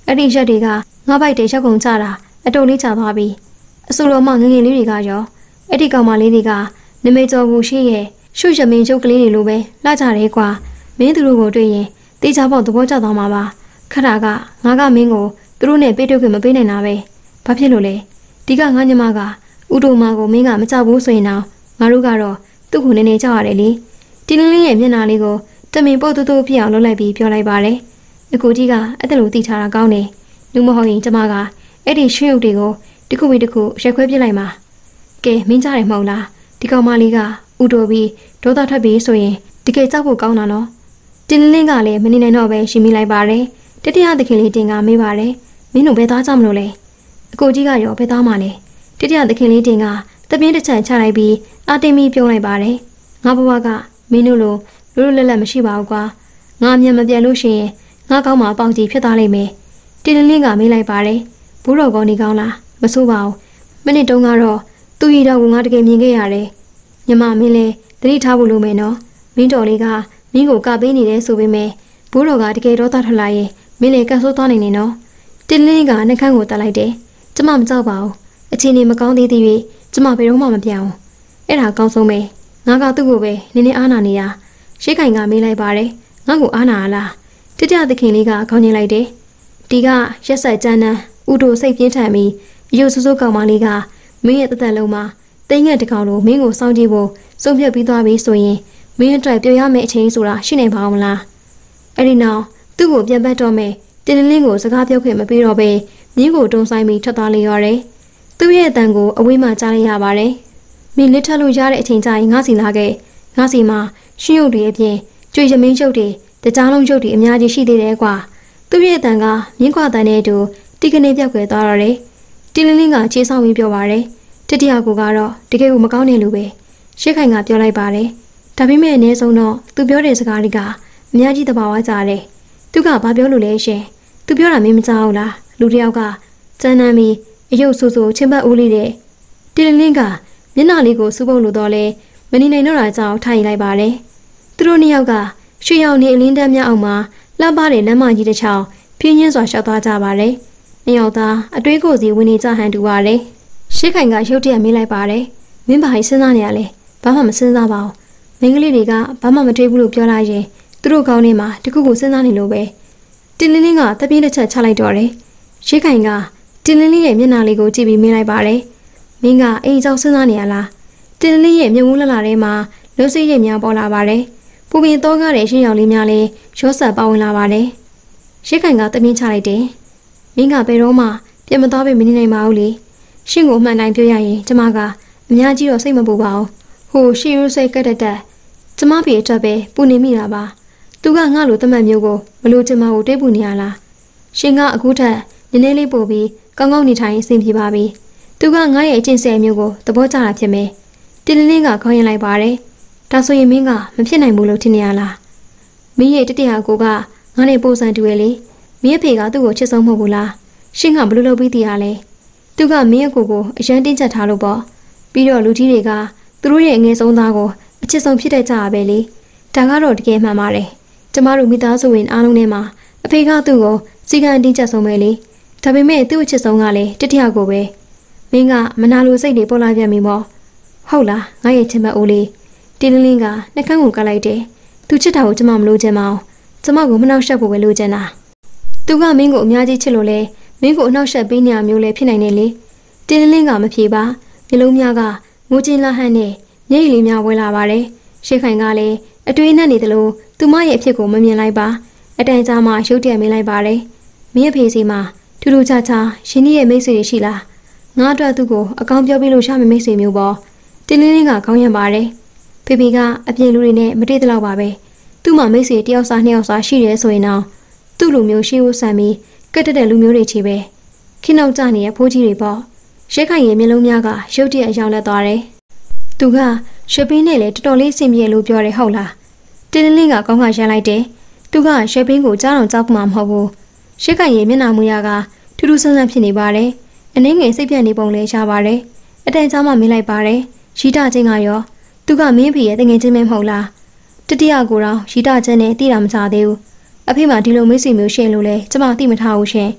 [SPEAKER 1] အဲ့ဒီရက်တွေကငါးပိုက်တွေရောက်ကုန်ကြတာအတုံးလေးချသွားပြီအဆူတော်မငငယ်လေးတွေကရောအဲ့ဒီကောင်မလေးတွေကနမေကျော်ကိုရှိရဲ့ရှုရမင်းကျုပ်ကလေးတွေလိုပဲလှကြတယ်ကွာမင်းသူတို့ကိုတွေ့ရင်တေချာပေါက်သဘောကျသွားမှာပါခရကငါကမင်းကိုသူတို့နဲ့ပေးတွေ့ခွင့်မပေးနိုင်တာပဲဘာဖြစ်လို့လဲဒီကငါညမကဥတုမာကိုမင်းကမကြောက်ဘူးဆိုရင်တော့ငါတို့ကတော့သူ့ကိုနေနေကြောက်ရတယ်လေတင်းလင်းလေးရဲ့မျက်နှာလေးကိုတမင်ပုတ်တူတူဖြစ်အောင်လုပ်လိုက်ပြီးပြောလိုက်ပါတယ်အကူကြီးကအဲ့ဒါလိုသိထားတာကောင်းတယ်လူမဟုတ်ရင်ကျမကအဲ့ဒီရှင်းရုပ်တွေကိုတခုပြီးတခုရက်ခွဲပြစ်လိုက်မှာကဲမင်းကြားတယ်မဟုတ်လားဒီကောင်မလေးကဥတိုပြီးဒေါသထွက်ပြီးဆိုရင်တကယ်ကြောက်ဖို့ကောင်းတာနော်တင်းလင်းကလည်းမနေနိုင်တော့ပဲရှင်းမိလိုက်ပါတယ်တတိယသခင်လေးတင်ကမေးပါတယ်မင်းတို့ဘယ်သားကြမလို့လဲအကိုကြီးကရောဘယ်သားမှလဲတတိယသခင်လေးတင်ကတပြင်းတစ်ချန်ချလိုက်ပြီးအာတင်မီပြုံးလိုက်ပါတယ်ငါဘဝကမင်းတို့လိုလွတ်လွတ်လပ်လပ်မရှိပါဘူးကွာငါအမြန်မပြတ်လို့ရှိရင်ငါကောင်းမှာပေါင်ကြီးဖြစ်သွားလိမ့်မယ်တင်းလင်းကမေးလိုက်ပါတယ်ဘိုးတော်ကောင်းနေကောင်းလားမဆိုးပါဘူးမိနစ်တုန်းကတော့သူ့ရည်တော်ကိုငါတကယ်မြင်ခဲ့ရတယ်ညီမမင်းလည်းသတိထားဖို့လိုမယ်နော်မင်းတော်လေးကမင်းကိုကပေးနေတယ်ဆိုပေမဲ့ဘိုးတော်ကတကယ်တော့တထွက်လာရင်မင်းလည်းကတ်ဆိုးသွားနိုင်နေနော်တင်းလင်းကနှကန်းကိုတက်လိုက်တယ်ကျမမကြောက်ပါဘူးအချိန်နေမကောင်းသေးသေး၍ကျမဘယ်တော့မှမပြောင်းအဲ့ဒါကောင်းဆုံးပဲငါကသူ့ကိုပဲနင်းနေအားနာနေတာရှေးခိုင်ကမေးလိုက်ပါတယ်ငါ့ကိုအားနာလားတကြသခင်လေးကခေါင်းညင်လိုက်တယ်ဒီကရက်ဆက်ကြမ်းတမ်းဥတိုစိတ်ပြင်းထန်ပြီးရုပ်ဆူဆူကောင်မလေးကမင်းရဲ့တသက်လုံးမှာတိမ်ငက်တကောင်လိုမင်းကိုစောင့်ကြည့်ဖို့စုံဖြတ်ပြီးသွားပြီဆိုရင်မင်းအတွက်ပြောရမယ့်အချိန်ဆိုတာရှိနေပါအောင်မလားအဲ့ဒီနောက်သူ့ကိုပြန်ပတ်တော့မယ်တင်းလင်းကိုစကားပြောခွင့်မပေးတော့ပဲမြင်းကိုတုံဆိုင်ပြီးထွက်သွားလေရတယ်သူ့ရဲ့အတန်ကိုအဝေးမှကြားလိုက်ရပါတယ်မင်းလက်ထပ်လို့ရတဲ့အချိန်ကျရင်ငါစီလာခဲ့ငါစီမှာရှင်းရုပ်တွေအပြင်ကြွေရမင်းရုပ်တွေတကြားလုံးရုပ်တွေအများကြီးရှိသေးတယ်ကွာသူ့ရဲ့အတန်ကမြင်းခွာတန်တဲ့တူတိကနေပြောက်ွယ်သွားတော့တယ်တင်းလင်းလင်းကခြေဆောင်ပြီးပြောပါတယ်တတိယကိုကတော့တကယ်ကိုမကောင်းတဲ့လူပဲရှေ့ခိုင်ကပြောလိုက်ပါတယ်ဒါပေမဲ့အနည်းဆုံးတော့သူပြောတဲ့စကားတွေကအများကြီးသဘာဝကျတယ်သူကဘာပြောလို့လဲရှင်သူပြောတာမင်းမကြောက်လားလူတယောက်ကစမ်းနှမ်းပြီးအယုတ်ဆူဆူချင်းပတ်ဦးလေးတဲ့တင်းလင်းလင်းကမျက်နှာလေးကိုစူးပုတ်လို့တော့လဲမနေနိုင်တော့တာကြောင့်ထိုင်လိုက်ပါတယ်သူတို့နှစ်ယောက်ကရွှေရောင်နေအလင်းတန်းများအောင်မှာလှပတဲ့လမ်းမကြီးတစ်ချောင်းပြင်းရင်းစွာရှောက်သွားကြပါတယ်နှစ်ယောက်သားအတွေးကိုစီဝင်နေကြဟန်တူပါတယ်ရှေ့ခိုင်ကရုတ်တရက်မေးလိုက်ပါတယ်မင်းဘာကြီးစဉ်းစားနေရလဲဘာမှမစဉ်းစားပါဘူးမိန်းကလေးတွေကဘာမှမတွေးဘူးလို့ပြောလိုက်ရင်သူတို့ကောင်းနေမှာတခုခုစဉ်းစားနေလို့ပဲတင်းလင်းလင်းကတပြင်းတစ်ချက်ချလိုက်တော့တယ်ရှေ့ခိုင်ကတင်းလင်းလင်းရဲ့မျက်နှာလေးကိုကြည့်ပြီးမေးလိုက်ပါတယ်မင်းကအိမ်ကြောင်စဉ်းစားနေရလားတင်းလင်းလင်းရဲ့မျက်မူးလှလှထဲမှာလုံးစိတ်ရိပ်များပေါ်လာပါတယ်ပူပင်တော့ကားတဲ့ရှင်းရောင်လေးများလည်းရောဆက်ပါဝင်လာပါတယ်ရှေ့ခိုင်ကတပြင်းချလိုက်တယ်မင်းကဘယ်တော့မှပြန်မသွားပဲမနေနိုင်ပါဘူးလေရှင့်ကိုမှန်တိုင်းပြောရရင်ကျမကအများကြီးတော့စိတ်မပူပါဘူးဟိုရှေ့ရိုးစိတ်ကက်တက်တက်ကျမပြေအတွက်ပဲပူနေမိတာပါသူကငါ့လိုတမတ်မျိုးကိုမလို့ကျမကိုတိတ်ပူနေရလားရှင်ကအခုထက်နည်းနည်းလေးပို့ပြီးကောင်းကောင်းနေထိုင်အဆင်ပြေပါပြီသူကငါ့ရဲ့အကျင့်ဆဲမျိုးကိုသဘောကျတာဖြစ်မယ်တင်းလင်းလင်းကခေါင်းရင်လိုက်ပါတယ်ဒါဆိုရင်မင်းကမဖြစ်နိုင်ဘူးလို့ထင်နေရလားမင်းရဲ့တတိယကိုကငါနဲ့ပို့စံတူရဲ့လေမင်းအဖေကသူ့ကိုချစ်ဆုံးမဟုတ်ဘူးလားရှင်ကဘလို့လုပ်ပြီးတည်ရလဲသူကမင်းရဲ့ကိုကိုအရန်တင်းချက်ထားလို့ပေါ့ပြီးတော့လူကြီးတွေကသူတို့ရဲ့အငယ်ဆုံးသားကိုအချစ်ဆုံးဖြစ်တဲ့ကြရပဲလေဒါကတော့တကယ်မှန်ပါတယ်ကျမတို့မိသားစုဝင်အားလုံးထဲမှာအဖေကသူ့ကိုစီကံတင်းချက်ဆုံးပဲလေဒါပေမဲ့သူ့အချစ်ဆုံးကလည်းတတိယကိုပဲမင်းကမနာလိုစိတ်တွေပေါ်လာပြန်ပြီပေါ့ဟုတ်လားငါရဲ့ချစ်မအိုးလေးတင်းလင်းလင်းကနှကန်းကိုကလိုက်တယ်သူချစ်တာကိုကျမမလို့ချင်မအောင်ကျမကိုမနှောက်ယှက်ဖို့ပဲလိုချင်တာသူကမင်းကိုအများကြီးချစ်လို့လဲမင်းကိုအနှောက်ယှက်ပေးနေရမျိုးလဲဖြစ်နိုင်တယ်လေတင်းလင်းလင်းကမဖြေပါမျိုးလုံးများကငိုချင်းလဟန့်နဲ့ညိတ်လေးများဝဲလာပါတယ်ရှေ့ခိုင်ကလည်းအတွေးနဲ့နေတယ်လို့သူမရဲ့အဖြစ်ကိုမမြင်လိုက်ပါအတန်ကြာမှရုတ်တရက်မေးလိုက်ပါတယ်မင်းအဖေစီမှာထူးထူးခြားခြားရှင်ကြီးရဲ့မိတ်ဆွေတွေရှိလားငါအတွက်သူ့ကိုအကောင်းပြောပြလို့ရမယ့်မိတ်ဆွေမျိုးပေါ့တင်းလင်းလင်းကခေါင်းရံပါတယ်ဖေဖေကအပြင်လူတွေနဲ့မတည့်တလောက်ပါပဲသူ့မှာမိတ်ဆွေတယောက်စားနှစ်ယောက်စားရှိတယ်ဆိုရင်တော့သူ့လူမျိုးရှိဦးဆန်ပြီးကတ်တက်တဲ့လူမျိုးတွေချီပဲခိနောက်ကြနေတဲ့ဖိုးကြီးတွေပေါ့ရှက်ခိုင်ရဲ့မျက်လုံးများကရုတ်တရက်အယောင်လက်သွားတယ်သူကရွှေပင်းနဲ့လည်းတော်တော်လေးဆင်ပြေလို့ပြောတယ်ဟုတ်လားတင်းလင်းလင်းကကောင်းကရမ်းလိုက်တယ်သူကရွှေပင်းကိုကြားအောင်ကြောက်မှမဟုတ်ဘူးရှက်ခိုင်ရဲ့မျက်နှာမူရကထူးထူးဆန်းဆန်းဖြစ်နေပါတယ်အနှင်းငယ်စိတ်ပြတ်နေပုံလေးရှားပါတယ်အတန်ကြားမှမင်းလိုက်ပါတယ်ရီတာချင်းကရောသူကမင်းဖေရဲ့တငယ်ချင်းမဟုတ်လားတတိယကိုတော့ရီတာချင်းနဲ့တိတာမချသေးဘူးအဖေမှဒီလိုမိတ်ဆွေမျိုးရှင်းလို့လဲကျမသိမထားဘူးရှင်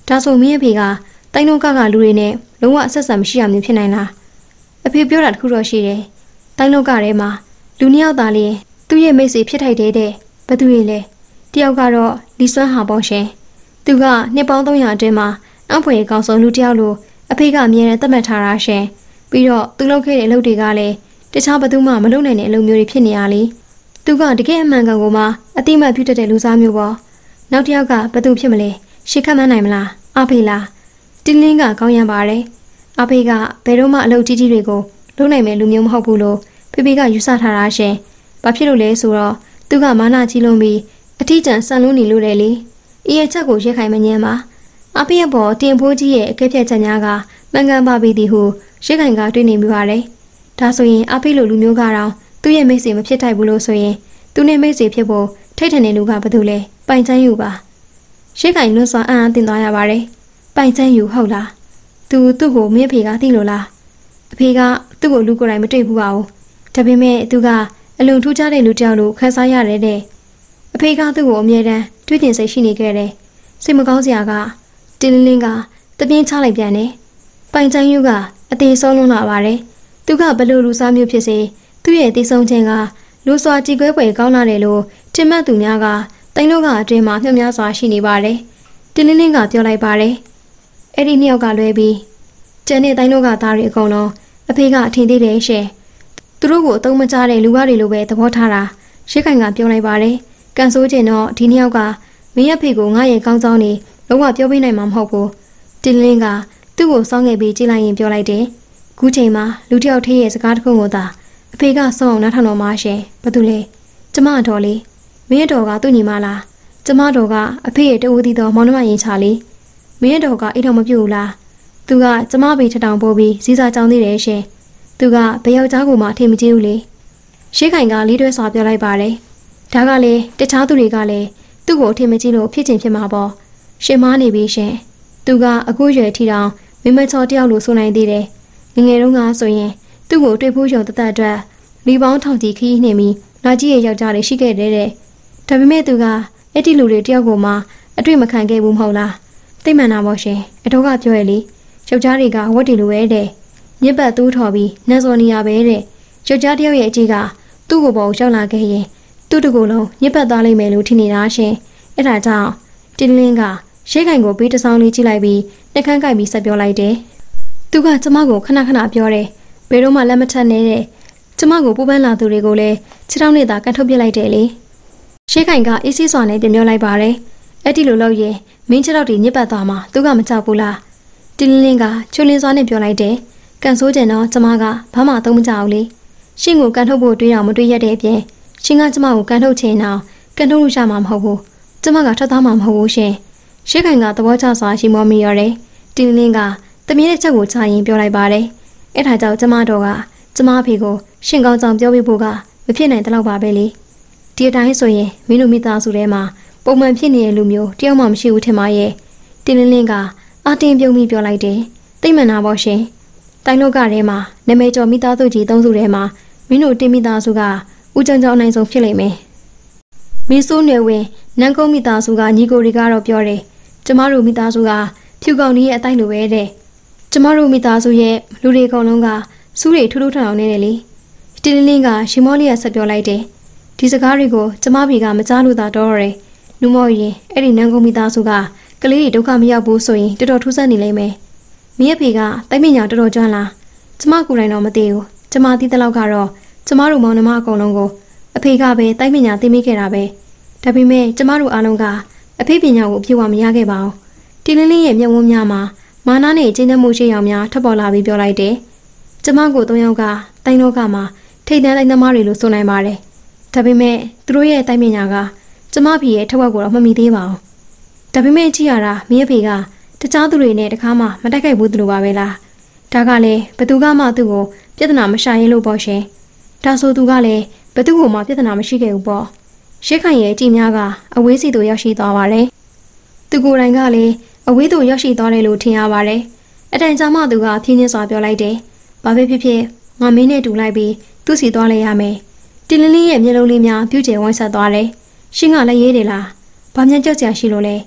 [SPEAKER 1] ဒါဆိုမင်းအဖေကတိုင်းလုံးကကလူတွေနဲ့လုံးဝအဆက်ဆံမရှိရမျိုးဖြစ်နိုင်လားအဖေပြောတာတခုတော့ရှိတယ်တိုင်းလုံးကထဲမှာလူနှစ်ယောက်သားလေးသူ့ရဲ့မိတ်ဆွေဖြစ်ထိုက်တဲ့တဲ့ဘသူတွေလဲတယောက်ကတော့လီစွမ်းဟာပေါ့ရှင်သူကနှစ်ပေါင်းသုံးရာအတွင်းမှာအဖွေအကောင်ဆုံးလူတယောက်လိုအဖေကအမြဲတမ်းသတ်မှတ်ထားတာရှင်ပြီးတော့သူလုပ်ခဲ့တဲ့အလုပ်တွေကလည်းတခြားဘသူမှမလုပ်နိုင်တဲ့အလုပ်မျိုးတွေဖြစ်နေရလေသူကတကယ်အမှန်ကန်ကိုမှအတိမတ်ပြုတတ်တဲ့လူစားမျိုးပေါ့နောက်တစ်ယောက်ကဘသူဖြစ်မလဲရှေ့ခတ်မှန်းနိုင်မလားအဖေလားတင်းလင်းကကောင်းရမ်းပါတယ်အဖေကဘယ်တော့မှအလုပ်ကြီးကြီးတွေကိုလုပ်နိုင်မဲ့လူမျိုးမဟုတ်ဘူးလို့ဖေဖေကယူဆထားတာရှင်ဘာဖြစ်လို့လဲဆိုတော့သူကမာနကြီးလုံးပြီးအထီးကျန်ဆန်လုံးနေလို့လေလေအေးရဲ့ချက်ကိုရက်ခိုင်မငင်းပါအဖေရဲ့ဘော်တင်ဖိုးကြီးရဲ့အကဲဖြတ်ချက်များကမှန်ကန်ပါပြီသည်ဟုရက်ခိုင်ကတွေးနေမိပါတယ်ဒါဆိုရင်အဖေလိုလူမျိုးကတော့သူ့ရဲ့မိတ်ဆွေမဖြစ်ထိုက်ဘူးလို့ဆိုရင်သူနဲ့မိတ်ဆွေဖြစ်ဖို့ထိတ်ထန်တဲ့လူကဘာလို့လဲပိုင်ချမ်းယူပါရှေ့ခိုင်လွတ်စွာအံ့အားသင့်သွားရပါတယ်ပိုင်ချမ်းယူဟုတ်လားသူသူ့ကိုမင်းအဖေကသိလို့လားအဖေကသူ့ကိုလူကိုယ်တိုင်မတွေ့ဘူးပါဘူးဒါပေမဲ့သူကအလွန်ထူးခြားတဲ့လူတစ်ယောက်လိုခန်းစားရတယ်တဲ့အဖေကသူ့ကိုအမြဲတမ်းတွေးတင်စိတ်ရှိနေခဲ့တယ်စိတ်မကောင်းစရာကတင်းလင်းလင်းကတပြင်းချလိုက်ပြန်တယ်ပိုင်ချမ်းယူကအသေးဆုံးလွန်လာပါတယ်သူကဘလို့လူစားမျိုးဖြစ်စေသူ့ရဲ့အသေးဆုံးခြင်းကလူစွာကြည်ကွဲပွေကောင်းလာတယ်လို့ထင်မှတ်သူများကတိုင်းလောကအတွင်းမှာမျှများစွာရှိနေပါတယ်တင်းလင်းလင်းကပြောလိုက်ပါတယ်အဲ့ဒီနှစ်ယောက်ကလွဲပြီးကျန်တဲ့တိုင်းလောကသားတွေအကုန်လုံးအဖေကအထင်သေးတယ်ရှယ်သူတို့ကိုအသုံးမချတဲ့လူကားတွေလိုပဲသဘောထားတာရှစ်ခိုင်ကပြောလိုက်ပါတယ်ကန်ဆိုးကျင်တော့ဒီနှစ်ယောက်ကမင်းရဲ့ဖေကိုငါ့ရဲ့ကောင်းဆောင်နေလုံးဝပြောပေးနိုင်မှာမဟုတ်ဘူးတင်းလင်းကသူ့ကိုစောင်းငယ်ပြီးကြည့်လိုက်ရင်ပြောလိုက်တယ်ခုချိန်မှာလူတစ်ယောက်ထေးရဲ့စကားတစ်ခုကိုသာအဖေကစောင်းအောင်နားထောင်တော့မှရှင်ဘာတူလဲကျမတော်လေးမင်းတော်ကသူ့ညီမလားကျမတော်ကအဖေရဲ့တဝူတီတော်မောင်နှမရင်ချလေးမင်းတော်ကအိတ်တော်မပြုတ်လားသူကကျမဘေးထထောင်ပိုးပြီးစီးစားကြောင်းသေးတယ်ရှင်သူကဘယ်ယောက်ျားကိုမှအထင်မကြီးဘူးလေရှေးခိုင်ကလေးတွဲစွာပြောလိုက်ပါတယ်ဒါကလေတခြားသူတွေကလည်းသူ့ကိုအထင်မကြီးလို့ဖြစ်ချင်ဖြစ်မှာပေါ့ရှင်မားနေပြီရှင်သူကအခုရွယ်ထီတောင်မင်းမချော်တယောက်လိုဆိုနိုင်သေးတယ်ငငယ်တုန်းကဆိုရင်သူ့ကိုတွေ့ဖို့ရုံတသက်အတွက်လီပေါင်းထောင်ကြီးခီးနေပြီးလာကြီးရဲ့ယောက်ျားလေးရှိခဲ့တဲ့တဲ့ဒါပေမဲ့သူကအဲ့ဒီလူတွေတယောက်ကိုမှအတွေ့မခံခဲ့ဘူးမဟုတ်လားသိမှန်တာပေါ့ရှင်အတော်ကပြောရလေယောက်ျားတွေကဝတ်တီလိုပဲတဲ့ညစ်ပတ်သူ့ထော်ပြီးနှက်စော်နေရပဲတဲ့ယောက်ျားတယောက်ရဲ့အကြီးကသူ့ကိုပေါ်ရောက်လာခဲ့ရင်သူ့တကူလုံးညစ်ပတ်သွားလိမ့်မယ်လို့ထင်နေတာရှင်အဲ့ဒါကြောင့်တင်းလင်းကရှေးခိုင်ကိုဘေးတဆောင်းလေးကြည့်လိုက်ပြီးနှက်ခမ်းကိုက်ပြီးဆက်ပြောလိုက်တယ်သူကကျမကိုခဏခဏပြောတယ်ဘယ်တော့မှလက်မထက်နဲ့တဲ့ကျမကိုပူပန်းလာသူတွေကိုလည်းခြေထောက်နဲ့သာကန်ထုတ်ပြလိုက်တယ်လေရှေးခိုင်ကအေးဆေးစွာနဲ့ပြန်ပြောလိုက်ပါတယ်အဲ့ဒီလိုလုပ်ရင်မင်းခြေထောက်တွေညစ်ပတ်သွားမှာသူကမကြောက်ဘူးလားတင်းလင်းလင်းကချွလင်းစွာနဲ့ပြောလိုက်တယ်ကန်ဆိုးကြင်တော့ကျမကဘာမှသုံးမကြဘူးလေရှင့်ကိုကန်ထုတ်ဖို့တွေးအောင်မတွေးရတဲ့အပြင်ရှင်ကကျမကိုကန်ထုတ်ချင်အောင်ကန်ထုတ်လို့ရမှာမဟုတ်ဘူးကျမကထွက်သားမှာမဟုတ်ဘူးရှင်ရှေးခိုင်ကသဘောကျစွာရှိမောမိရတယ်တင်းလင်းကတမီးတဲ့ချက်ကိုချရင်ပြောလိုက်ပါတယ်အဲ့ဒါကြောင့်ကျမတော်ကကျမအဖေကိုရှင်ကောင်းကြောင်ပြောပြဖို့ကမဖြစ်နိုင်တဲ့လောက်ပါပဲလေဒီအတိုင်းဆိုရင်မင်းတို့မိသားစုထဲမှာပုံမှန်ဖြစ်နေတဲ့လူမျိုးတယောက်မှမရှိဘူးထင်ပါရဲ့တင်းလင်းလင်းကအတင်းပြုံးပြီးပြောလိုက်တယ်သိမှန်တာပေါ့ရှင်တိုင်းလောကထဲမှာနာမည်ကျော်မိသားစုကြီးသုံးစုထဲမှာမင်းတို့တင်းမိသားစုကဦးကြောင်ကြောင်နိုင်ဆုံးဖြစ်လိမ့်မယ်မင်းစိုးနယ်ဝင်နန်းကုန်းမိသားစုကညီကိုတွေကတော့ပြောတယ်ကျမတို့မိသားစုကဖြူကောင်ကြီးရဲ့အတိုင်းလိုပဲတဲ့ကျမတို့မိသားစုရဲ့လူတွေအကုန်လုံးကစူးတွေထူးထူးထောင်ထောင်နေတယ်လေတင်းလင်းလင်းကရှင်မောလေးကဆက်ပြောလိုက်တယ်ဒီစကားတွေကိုကျမဖေကမကြားလို့သာတော့ရတယ်လူမော်ရင်အဲ့ဒီနန်းကုန်းမိသားစုကကလေးတွေဒုက္ခမရောက်ဘူးဆိုရင်တော်တော်ထူးဆန်းနေလိမ့်မယ်မင်းအဖေကတိုက်ပညာတော်တော်ကျွမ်းလားကျမကိုယ်တိုင်တော့မသိဘူးကျမသိတဲ့လောက်ကတော့ကျမတို့မောင်နှမအကုန်လုံးကိုအဖေကပဲတိုက်ပညာသိမိခဲ့တာပဲဒါပေမဲ့ကျမတို့အားလုံးကအဖေပညာကိုအပြည့်အဝမရခဲ့ပါဘူးတင်းလင်းလင်းရဲ့မျက်ဝန်းများမှာမာနနဲ့ကျဉ်းနှံမှုရှိအောင်များထပ်ပေါ်လာပြီးပြောလိုက်တယ်ကျမကိုသုံးယောက်ကတိုင်းလောကမှာထိတ်တန်းတိုင်းသမားတွေလို့ဆိုနိုင်ပါတယ်ဒါပေမဲ့သူတို့ရဲ့တိုက်ပညာကကျမဖေရဲ့ထက်ဝက်ကိုတော့မမီသေးပါဘူးဒါပေမဲ့ကြည့်ရတာမင်းအဖေကတခြားသူတွေနဲ့တခါမှမတိုက်ခိုက်ဘူးသူလိုပါပဲလားဒါကလည်းဘသူကမှသူ့ကိုပြဿနာမရှာရင်လို့ပေါ့ရှင်ဒါဆိုသူကလည်းဘသူ့ကိုမှပြဿနာမရှိခဲ့ဘူးပေါ့ရှေ့ခိုင်ရဲ့အကြည့်များကအဝေးစီသို့ရောက်ရှိသွားပါတယ်သူကိုယ်တိုင်ကလည်းအဝေးသို့ရောက်ရှိသွားတယ်လို့ထင်ရပါတယ်အတိုင်ကြမှသူကဖြင်းချင်းစွာပြောလိုက်တယ်ဘာပဲဖြစ်ဖြစ်ငါမင်းနဲ့တူလိုက်ပြီးသူ့စီသွားလိုက်ရမယ်တင်းလင်းလင်းရဲ့မျက်လုံးလေးများပြုတ်ကျဝိုင်းဆက်သွားတယ်ရှင်းကလည်းရေးတယ်လားဘာမှကြောက်စရာရှိလို့လဲ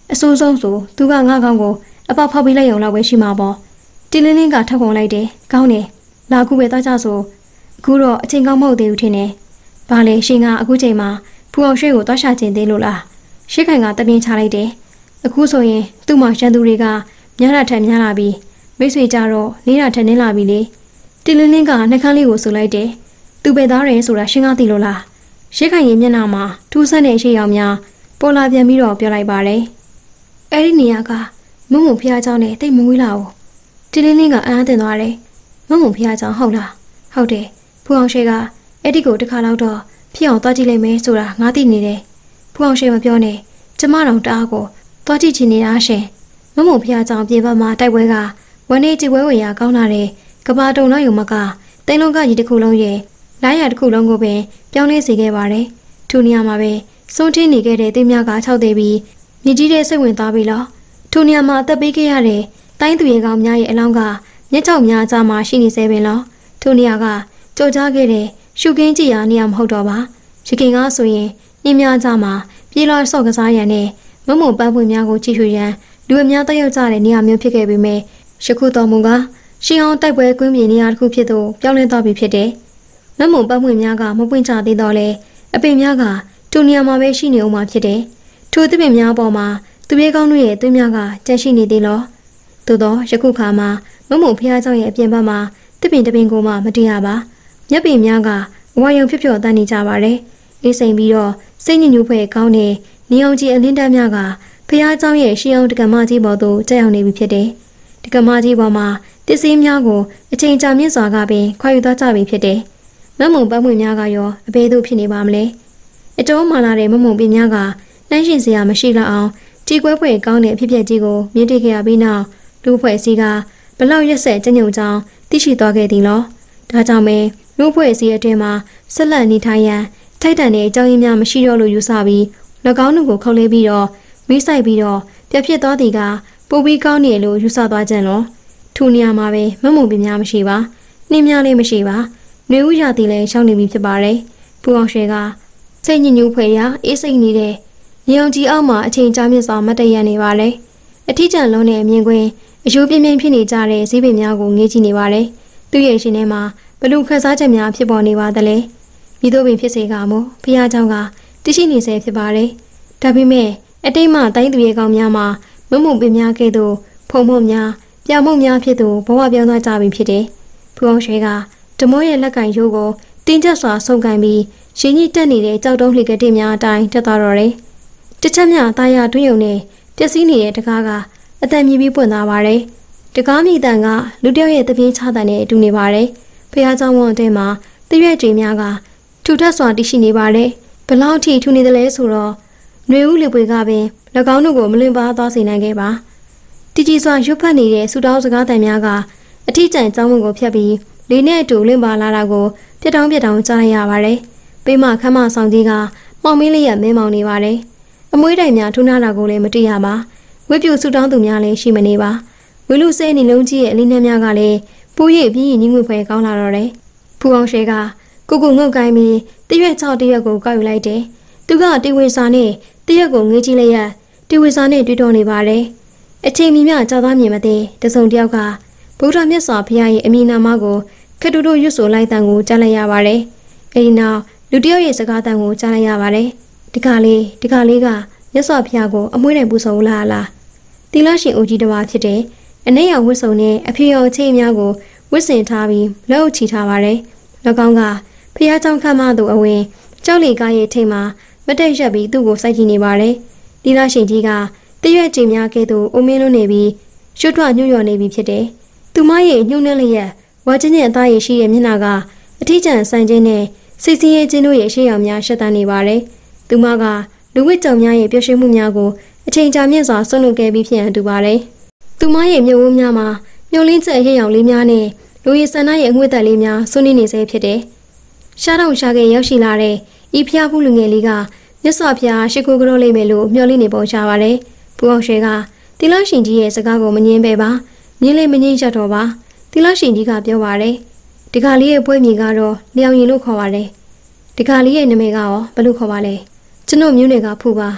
[SPEAKER 1] အဆိုးဆုံးဆိုသူကငါကောင်းကိုအပေါက်ဖောက်ပြီးလိုက်ရုံလောက်ပဲရှိမှာပေါ့တင်းလင်းလင်းကထပ်ကုန်လိုက်တယ်ကောင်းတယ်လာခုပဲသွားကြဆိုအခုတော့အချိန်ကောင်းမဟုတ်သေးဘူးထင်တယ်ဘာလဲရှင်ကအခုချိန်မှာဖူအောင်ရွှေကိုသွားရှာခြင်းသေးလို့လားရှစ်ခိုင်ကတပင်းချလိုက်တယ်အခုဆိုရင်သူ့မှာရန်သူတွေကများတာထက်များလာပြီးမိတ်ဆွေကြတော့နေတာထက်နင်းလာပြီလေတင်းလင်းလင်းကနှကန်းလေးကိုဆူလိုက်တယ်သူပဲသားတယ်ဆိုတာရှင်ကသိလို့လားရှစ်ခိုင်ရဲ့မျက်နှာမှာထူးဆန်းတဲ့ရှေ့ရောင်များပေါ်လာပြန်ပြီးတော့ပြောလိုက်ပါတယ်အဲ့ဒီနေရာကမုံမုံဖျားเจ้าနဲ့တိတ်မဝေးလာဘူးတင်းလင်းလင်းကအံ့တင်သွားတယ်မုံမုံဖျားเจ้าဟုတ်လားဟုတ်တယ်ဖူအောင်ရွှေကအဲ့ဒီကိုတစ်ခါတော့တော့ဖြစ်အောင်သွားကြည့်လိုက်မယ်ဆိုတာငါသိနေတယ်ဖူအောင်ရွှေမပြောနဲ့ကျမတော်တအားကိုသွားကြည့်ချင်နေတာရှင်မုံမုံဖျားเจ้าပြင်ပမှာတိုက်ပွဲကဝန်းနေကြည့်ပွဲဝေရာကောင်းလာတဲ့ကဘာတုံလောက်ယုံမကတိန်လုံးကကြီးတစ်ခုလုံးရဲ့လိုင်းရတစ်ခုလုံးကိုပင်ပြောင်းလဲစေခဲ့ပါတယ်။ထိုနေရာမှာပဲစွန့်ထင်းနေခဲ့တဲ့တိမ်မြက၆သေးပြီးမြကြီးတဲ့စိတ်ဝင်သွားပြီလား။ထိုနေရာမှာအသက်ပေးခဲ့ရတဲ့တိုင်းသူရဲကောင်များရဲ့အလောင်းကမျက်ကြောက်များအကြားမှာရှိနေစေပင်လား။ထိုနေရာကကြော်ကြားခဲ့တဲ့ရှုကင်းကြည့်ရာနေရာမဟုတ်တော့ပါ။ရခင်ကဆိုရင်နှင်းများအကြားမှာပြေးလာဆော့ကစားရန်နဲ့မမုံပန်းပွင့်များကိုကြည့်ရှုရန်လူအများတက်ရောက်ကြတဲ့နေရာမျိုးဖြစ်ခဲ့ပေမဲ့ယခုတော်မူကရှင်းအောင်တိုက်ပွဲကွင်းပြင်နေရာတစ်ခုဖြစ်သို့ပြောင်းလဲသွားပြီဖြစ်တယ်။မမုံပတ်ပွင့်များကမပွင့်ချသေးတော့လေအပင်များကထိုနေရာမှာပဲရှိနေအောင်မှာဖြစ်တယ်။ထိုသစ်ပင်များပေါ်မှာသူပြေကောင်းတို့ရဲ့သွေးများကကျန်ရှိနေသေးလော။သို့တော့ယခုခါမှာမမုံဖျားเจ้าရဲ့အပြင်ဘက်မှာသစ်ပင်တစ်ပင်ကိုမှမတည်ရပါ။မျက်ပင်များကအဝါရုံဖြော့ဖြော့တန်းနေကြပါတယ်။အေးစိမ်ပြီးတော့စိတ်ညစ်ညူဖွယ်ကောင်းတဲ့နေအောင်ကြီးအလင်းတန်းများကဖျားเจ้าရဲ့ရှီအောင်တက္ကမကြီးပေါ်သို့ကျရောက်နေပြီဖြစ်တယ်။တက္ကမကြီးပေါ်မှာတစ္ဆေးများကိုအချိန်ကြာမြင့်စွာကပင်ခွာယူသွားကြပြီဖြစ်တယ်။မမုံပတ်ပွင့်များကရောအဘဲသို့ဖြစ်နေပါမလဲ။အတော်မှလာတဲ့မမုံပင်များကနှိုင်းရှင်စရာမရှိတော့အောင်တီကွဲဖွယ်ကောင်းတဲ့အဖြစ်ဖြစ်ကြီးကိုမြင်တွေ့ခဲ့ရပြီးနောက်လူဖွဲ့စည်းကဘလောက်ရက်ဆက်ကြညုံကြောင်းသိရှိသွားခဲ့သည်လော။ဒါကြောင့်ပဲလူဖွဲ့စည်းအတွင်းမှာဆက်လက်နေထိုင်ရန်ထိုက်တန်တဲ့အကြောင်းရင်းများမရှိတော့လို့ယူဆပြီး၎င်းတို့ကိုခုတ်လဲပြီးတော့မိဆိုင်ပြီးတော့ပြဖြစ်သွားသည်ကပိုပြီးကောင်းနေလို့ယူဆသွားကြလော။ထိုနေရာမှာပဲမမုံပင်များမရှိပါနှင်းများလည်းမရှိပါနှွေဦးရသည်လည်းရှောင်းနေပြီဖြစ်ပါတယ်ပူအောင်ရွှေကစိတ်ညစ်ညူးဖွယ်ရာအေးစိတ်နေတဲ့ညောင်ကြီးအောက်မှာအချိန်ကြာမြင့်စွာမတ်တရနေပါလေအထီးကျန်လုံးနဲ့အမြင်ကွင်းအယိုးပြင်းပြင်းဖြစ်နေကြတဲ့ဈေးပင်များကိုငေးကြည့်နေပါတယ်သူ့ရဲ့ရှင်ထဲမှာဘလူခန်းစားချက်များဖြစ်ပေါ်နေပါသလဲမိတို့ပင်ဖြစ်စေကမို့ဖះเจ้าကတရှိနေစေဖြစ်ပါတယ်ဒါပေမဲ့အတိတ်မှတိုင်းသူရဲ့ကောင်များမှာမမုံပင်များကဲ့သို့ဖုံဖုံများပြောင်မုံများဖြစ်သူဘဝပြောင်းသွားကြပြီဖြစ်တယ်။ဖူအောင်ရွှေကဓမောရဲ့လက်ကင်ရိုးကိုတင်းကျပ်စွာဆုံကန်ပြီးရင်းကြီးတက်နေတဲ့ကြောက်တုံးလှေကတိများအတိုင်းတက်သွားတော့တယ်။တစ်ချက်မြအသားရတွင်းယုံနဲ့ပျက်စီးနေတဲ့တကားကအတန်မြည်ပြီးပွင့်သွားပါတယ်။တကားမြည်တန်ကလူတယောက်ရဲ့တပြင်းချတန်နဲ့အတူနေပါတယ်။ဖះเจ้าဝန်းတဲမှာတရွက်တွေများကထူထပ်စွာတရှိနေပါတယ်။ဘလောက်ထိထူနေတယ်လဲဆိုတော့ຫນွေဦးလေပွေကပင်၎င်းတို့ကိုမလွင်ပါသွားစေနိုင်ခဲ့ပါ။တီတီစွာရွတ်ဖက်နေတဲ့ဆူတောင်းစကားတန်များကအထီးကျန်ကျောင်းဝန်ကိုဖျက်ပြီးလေးနဲ့အတူလင့်ပါလာတာကိုပြက်တောင်းပြက်တောင်းကြားရပါတယ်။ပေးမခမ်းမဆောင်ကြီးကမောင်မင်းလေးရမင်းမောင်နေပါတယ်။အမွှေးတိုင်များထုံးထားတာကိုလည်းမတွေ့ရပါ။ဝစ်ပြူဆူတောင်းသူများလည်းရှိမနေပါ။ဝီလူစဲနေလုံးကြီးရဲ့အလင်းနှမ်းများကလည်းပူရည်ပြင်းရည်ညှိငွေဖွယ်ကောင်းလာတော့တယ်။ဖူအောင်ရွှေကကိုကိုငုတ်ကိုင်းပြီးတရွက်ချောက်တရွက်ကိုကောက်ယူလိုက်တယ်။သူကတီဝေစာနဲ့တရွက်ကိုငေးကြည့်လိုက်ရတီဝေစာနဲ့တွေ့တော်နေပါတယ်။အချိန်မီမြကြောက်သားမြင်မသိတစုံတယောက်ကဗုဒ္ဓမြတ်စွာဘုရားရဲ့အမည်နာမကိုခက်တူတူရွတ်ဆိုလိုက်တန်ကိုကြားလိုက်ရပါတယ်။အဲဒီနောက်လူတယောက်ရဲ့စကားတန်ကိုကြားလိုက်ရပါတယ်။ဒီကလေးဒီကလေးကမြတ်စွာဘုရားကိုအမွှေးနဲ့ပူဇော်လာလား။တိလရှင်အိုကြီးတစ်ပါးဖြစ်တဲ့အနည်းရောင်ဝတ်စုံနဲ့အဖေရောင်အခြေများကိုဝတ်ဆင်ထားပြီးလက်အုပ်ချီထားပါတယ်။၎င်းကဘုရားကျောင်းခမ်းမသို့အဝင်ကြောက်လီကားရဲ့ထိပ်မှာမတိတ်ရက်ပြီးသူ့ကိုစိုက်ကြည့်နေပါတယ်။တိလရှင်ကြီးကတရွက်ချိန်များကဲ့သို့အုံမင်းလုံးနေပြီးရွှတ်ထွက်ညှို့ညော်နေပြီဖြစ်တယ်။သူမရဲ့ညှို့နှက်လျက်ဝါချင်းနဲ့အသားရည်ရှိတဲ့မျက်နှာကအထီးကျန်ဆန်ခြင်းနဲ့စိတ်ဆင်းရဲခြင်းတို့ရဲ့ရှေ့ရောင်များရှက်တန်းနေပါတယ်။သူမကလူဝိကြောင်များရဲ့ပျော်ရွှင်မှုများကိုအချိန်ကြာမြင့်စွာဆွန့်လွတ်ခဲ့ပြီးဖြစ်ရန်တူပါတယ်။သူမရဲ့မျက်ဝန်းများမှာမျောလင်းချက်ရရောင်လေးများနဲ့လူရည်ဆန္ဒရဲ့အငွေ့သက်လေးများဆွနေနေစေဖြစ်တယ်။ရှားတောင်ရှားခဲ့ရောက်ရှိလာတဲ့ဤဖျားမှုလူငယ်လေးကမြတ်စွာဘုရားရှိခိုးကြောလိမ့်မယ်လို့မျှော်လင့်နေပုံရှားပါတယ်။ပူအောင်ရွှေကတိလရှင်ကြီးရဲ့စကားကိုမငင်းပဲပါ။ငင်းလေးမငင်းရတော့ပါ။တိလရှင်ကြီးကပြောပါတယ်။ဒီကလေးရဲ့ပွဲမြေကတော့လျောင်ရင်လို့ခေါ်ပါတယ်။ဒီကလေးရဲ့နာမည်ကရောဘယ်လိုခေါ်ပါလဲ။ကျွန်တော်မျိုးနယ်ကဖူပါ။သူ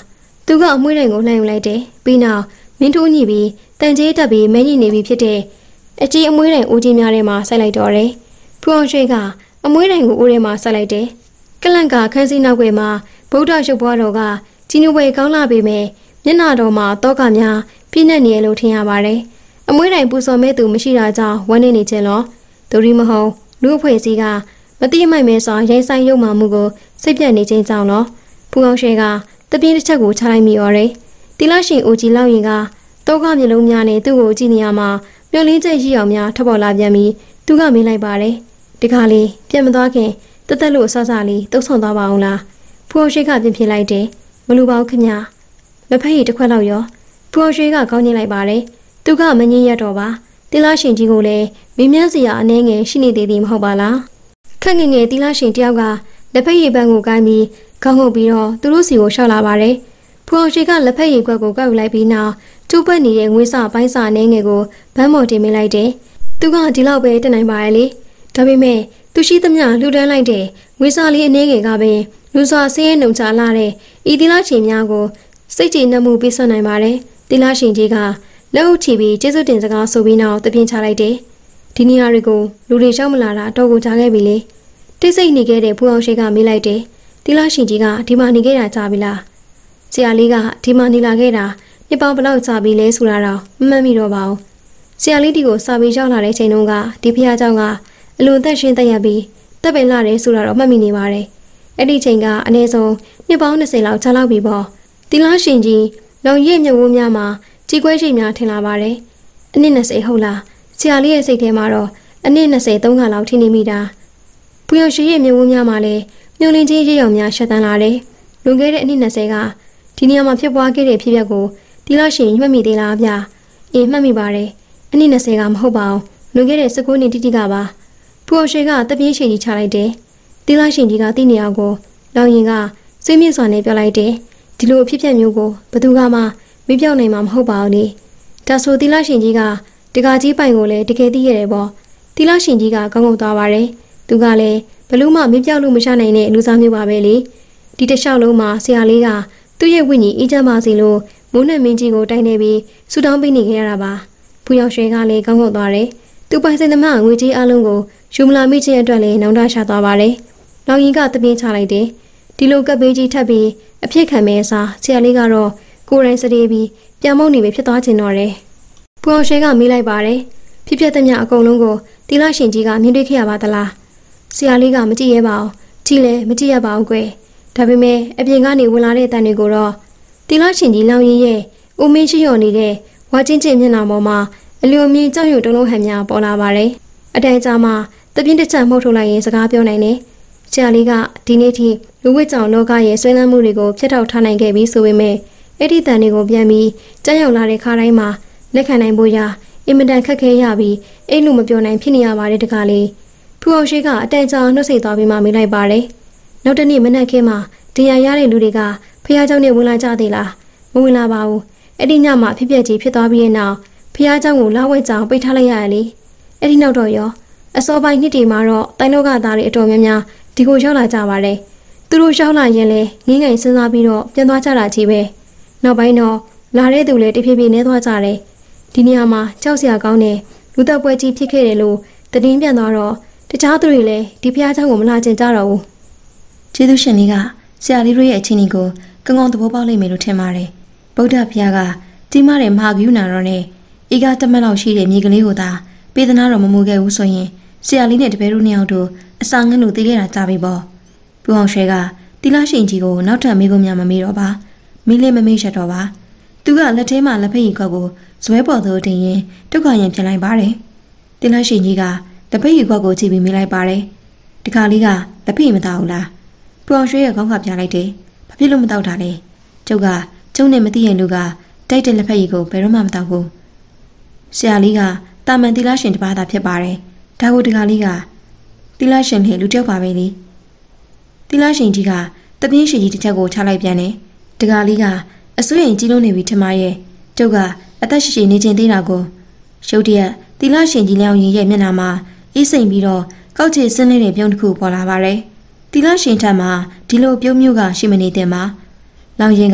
[SPEAKER 1] သူကအမွှေးတိုင်ကိုလှမ်းယူလိုက်တယ်ပြီးနောက်မင်းထိုးညှိပြီးတန်ကြီးတက်ပြီးမဲညှိနေပြီဖြစ်တဲ့အကြီးအမွှေးတိုင်အိုးကြီးများထဲမှာဆက်လိုက်တော့တယ်ဖူအောင်ရွှေကအမွှေးတိုင်ကိုအိုးထဲမှာဆက်လိုက်တယ်ကလန့်ကခန်းစည်းနောက်ွယ်မှာဗုဒ္ဓရုပ်ဘွားတော်ကကြီးနုပွဲကောင်းလာပေမဲ့မျက်နှာတော်မှာတောကများပြည့်နေနေလို့ထင်ရပါတယ်အမွှေးတိုင်ပူစော်မဲ့သူမရှိတာကြောင့်ဝမ်းနေနေခြင်းလောဒိုရီမဟုတ်လူအဖွဲ့အစည်းကမတိမိုက်မဲစွာရိုင်းဆိုင်ရုံမှမှုကိုစိတ်ပြတ်နေခြင်းကြောင့်လောဖူအောင်ရွှေကတပြင်းတစ်ချက်ကိုချလိုက်မိရော်တယ်တီလာရှင်အိုကြီးလောက်ရင်ကတောကမျိုးလုံးများနဲ့သူ့ကိုကြည့်နေရမှာမျောလင်းချက်ရှိအောင်များထပ်ပေါ်လာပြန်ပြီးသူကမေးလိုက်ပါတယ်ဒီခါလေးပြန်မသွားခင်တသက်လို့အဆဆလေးတုတ်ဆုံသွားပါအောင်လားဖူအောင်ရွှေကပြင်ပြလိုက်တယ်မလူပါဘူးခင်ဗျာလက်ဖက်ရည်တစ်ခွက်လောက်ရောဖူအောင်ရွှေကခေါင်းညှိလိုက်ပါတယ်သူကမငင်းရတော့ပါတီလာရှင်ကြီးကိုလည်းမင်းမြန်းစရာအနေငယ်ရှိနေသေးသည်မဟုတ်ပါလားခက်ငယ်ငယ်တီလာရှင်တယောက်ကလက်ဖက်ရည်ပန်းကိုကိုင်းပြီးခေါင်းငုပ်ပြီးတော့သူတို့စီကိုရှောက်လာပါတယ်ဖူအောင်ရွှေကလက်ဖက်ရည်ခွက်ကိုကောက်ယူလိုက်ပြီးနောက်ကျူးပတ်နေတဲ့ငွေစာပိုင်းစာအနေငယ်ကိုဗန်းမော်တင်မိလိုက်တယ်သူကဒီလောက်ပဲတက်နိုင်ပါရဲ့လေဒါပေမဲ့သူရှိသမျှလှူဒန်းလိုက်တဲ့ငွေစာလေးအနေငယ်ကပင်လူစွာဆင်းရဲနှုံချလာတဲ့ဤတီလာရှင်များကိုစိတ်ကြည်နှမှုပေးဆွနိုင်ပါတယ်တီလာရှင်ကြီးကလက်အုပ်ချပြီးကျေးဇူးတင်စကားဆိုပြီးနောက်တပြင်းချလိုက်တယ်ဒီနေရာတွေကိုလူတွေရှောက်မလာတာတော့ကိုကြားခဲ့ပြီလေတိတ်ဆိတ်နေခဲ့တဲ့ဖူအောင်ရှိကမေးလိုက်တယ်တီလာရှင်ကြီးကဒီမှာနေခဲ့တာကြားပြီလားဆရာလေးကဒီမှာနေလာခဲ့တာညပောင်ဘလောက်ကြာပြီလဲဆိုတာတော့မမှတ်မိတော့ပါဘူးဆရာလေးဒီကိုစာပြီးရောက်လာတဲ့ချိန်တုန်းကဒီဖះเจ้าကအလွန်သက်ရှင်တက်ရပြီးတက်ပင်လာတယ်ဆိုတာတော့မှတ်မိနေပါတယ်အဲ့ဒီချိန်ကအနည်းဆုံးနှစ်ပေါင်း၂၀လောက်ကြာလောက်ပြီပေါ့တီလာရှင်ကြီးလုံရည်မြဝန်းများမှာကြီးကွဲရှိများထင်လာပါတယ်အနည်း၂၀ဟုတ်လားဆရာလေးရဲ့စိတ်ထဲမှာတော့အနည်း၂၀သုံးခါလောက်ထင်နေမိတာပူရရှိရဲ့မြဝန်းများမှာလည်းမြုံလင်းချင်းရေရောင်များရှက်တန်းလာတယ်လွန်ခဲ့တဲ့အနည်း၂၀ကဒီနေရာမှာဖြစ်ပွားခဲ့တဲ့ဖြစ်ပျက်ကိုတီလာရှင်မှတ်မိသေးလားဗျာအေးမှတ်မိပါတယ်အနည်း၂၀ကမဟုတ်ပါဘူးလွန်ခဲ့တဲ့၁၉နှစ်တိတိကပါဖူအောင်ရွှေကတပြင်းရှိကြီးချလိုက်တယ်တီလာရှင်ကြီးကသိနေအောင်ကိုလောင်ရင်ကစိတ်မြင့်စွာနဲ့ပြောလိုက်တယ်ဒီလိုအဖြစ်အပျက်မျိုးကိုဘသူကမှမပြောင်းနိုင်မှာမဟုတ်ပါဘူးလေဒါဆိုတီလာရှင်ကြီးကတကာကြီးပိုင်ကိုလည်းတကယ်သိရတယ်ပေါ့တီလာရှင်ကြီးကကောင်းကောင်းသွားပါတယ်သူကလည်းဘလို့မှမပြောင်းလို့မရနိုင်တဲ့လူစားမျိုးပါပဲလေဒီတစ်လျှောက်လုံးမှာဆရာလေးကသူ့ရဲ့ဝိညာဉ်အေးချမ်းပါစေလို့မိုးနဲ့မင်းကြီးကိုတိုင်နေပြီးဆူတောင်းပေးနေခဲ့ရတာပါဖူရောက်ရွှေကလည်းကောင်းကောင်းသွားတယ်သူပိုင်စင်သမားငွေကြီးအလုံးကိုယူမလာမိခြင်းအတွက်လည်းနောင်တရှာသွားပါတယ်လောင်ရင်ကတပြင်းချလိုက်တယ်ဒီလိုကပ်ပေးကြီးထပ်ပြီးအဖြစ်ခံမဲ့အစားဆရာလေးကတော့ကိုယ်တိုင်စတေးပြီးပြန်မုံနေပြီဖြစ်သွားခြင်းတော့တယ်ဖူအောင်ရွှေကမေးလိုက်ပါတယ်ဖြစ်ဖြစ်သမျှအကုန်လုံးကိုတီလာရှင်ကြီးကမြင်တွေ့ခဲ့ရပါသလားဆရာလေးကမကြည့်ရဲပါဘူးကြည့်လဲမကြည့်ရပါဘူးကွယ်ဒါပေမဲ့အပြင်ကနေဝင်လာတဲ့အတန်တွေကိုတော့တီလာရှင်ကြီးလောင်ရင်ရဲ့ဦးမင်းရှိရော်နေတဲ့ဝါချင်းချင်းမျက်နှာပေါ်မှာအလျုံမြင့်ကြောက်ရွံ့တုံးလုံးဟန်များပေါ်လာပါတယ်အတန်ကြာမှတပြင်းတစ်ချက်မှုတ်ထုတ်လိုက်ရင်စကားပြောနိုင်တယ်ဆရာလေးကဒီနေ့ထိလူဝိကြောင်လောကရဲ့ဆွေးနွေးမှုတွေကိုဖျက်ထောက်ထားနိုင်ခဲ့ပြီးဆိုပေမဲ့အဲ့ဒီတန်တွေကိုပြန်ပြီးကြောက်ရွံ့လာတဲ့ခါတိုင်းမှာလက်ခံနိုင်ဖို့ရအင်မတန်ခက်ခဲရပြီးအဲ့လိုမပြောနိုင်ဖြစ်နေရပါတယ်တကားလေးဖူအောင်ရှိကအတန်ကြာနှုတ်ဆက်သွားပြီးမှမေးလိုက်ပါတယ်နောက်တနေ့မနက်ခင်းမှာတရားရတဲ့လူတွေကဖះเจ้าနဲ့ဝင်လာကြသေးလားမဝင်လာပါဘူးအဲ့ဒီညမှာဖြစ်ပျက်ကြီးဖြစ်သွားပြီးတဲ့နောက်ဖះเจ้าကိုလာဝဲကြောင်ပိတ်ထားလိုက်ရရလေအဲ့ဒီနောက်တော့ရောအစောပိုင်းနှစ်တွေမှာတော့တိုင်းလောကသားတွေအတော်များများဒီကိုရောက်လာကြပါတယ်သူတို့ရောက်လာရင်လည်းငင်းငိုင်စဉ်းစားပြီးတော့ပြန်သွားကြတာကြီးပဲနောက်ပိုင်းတော့လာတဲ့သူလည်းတဖြည်းဖြည်းနေသွားကြတယ်ဒီနေရာမှာကြောက်စရာကောင်းတဲ့လူသက်ပွဲကြီးဖြစ်ခဲ့တယ်လို့သတင်းပြန်သွားတော့တခြားသူတွေလည်းဒီဖះเจ้าကိုမလာကျင်ကြတော့ဘူးကျေးဇူးရှင်ကြီးကဆရာလေးတို့ရဲ့အခြေအနေကိုကောင်းကောင်းသဘောပေါက်လိမ့်မယ်လို့ထင်ပါတယ်ဗုဒ္ဓဘုရားကကြီးမားတဲ့မဟာကရုဏာတော်နဲ့ဧကတမတ်လောက်ရှိတဲ့မြေကလေးကိုသာပေးသနာတော်မမူခဲ့ဘူးဆိုရင်ဆရာလေးနဲ့တပည့်တို့နှစ်ယောက်တို့အစာငတ်လို့သိခဲ့တာကြပြီပေါ့ပူအောင်ရွှေကတီလာရှင်ကြီးကိုနောက်ထပ်မေးခွန်းများမမေးတော့ပါမီးလေးမမေးရတော့ပါသူကလက်ထဲမှာလက်ဖက်ရည်ခွက်ကိုဇွဲပေါ်သို့တင်ရင်ဒုက္ခရင်ပြန်လိုက်ပါတယ်တီလာရှင်ကြီးကလက်ဖက်ရည်ခွက်ကိုကြည့်ပြီးမေးလိုက်ပါတယ်ဒီခါလေးကလက်ဖက်ရည်မတောက်ဘူးလားပူအောင်ရွှေရဲ့ခေါင်းကပြလိုက်တယ်ဘာဖြစ်လို့မတောက်တာလဲကျုပ်ကကျုံနဲ့မသိရင်လူကတိုက်တဲ့လက်ဖက်ရည်ကိုဘယ်တော့မှမတောက်ဘူးဆရာလေးကတာမန်တီလာရှင်တစ်ပါးသာဖြစ်ပါတယ်ဒါကိုဒီခါလေးကတီလာရှင်လေလူတယောက်ပါပဲလေတီလာရှင်ကြီးကတပြင်းရှင်ကြီးတစ်ချက်ကိုချလိုက်ပြန်တယ်ဒီခါလေးကအဆွေရင်ကြီးလုံးနေပြီထမရဲ့ကျုပ်ကအသက်ရှိရှိနေခြင်းသေးတာကိုရုတ်တရက်တီလာရှင်ကြီးလျောင်းရင်ရဲ့မျက်နှာမှာအေးစိမ်ပြီးတော့ကောက်ချေဆင်းနေတဲ့ပြုံးတစ်ခုပေါ်လာပါတယ်တီလာရှင်ထက်မှာဒီလိုပြုံးမျိုးကရှိမနေတင်ပါလောင်ရင်က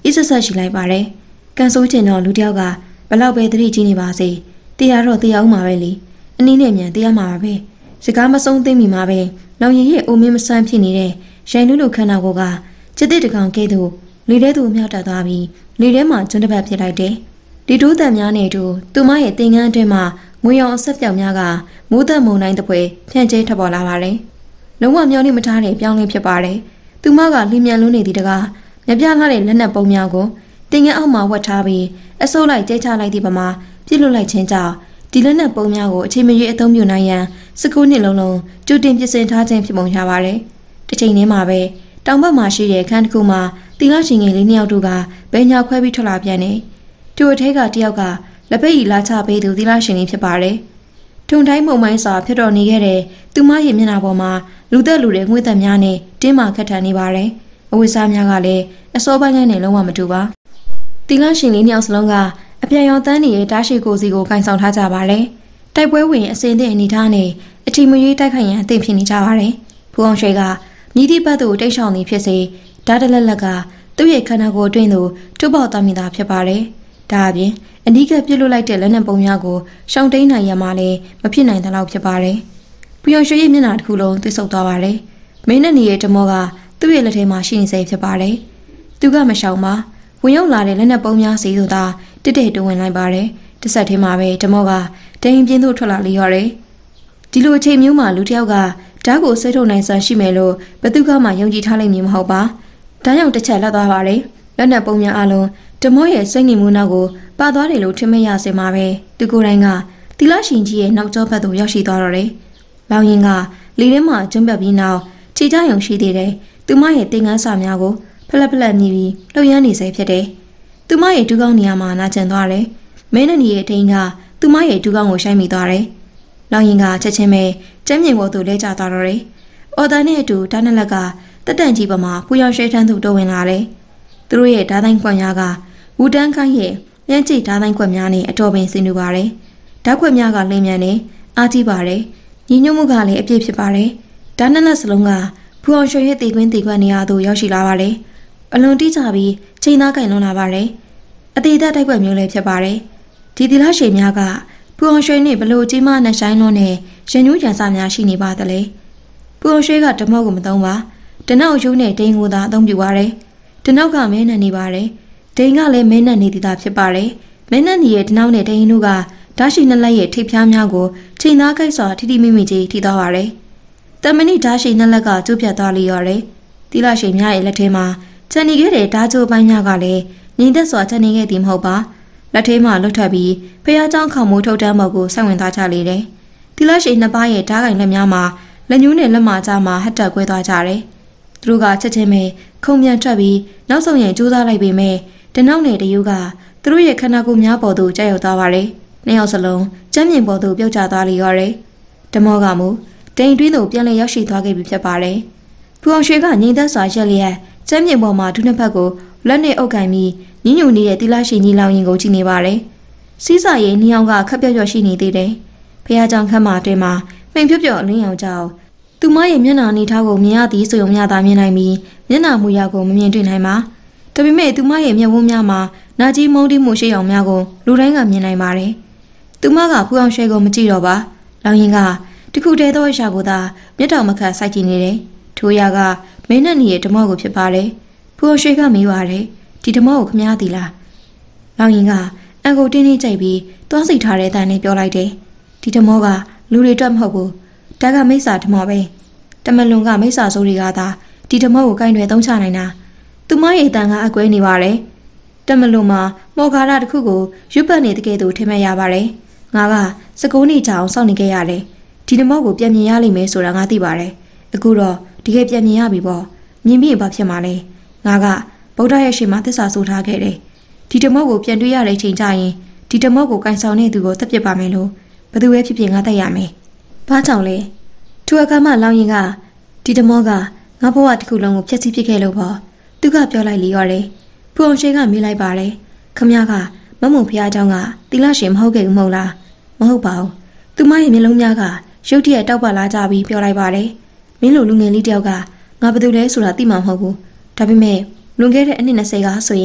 [SPEAKER 2] အေးဆက်ဆက်ရှိလိုက်ပါတယ်ကန်ဆိုးကျင်တော့လူတယောက်ကဘလောက်ပဲတတိကြီးနေပါစေတရားတော့တရားဦးမှာပဲလေအနည်းနဲ့မြန်တရားမှာပဲစကားမဆုံးသိမိမှာပဲလောင်ရင်ရဲ့အိုမင်းမဆန်းဖြစ်နေတဲ့ရိုင်လူလူခန္ဓာကိုယ်ကจิตတကောင်ကဲ့သို့လေထဲသို့မြောက်တက်သွားပြီးလေထဲမှာကျွန်းတစ်ပတ်ဖြစ်လိုက်တယ်ဒီတိုးတန်များနဲ့တူသူမရဲ့တင်ငန်းအတွင်းမှာငွေရောင်အဆက်ပြောင်များကမိုးသက်မုန်တိုင်းတစ်ပွဲဖြန့်ကျဲထွက်ပေါ်လာပါတယ်လုံးဝမျောနေမထားတဲ့ပြောင်းလဲဖြစ်ပါတယ်သူမကလင်းမြန်လွန်းနေသည့်တကားမြပြလာတဲ့လက်နက်ပုံများကိုတင်ငန်းအောက်မှာဝတ်ထားပြီးအစိုးလိုက်ကျဲချလိုက်သည့်ပမာပြစ်လွတ်လိုက်ခြင်းကြောင့်ဒီလက်နက်ပုံများကိုအချိန်မရွေးအသုံးပြုနိုင်ရန်စကူနှစ်လုံးလုံးကြိုတင်ပြင်ဆင်ထားခြင်းဖြစ်ပုံရပါတယ်တစ်ချိန်တည်းမှာပဲတောင်ဘက်မှာရှိတဲ့ခန်းတစ်ခုမှာတီလာရှင်ငယ်လေးနှစ်ယောက်တို့ကဘဲညာခွဲပြီးထွက်လာပြန်တယ်။သူ့အထက်ကတယောက်ကလက်ပိတ်လာချပေးသူတီလာရှင်လေးဖြစ်ပါတယ်။ထုံတိုင်းမုံမိုင်းစွာဖြစ်တော်နေခဲ့တဲ့သူမရဲ့မျက်နှာပေါ်မှာလူသက်လူတဲ့ငွေသက်များနဲ့တင်းမာခက်ထန်နေပါတယ်။အဝိစားများကလည်းအစောပိုင်းနဲ့လုံးဝမတူပါ။တီလာရှင်လေးနှစ်ယောက်စလုံးကအပြန်ရောတန်းနေတဲ့တားရှိကိုစီကိုကင်ဆောင်ထားကြပါတယ်။တိုက်ပွဲဝင်အစင်းတဲ့အနေထားနဲ့အထီမရွေးတိုက်ခိုက်ရန်အသင့်ဖြစ်နေကြပါတယ်။ဖူအောင်ရွှေကမြည်သည့်ဘက်သို့တိတ်ဆောင်နေဖြစ်စေဓာတ်တလက်လက်ကသူ့ရဲ့ခန္ဓာကိုယ်အတွင်းသို့ထုတ်ပေါက်သွားမိတာဖြစ်ပါတယ်။ဒါအပြင်အနီးကပ်ပြစ်လွတ်လိုက်တဲ့လက်နက်ပုံများကိုရှောင်တိန်နိုင်ရမှလည်းမဖြစ်နိုင်တဲ့လောက်ဖြစ်ပါတယ်။ပျော်ရွှင်ရဲ့မျက်နှာတစ်ခုလုံးသွေးဆုပ်သွားပါတယ်။မင်းနဲ့နေရဲ့တမောကသူ့ရဲ့လက်ထဲမှာရှိနေစေဖြစ်ပါတယ်။သူကမရှောင်ပါဝင်ရောက်လာတဲ့လက်နက်ပုံများစီဆိုတာတစ်တဲ့တွဝင်လိုက်ပါတယ်။တစ်ဆက်ထဲမှာပဲတမောကဒိန်ပြင်းသို့ထွက်လာလျော်တယ်။ဒီလိုအချိန်မျိုးမှာလူတစ်ယောက်ကဓာတ်ကိုဆွဲထုတ်နိုင်စွမ်းရှိမယ်လို့ဘသူကမှယုံကြည်ထားလိမ့်မည်မဟုတ်ပါ။ဓာတ်ရောင်တစ်ချက်လက်သွားပါတယ်။လက်နက်ပုံများအလုံးတမောရဲ့စိတ်ငြိမ်မှုနောက်ကိုပါသွားတယ်လို့ထင်မရစေမှာပဲ။သူကိုယ်တိုင်ကတီလာရှင်ကြီးရဲ့နောက်ကျောဘက်သို့ရောက်ရှိသွားတော့တယ်။လောင်ရင်ကလေထဲမှာကျွန်းပြတ်ပြီးနောက်ခြေချရုံရှိသေးတယ်။သူမရဲ့တင်ငန်းစာများကိုဖလက်ဖလက်မြည်ပြီးလှုပ်ရမ်းနေစေဖြစ်တယ်။သူမရဲ့ဒူးကောင်းနေရာမှာနာကျင်သွားတယ်။မင်းနဲ့နေရဲ့ထိန်ကသူမရဲ့ဒူးကောင်းကိုရှိုင်းမိသွားတယ်။လောင်ရင်ကချက်ချင်းပဲကျမ်းမြင်ပေါ်သို့လဲကျသွားတော့တယ်။အော်ဒါနဲ့အတူဓာတ်နလက်ကတက်တန့်ကြီးပမာပူရောင်ရွှဲထန်းသူတိုးဝင်လာတယ်။သူတို့ရဲ့ဓာတ်တိုင်းကွက်များကဝူတန်းခိုင်းရဲ့လမ်းကျိတ်ဓာတ်တိုင်းကွက်များနဲ့အတော်ပင်ဆင်တူပါတယ်။ဓာတ်ကွက်များကလင်းမြန်နေအားကြီးပါတယ်။ညီညွတ်မှုကလည်းအပြည့်ဖြစ်ပါတယ်။ဓာတ်နလက်စလုံးကပူရောင်ရွှဲရဲ့တေကွင်းတေကွက်နေရာသို့ရောက်ရှိလာပါတယ်။အလွန်တိကျပြီးချိန်သားကင်လွန်လာပါတယ်။အသေးသက်တိုက်ကွက်မျိုးလည်းဖြစ်ပါတယ်။ဒီသီလရှည်များကပူအောင်ရွှေနဲ့ဘလို့ကြီးမနဲ့ဆိုင်လွန်းနဲ့ရင်ညူးကြံစာများရှိနေပါသလဲပူအောင်ရွှေကဓမောက်ကိုမသုံးပါတနောက်ရုံးနဲ့ဒိန်ကိုသာအသုံးပြုပါတယ်တနောက်ကမဲနဲ့နေပါတယ်ဒိန်ကလည်းမဲနဲ့နေသည်သာဖြစ်ပါတယ်မဲနဲ့နေရဲ့တနောက်နဲ့ဒိန်တို့ကဓာရှိနှစ်လက်ရဲ့ထိပ်ဖြားများကိုချိန်သားကိုက်စွာထိထိမိမိကြီးထိသွားပါတယ်တမဏိဓာရှိနှစ်လက်ကကျိုးပြတ်သွားလျော်တယ်တိလရှိများရဲ့လက်ထဲမှာချန်နေခဲ့တဲ့ဓာကျိုးပိုင်းများကလည်းငြိမ်သက်စွာချန်နေခဲ့သည်မဟုတ်ပါလက်ထဲမှာလွတ်ထွက်ပြီးဖះเจ้าခေါမိုးထုတ်တမ်းမောက်ကိုစိုက်ဝင်သွားကြလေတယ်။တီလာရှိနှစ်ပါးရဲ့ဓာတ်ကင်လက်များမှာလက်ညှိုးနဲ့လက်မကြားမှာဟတ်တက်ကွဲသွားကြတယ်။သူတို့ကချက်ချင်းပဲခုံပြန်ထွက်ပြီးနောက်ဆုံးရင်ကြိုးစားလိုက်ပေမဲ့တနောက်နဲ့တယူကသူတို့ရဲ့ခန္ဓာကိုယ်များပေါ်သို့ကျရောက်သွားပါတယ်။နှစ်ယောက်စလုံးကျမ်းမြင်ပေါ်သို့ပြုတ်ကျသွားလျော်တယ်။ဓမောကမူဒိန်တွင်းသို့ပြန်လည်ရောက်ရှိသွားခဲ့ပြီဖြစ်ပါတယ်။ဖူအောင်ရွှေကငြိမ်သက်စွာရက်လျက်ကျမ်းမြင်ပေါ်မှာဒုနှစ်ဖက်ကိုလက်နဲ့အုပ်ကင်ပြီးညညူနေတဲ့တီလာရှိညီလောင်ရင်ကိုကြည့်နေပါတယ်။စီးစာရဲ့နီအောင်ကခက်ပြော့ပြော့ရှိနေသေးတယ်။ဖះကြောင့်ခမ်းမာတွင်မှာမိန်ပြော့ပြော့အလင်းရောင်ကြောင်သူမရဲ့မျက်နှာအနေထားကိုမြင်ရသည်ဆိုုံမျှသာမြင်နိုင်ပြီးမျက်နှာမူရကိုမမြင်တွေ့နိုင်ပါ။ဒါပေမဲ့သူမရဲ့မျက်ဝန်းများမှာနာကြီးမုန်းတိမှုရှိအောင်များကိုလူတိုင်းကမြင်နိုင်ပါတယ်။သူမကဖူအောင်ရွှဲကိုမကြည့်တော့ပါ။လောင်ရင်ကတခုတည်းသောအရာကိုသာမျက်တောင်မခတ်စိုက်ကြည့်နေတယ်။ထိုအရာကမင်းနဲ့နေရဲ့ဓမောကိုဖြစ်ပါတယ်။ဖူအောင်ရွှဲကမေးပါတယ်။ဒီဓမောကိုခမားသည်လား။လောင်ရင်ကအန်ကိုတင်းတင်းကြိတ်ပြီးသွားစိတ်ထားတဲ့တန်နဲ့ပြောလိုက်တယ်။ဒီဓမောကလူတွေတွက်မဟုတ်ဘူး။ဒါကမိစ္ဆာဓမောပဲ။တမလွန်ကမိစ္ဆာဆိုးတွေကသာဒီဓမောကိုကင်တွေသုံးချနိုင်တာ။သူမရဲ့တန်ကအကွဲနေပါတယ်။တမလွန်မှာမော်ဂါရတစ်ခုကိုရွတ်ပတ်နေတကယ်သူထင်မှတ်ရပါတယ်။ငါကစကိုးနေကြအောင်စောင့်နေခဲ့ရတယ်။ဒီဓမောကိုပြန်မြင်ရလိမ့်မယ်ဆိုတာငါသိပါတယ်။အခုတော့တကယ်ပြန်မြင်ရပြီပေါ့။မြင်ပြီးဘာဖြစ်မှာလဲ။ငါကဗုဒ္ဓရဲ့ရှေ့မှာသစ္စာဆိုထားခဲ့တယ်။ဒီဓမောကိုပြန်တွေ့ရတဲ့ချိန်ကျရင်ဒီဓမောကိုကန်ဆောင်နေသူကိုသက်ပြစ်ပါမယ်လို့ဘယ်သူပဲဖြစ်ဖြစ်ငါသိရမယ်။ဘာကြောင့်လဲ။သူအခါမှလောင်ရင်ကဒီဓမောကငါဘဝတစ်ခုလုံးကိုဖျက်ဆီးပစ်ခဲ့လို့ပေါ့။သူကပြောလိုက်လေရောတယ်။ဖူအောင်ရှိကမေးလိုက်ပါတယ်။ခမရကမမုံဖះเจ้าကတီလာရှင်မဟုတ်ခဲ့ဘူးမဟုတ်လား။မဟုတ်ပါဘူး။သူမရဲ့မျက်လုံးများကရုတ်တရက်တောက်ပလာကြပြီးပြောလိုက်ပါတယ်။မင်းလိုလူငယ်လေးတယောက်ကငါဘယ်သူလဲဆိုတာသိမှာမဟုတ်ဘူး။ဒါပေမဲ့လွန်ခဲ့တဲ့အနှစ်၂၀ကဆိုရင်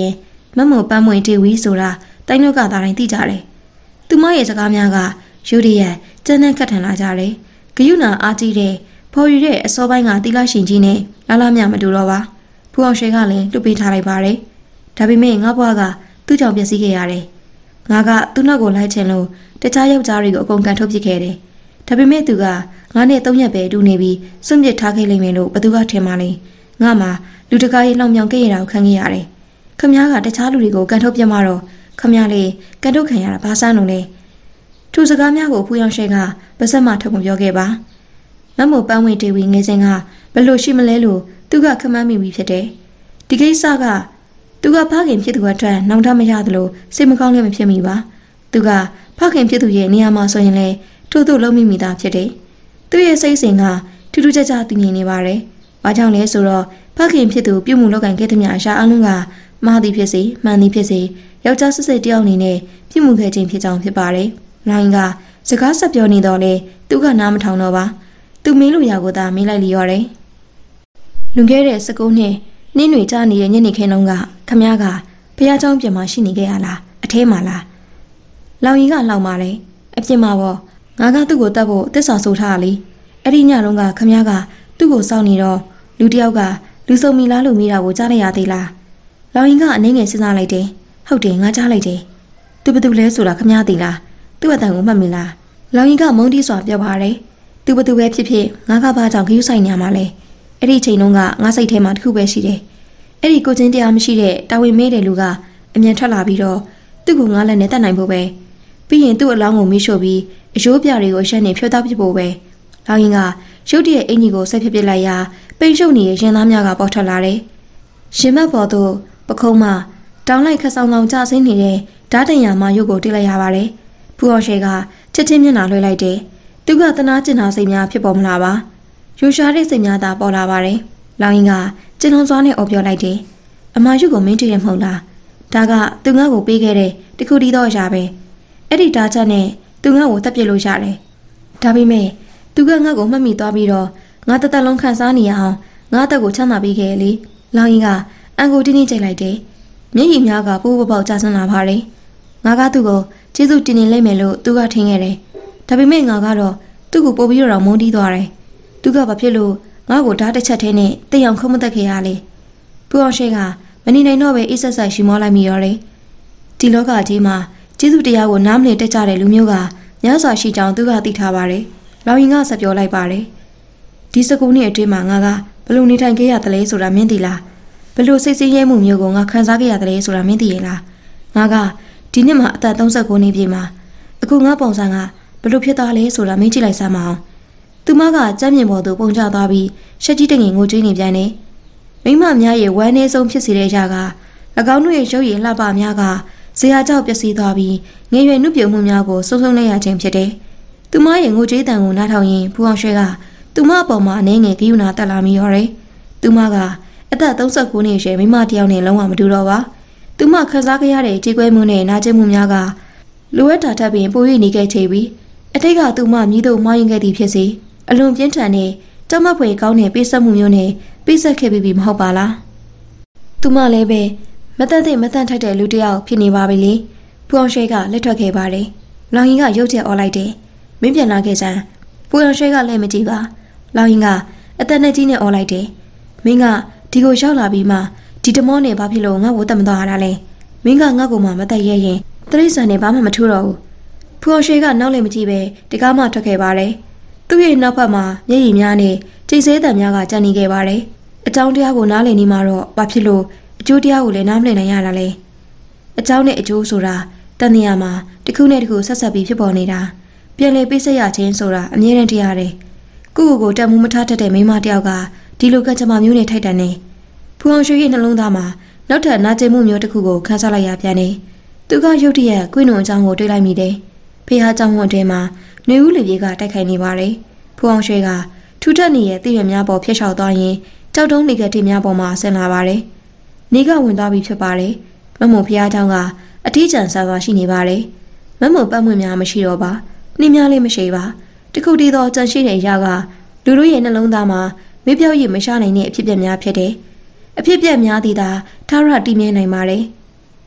[SPEAKER 2] မမပန်းမွင်တေဝီဆိုတာတိုင်းလောကသားတိုင်းသိကြတယ်သူမရဲ့စကားများကယူရီရဲ့ကျန်းတဲ့ခက်ထန်လာကြတယ်ဂယုနာအားကြီးတဲ့ဖော်ယူတဲ့အစောပိုင်းကတီလာရှင်ကြီးနဲ့လာလာမြမတူတော့ပါဖူအောင်ရွှေကလည်းလွတ်ပေးထားလိုက်ပါတယ်ဒါပေမဲ့ငါဘွားကသူ့ကြောင့်ပျက်စီးခဲ့ရတယ်ငါကသူ့နောက်ကိုလိုက်ချင်လို့တခြားယောက်ျားတွေကိုအကုန်ကန်ထုတ်ပစ်ခဲ့တယ်ဒါပေမဲ့သူကငါနဲ့သုံးရက်ပဲတူနေပြီးစွန့်ပစ်ထားခဲ့လိမ့်မယ်လို့ဘသူကထင်မှလဲငါမှလူတကာရဲ့လောင်မြောင်ခဲ့ရတာကိုခံခဲ့ရတယ်ခမ ्या ကတခြားလူတွေကိုကန်ထုတ်ပြမတော့ခမ ्या လေးကန်ထုတ်ခံရတာဘာဆန်းလို့လဲသူစကားများကိုဖူအောင်ရွှေကပါစက်မှထုတ်မပြောခဲ့ပါမမို့ပန်းဝင်တေဝီငယ်စဉ်ကဘယ်လိုရှိမလဲလို့သူကခမမ်းမိပြီဖြစ်တယ်ဒီကိစ္စကသူကဖခင်ဖြစ်သူအတွက်နောင်တမရသလိုစိတ်မကောင်းလည်းမဖြစ်မိပါသူကဖခင်ဖြစ်သူရဲ့နေရာမှာဆိုရင်လည်းထို့သို့လုံးမိမိသားဖြစ်တယ်သူရဲ့စိတ်စဉ်ကထူးထူးခြားခြားတည်ငြိမ်နေပါတယ်ဘာကြောင့်လဲဆိုတော့ဖခင်ဖြစ်သူပြုမှုလုပ်ကင်ခဲ့သမျှအရာအလုံးကမှားသည်ဖြစ်စေမှန်သည်ဖြစ်စေယောက်ျားစစ်စစ်တယောက်အနေနဲ့ပြုမှုခဲ့ခြင်းဖြစ်ကြောင်းဖြစ်ပါတယ်လိုင်းကစကားဆက်ပြောနေတော့လေသူကနားမထောင်တော့ပါသူမင်းလူရာကိုသာမေးလိုက်လျော်တယ်လွန်ခဲ့တဲ့၁၉နှစ်နှင်းတွေကြားနေတဲ့ညနေခင်းလုံးကခမ ्या ကဘုရားကျောင်းပြင်မှာရှိနေခဲ့ရလားအထဲမှာလားလောင်ရီကလောက်ပါလေအပြင်မှာပေါ့ငါကသူ့ကိုတတ်ဖို့တစ္ဆာဆိုထားလေအဲ့ဒီညလုံးကခမ ्या ကသူ့ကိုစောင့်နေတော့လူတယောက်ကလူစုံမီလားလို့မိတာကိုကြားလိုက်ရသေးလားလောင်ရီကအနှင်းငယ်စဉ်းစားလိုက်တယ်ဟုတ်တယ်ငါကြားလိုက်တယ်သူဘယ်သူလဲဆိုတာခမ ्या သိလားသူ့အတန်ကိုမှတ်မိလားလောင်ရီကမုန်းတီးစွာပြောပါတယ်သူဘယ်သူပဲဖြစ်ဖြစ်ငါကဘာကြောင့်ခရူးဆိုင်နေမှာလဲအဲ့ဒီချိန်လုံးကငါစိတ်ထဲမှာတစ်ခုပဲရှိတယ်အဲ့ဒီကိုချင်းတရားမရှိတဲ့တာဝန်မဲတဲ့လူကအမြန်ထွက်လာပြီးတော့သူ့ကိုငါလည်းနဲ့တတ်နိုင်ဖို့ပဲပြီးရင်သူ့အလောင်းကိုမိရှို့ပြီးအယိုးပြတွေကိုရှက်နေဖြိုးသားပစ်ဖို့ပဲလောင်ရင်ကရုတ်တရက်အင်ကြီးကိုဆက်ဖြစ်ပစ်လိုက်ရာပိန်ရှုပ်နေတဲ့ရင်သားများကပေါ်ထွက်လာတယ်ရှင်မက်ပေါ်သို့ပခုံးမတောင်းလိုက်ခက်ဆောင်ဆောင်ကျဆင်းနေတဲ့ဓာတ်တန်ရမရုပ်ကိုတွေ့လိုက်ရပါတယ်ဖူအောင်ရှေကချက်ချင်းမျက်နှာလွှဲလိုက်တယ်သူကသနာကျင်နာစိတ်များဖြစ်ပေါ်မလာပါယူရှားတဲ့စိတ်များသာပေါ်လာပါတယ်လောင်ရင်ကကျင်းလုံးစွာနဲ့အော်ပြောလိုက်တယ်အမရုပ်ကိုမင်းတွေ့ရမဟုတ်လားဒါကသူငါ့ကိုပေးခဲ့တဲ့တခုတည်းသောအရာပဲအဲ့ဒီတားချက်နဲ့သူငါ့ကိုတပ်ပစ်လို့ရတယ်ဒါပေမဲ့သူကငါ့ကိုမှတ်မိသွားပြီးတော့ငါတသက်လုံးခံစားနေရအောင်ငါအသက်ကိုချမ်းသာပေးခဲ့လေလောင်ရင်ကအန်ကိုတင်းတင်းကြိတ်လိုက်တယ်မျက်ရည်များကပိုးပေါပေါက်ကျဆင်းလာပါတယ်ငါကသူ့ကိုကျေးဇူးတင်နေလိုက်မယ်လို့သူကထင်ခဲ့တယ်ဒါပေမဲ့ငါကတော့သူ့ကိုပို့ပြီးတော့မုန်းတီးသွားတယ်သူကဘာဖြစ်လို့ငါ့ကိုဓာတ်တစ်ချက်ထဲနဲ့တိတ်အောင်ခုံမသက်ခဲ့ရလဲပူအောင်ရှိကမနေနိုင်တော့ပဲအိဆက်ဆက်ရှိမောလိုက်မိရောတယ်ဒီလောကကြီးမှာကျေးဇူးတရားကိုနားမလည်တတ်ကြတဲ့လူမျိုးကညစွာရှိကြောင်းသူကသိထားပါတယ်လောင်ရင်ကဆက်ပြောလိုက်ပါတယ်ဒီစကူနှစ်အတွင်းမှာငါကဘလို့နေထိုင်ခဲ့ရသလဲဆိုတာမင်းသိလားဘလို့စိတ်ဆင်းရဲမှုမျိုးကိုငါခံစားခဲ့ရသလဲဆိုတာမင်းသိရဲ့လားငါကဒီနှစ်မှာအသက်၃၉နှစ်ပြည့်မှာအခုငါပုံစံကဘလို့ဖြစ်သွားလဲဆိုတာမင်းကြည့်လိုက်စမ်းမအောင်သူမကကြမ်းမြင်ပေါ်သို့ပုံချသွားပြီးရှက်ကြီးတငင်ငိုကြွေးနေပြန်တယ်မိမများရဲ့ဝမ်းနေဆုံးဖြစ်စေတဲ့ຢာက၎င်းတို့ရဲ့ရုပ်ရည်လှပများကဇေယျကြောက်ပျက်စီးသွားပြီးငယ်ရွယ်နှုတ်ပြုံမှုများကိုစုံစုံလိုက်ရခြင်းဖြစ်တယ်သူမရဲ့ငိုကြွေးတန်ကိုနားထောင်ရင်ဖူအောင်ရွှဲကသူမအပေါ်မှာအနေငယ်ကယူနာတက်လာမိရောတယ်သူမကအသက်၃၉နှစ်အရွယ်မိမတစ်ယောက်နဲ့လုံးဝမတူတော့ပါသူမခံစားခဲ့ရတဲ့ကြေကွဲမှုနဲ့နာကျင်မှုများကလိုအပ်တာထပ်ပြီးပို၍နေခဲ့ချေပြီးအတိတ်ကသူမမြည်တို့မှားရင်ခဲ့သည်ဖြစ်စေအလွန်ပြင်းထန်တဲ့တမတ်ဖွယ်ကောင်းတဲ့ပေးဆက်မှုမျိုးနဲ့ပေးဆက်ခဲ့ပြီးမဟုတ်ပါလားသူမလည်းပဲမတတ်တဲ့မတန်ထိုက်တဲ့လူတစ်ယောက်ဖြစ်နေပါပြီလေဖူအောင်ရွှဲကလက်ထွက်ခဲ့ပါတယ်လောင်ရင်ကရုတ်ချက်អော်လိုက်တယ်မင်းပြန်လာခဲ့စမ်းဖူအောင်ရွှဲကလည်းမကြည့်ပါလောင်ရင်ကအသက်နဲ့ကြီးနဲ့អော်လိုက်တယ်မင်းကဒီကိုရောက်လာပြီးမှဒီတမောနဲ့ဘာဖြစ်လို့ငါ့ကိုတတ်မသွားရတာလဲမင်းကငါ့ကိုမှမတတ်ရရင်တရိษံနဲ့ဘာမှမထူတော့ဘူးဖူအောင်ရွှဲကနောက်လည်းမကြည့်ပဲတကားမှထွက်ခဲ့ပါတယ်သူ့ရဲ့နောက်ဖက်မှာမျက်ရည်များနဲ့ကြိတ်ဆဲတံများကကြံနေခဲ့ပါတယ်အကြောင်းတရားကိုနားလည်နေမှာတော့ဘာဖြစ်လို့အကျိုးတရားကိုလည်းနားမလည်နိုင်ရတာလဲအကြောင်းနဲ့အကျိုးဆိုတာတန်တရားမှာတစ်ခုနဲ့တစ်ခုဆက်ဆက်ပြီးဖြစ်ပေါ်နေတာပြန်လည်ပေးဆက်ရခြင်းဆိုတာအမြဲတမ်းတရားတယ်ကိုယ့်ကိုယ်ကိုတတ်မှုမထားတတ်တဲ့မိမတယောက်ကဒီလိုကကြမမျိုးနဲ့ထိုက်တန်နေဖူအောင်ရွှေရဲ့နှလုံးသားမှာနောက်ထပ်နာကျင်မှုမျိုးတစ်ခုကိုခန်းစားလိုက်ရပြန်တယ်သူကရုတ်တရက်ကွင်းုံအကြောင်းကိုတွေးလိုက်မိတယ်ဖေဟာကြောင့်ဝန်ထဲမှာနေဦးလေပြေကတိုက်ခိုက်နေပါတယ်ဖူအောင်ရွှေကထူထပ်နေတဲ့တည့်ရများပေါ်ဖျက်လျှောက်သွားရင်ကြောက်တုံးနေကတိများပေါ်မှာဆင်လာပါတယ်နေကဝင်သွားပြီဖြစ်ပါတယ်မမုံဖျားเจ้าကအထီးကျန်ဆာစွာရှိနေပါတယ်မမုံပတ်မွင့်များမရှိတော့ပါနှင်းများလေးမရှိပါတခုတည်းသောကြံရှိတဲ့အရာကလူတို့ရဲ့နှလုံးသားမှာမေ့ပြောက်ရည်မရှာနိုင်တဲ့အဖြစ်အပျက်များဖြစ်တယ်အဖြစ်အပျက်များသည်သာထာဝရတည်မြဲနိုင်ပါတယ်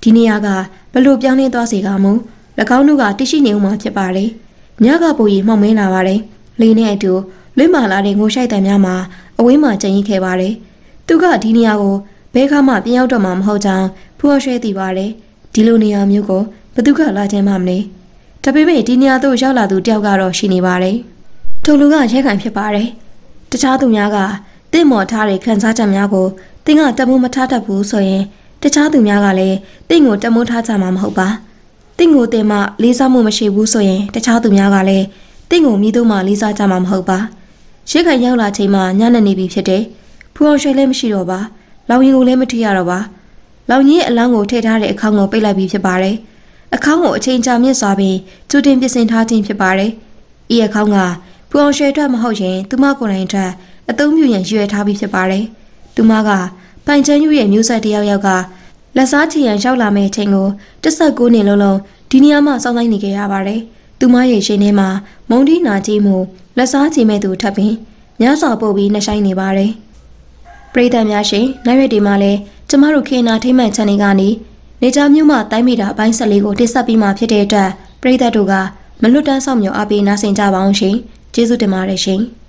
[SPEAKER 2] ဒီနေရာကဘလို့ပြောင်းလဲသွားစေကမူ၎င်းတို့ကတရှိနေဦးမှာဖြစ်ပါလေညကပူရီမှောက်မင်းလာပါတယ်လေနဲ့အတူလွင့်မာလာတဲ့ငိုရှိုက်တံများမှာအဝေးမှာကျန်ရင်ခဲ့ပါတယ်သူကဒီနေရာကိုဘဲခါမှပြန်ရောက်တော့မှာမဟုတ်ကြောင်းဖူအောင်ရွှဲသိပါတယ်ဒီလိုနေရာမျိုးကိုဘသူကလာခြင်းမှမလဲဒါပေမဲ့ဒီနေရာသို့ရောက်လာသူတယောက်ကတော့ရှိနေပါတယ်ထိုလူကရဲခံဖြစ်ပါတယ်တခြားသူများကတင့်မော်ထားတဲ့ခန်းစားချက်များကိုတင်းကတမိုးမထားတတ်ဘူးဆိုရင်တခြားသူများကလည်းတင့်ကိုတမိုးထားကြမှာမဟုတ်ပါတင့်ကိုတင်မှလေးစားမှုမရှိဘူးဆိုရင်တခြားသူများကလည်းတင့်ကိုမိတို့မှလေးစားကြမှာမဟုတ်ပါရဲခံရောက်လာချိန်မှညနေနေပြီဖြစ်တယ်ဖူအောင်ရွှဲလည်းမရှိတော့ပါလောင်ရင်ကိုလည်းမထိရတော့ပါလောင်ကြီးရဲ့အလောင်းကိုထည့်ထားတဲ့အခါကိုပိတ်လိုက်ပြီးဖြစ်ပါတယ်အခါကိုအချိန်ကြာမြင့်စွာပြီးကျူတင်ပြင်ဆင်ထားခြင်းဖြစ်ပါတယ်ဤအခါကဖူအောင်ရွှဲအတွက်မဟုတ်ရင်သူမကိုယ်တိုင်အတွက်အသုံးပြုရန်ရွေထားပြီးဖြစ်ပါတယ်သူမကပိုင်ချမ်းယူရဲ့မျိုးဆက်တယောက်ယောက်ကလက်စားချီရန်ရောက်လာမယ့်အချိန်ကိုတစ်ဆက်ကိုနှစ်လုံးလုံးဒီနေရာမှာစောင့်ဆိုင်နေကြရပါတယ်သူမရဲ့ရှင်ထဲမှာမုံဒီနာကြီးမှုလက်စားချီမဲ့သူထပ်ပြီးညစာပို့ပြီးနှဆိုင်နေပါတယ်ပရိသတ်များရှင်နိုင်ရွက်ဒီမှာလဲကျမတို့ခေနာထိမှန်ချန်နေကနေနေကြမျိုးမှတိုင်းမိတာအပိုင်းဆက်လေးကိုတိဆက်ပြီးမှဖြစ်တဲ့အတွက်ပရိသတ်တို့ကမလွတ်တမ်းဆောင်မြော်အားပေးနားဆင်ကြပါအောင်ရှင်ကျေးဇူးတင်ပါတယ်ရှင်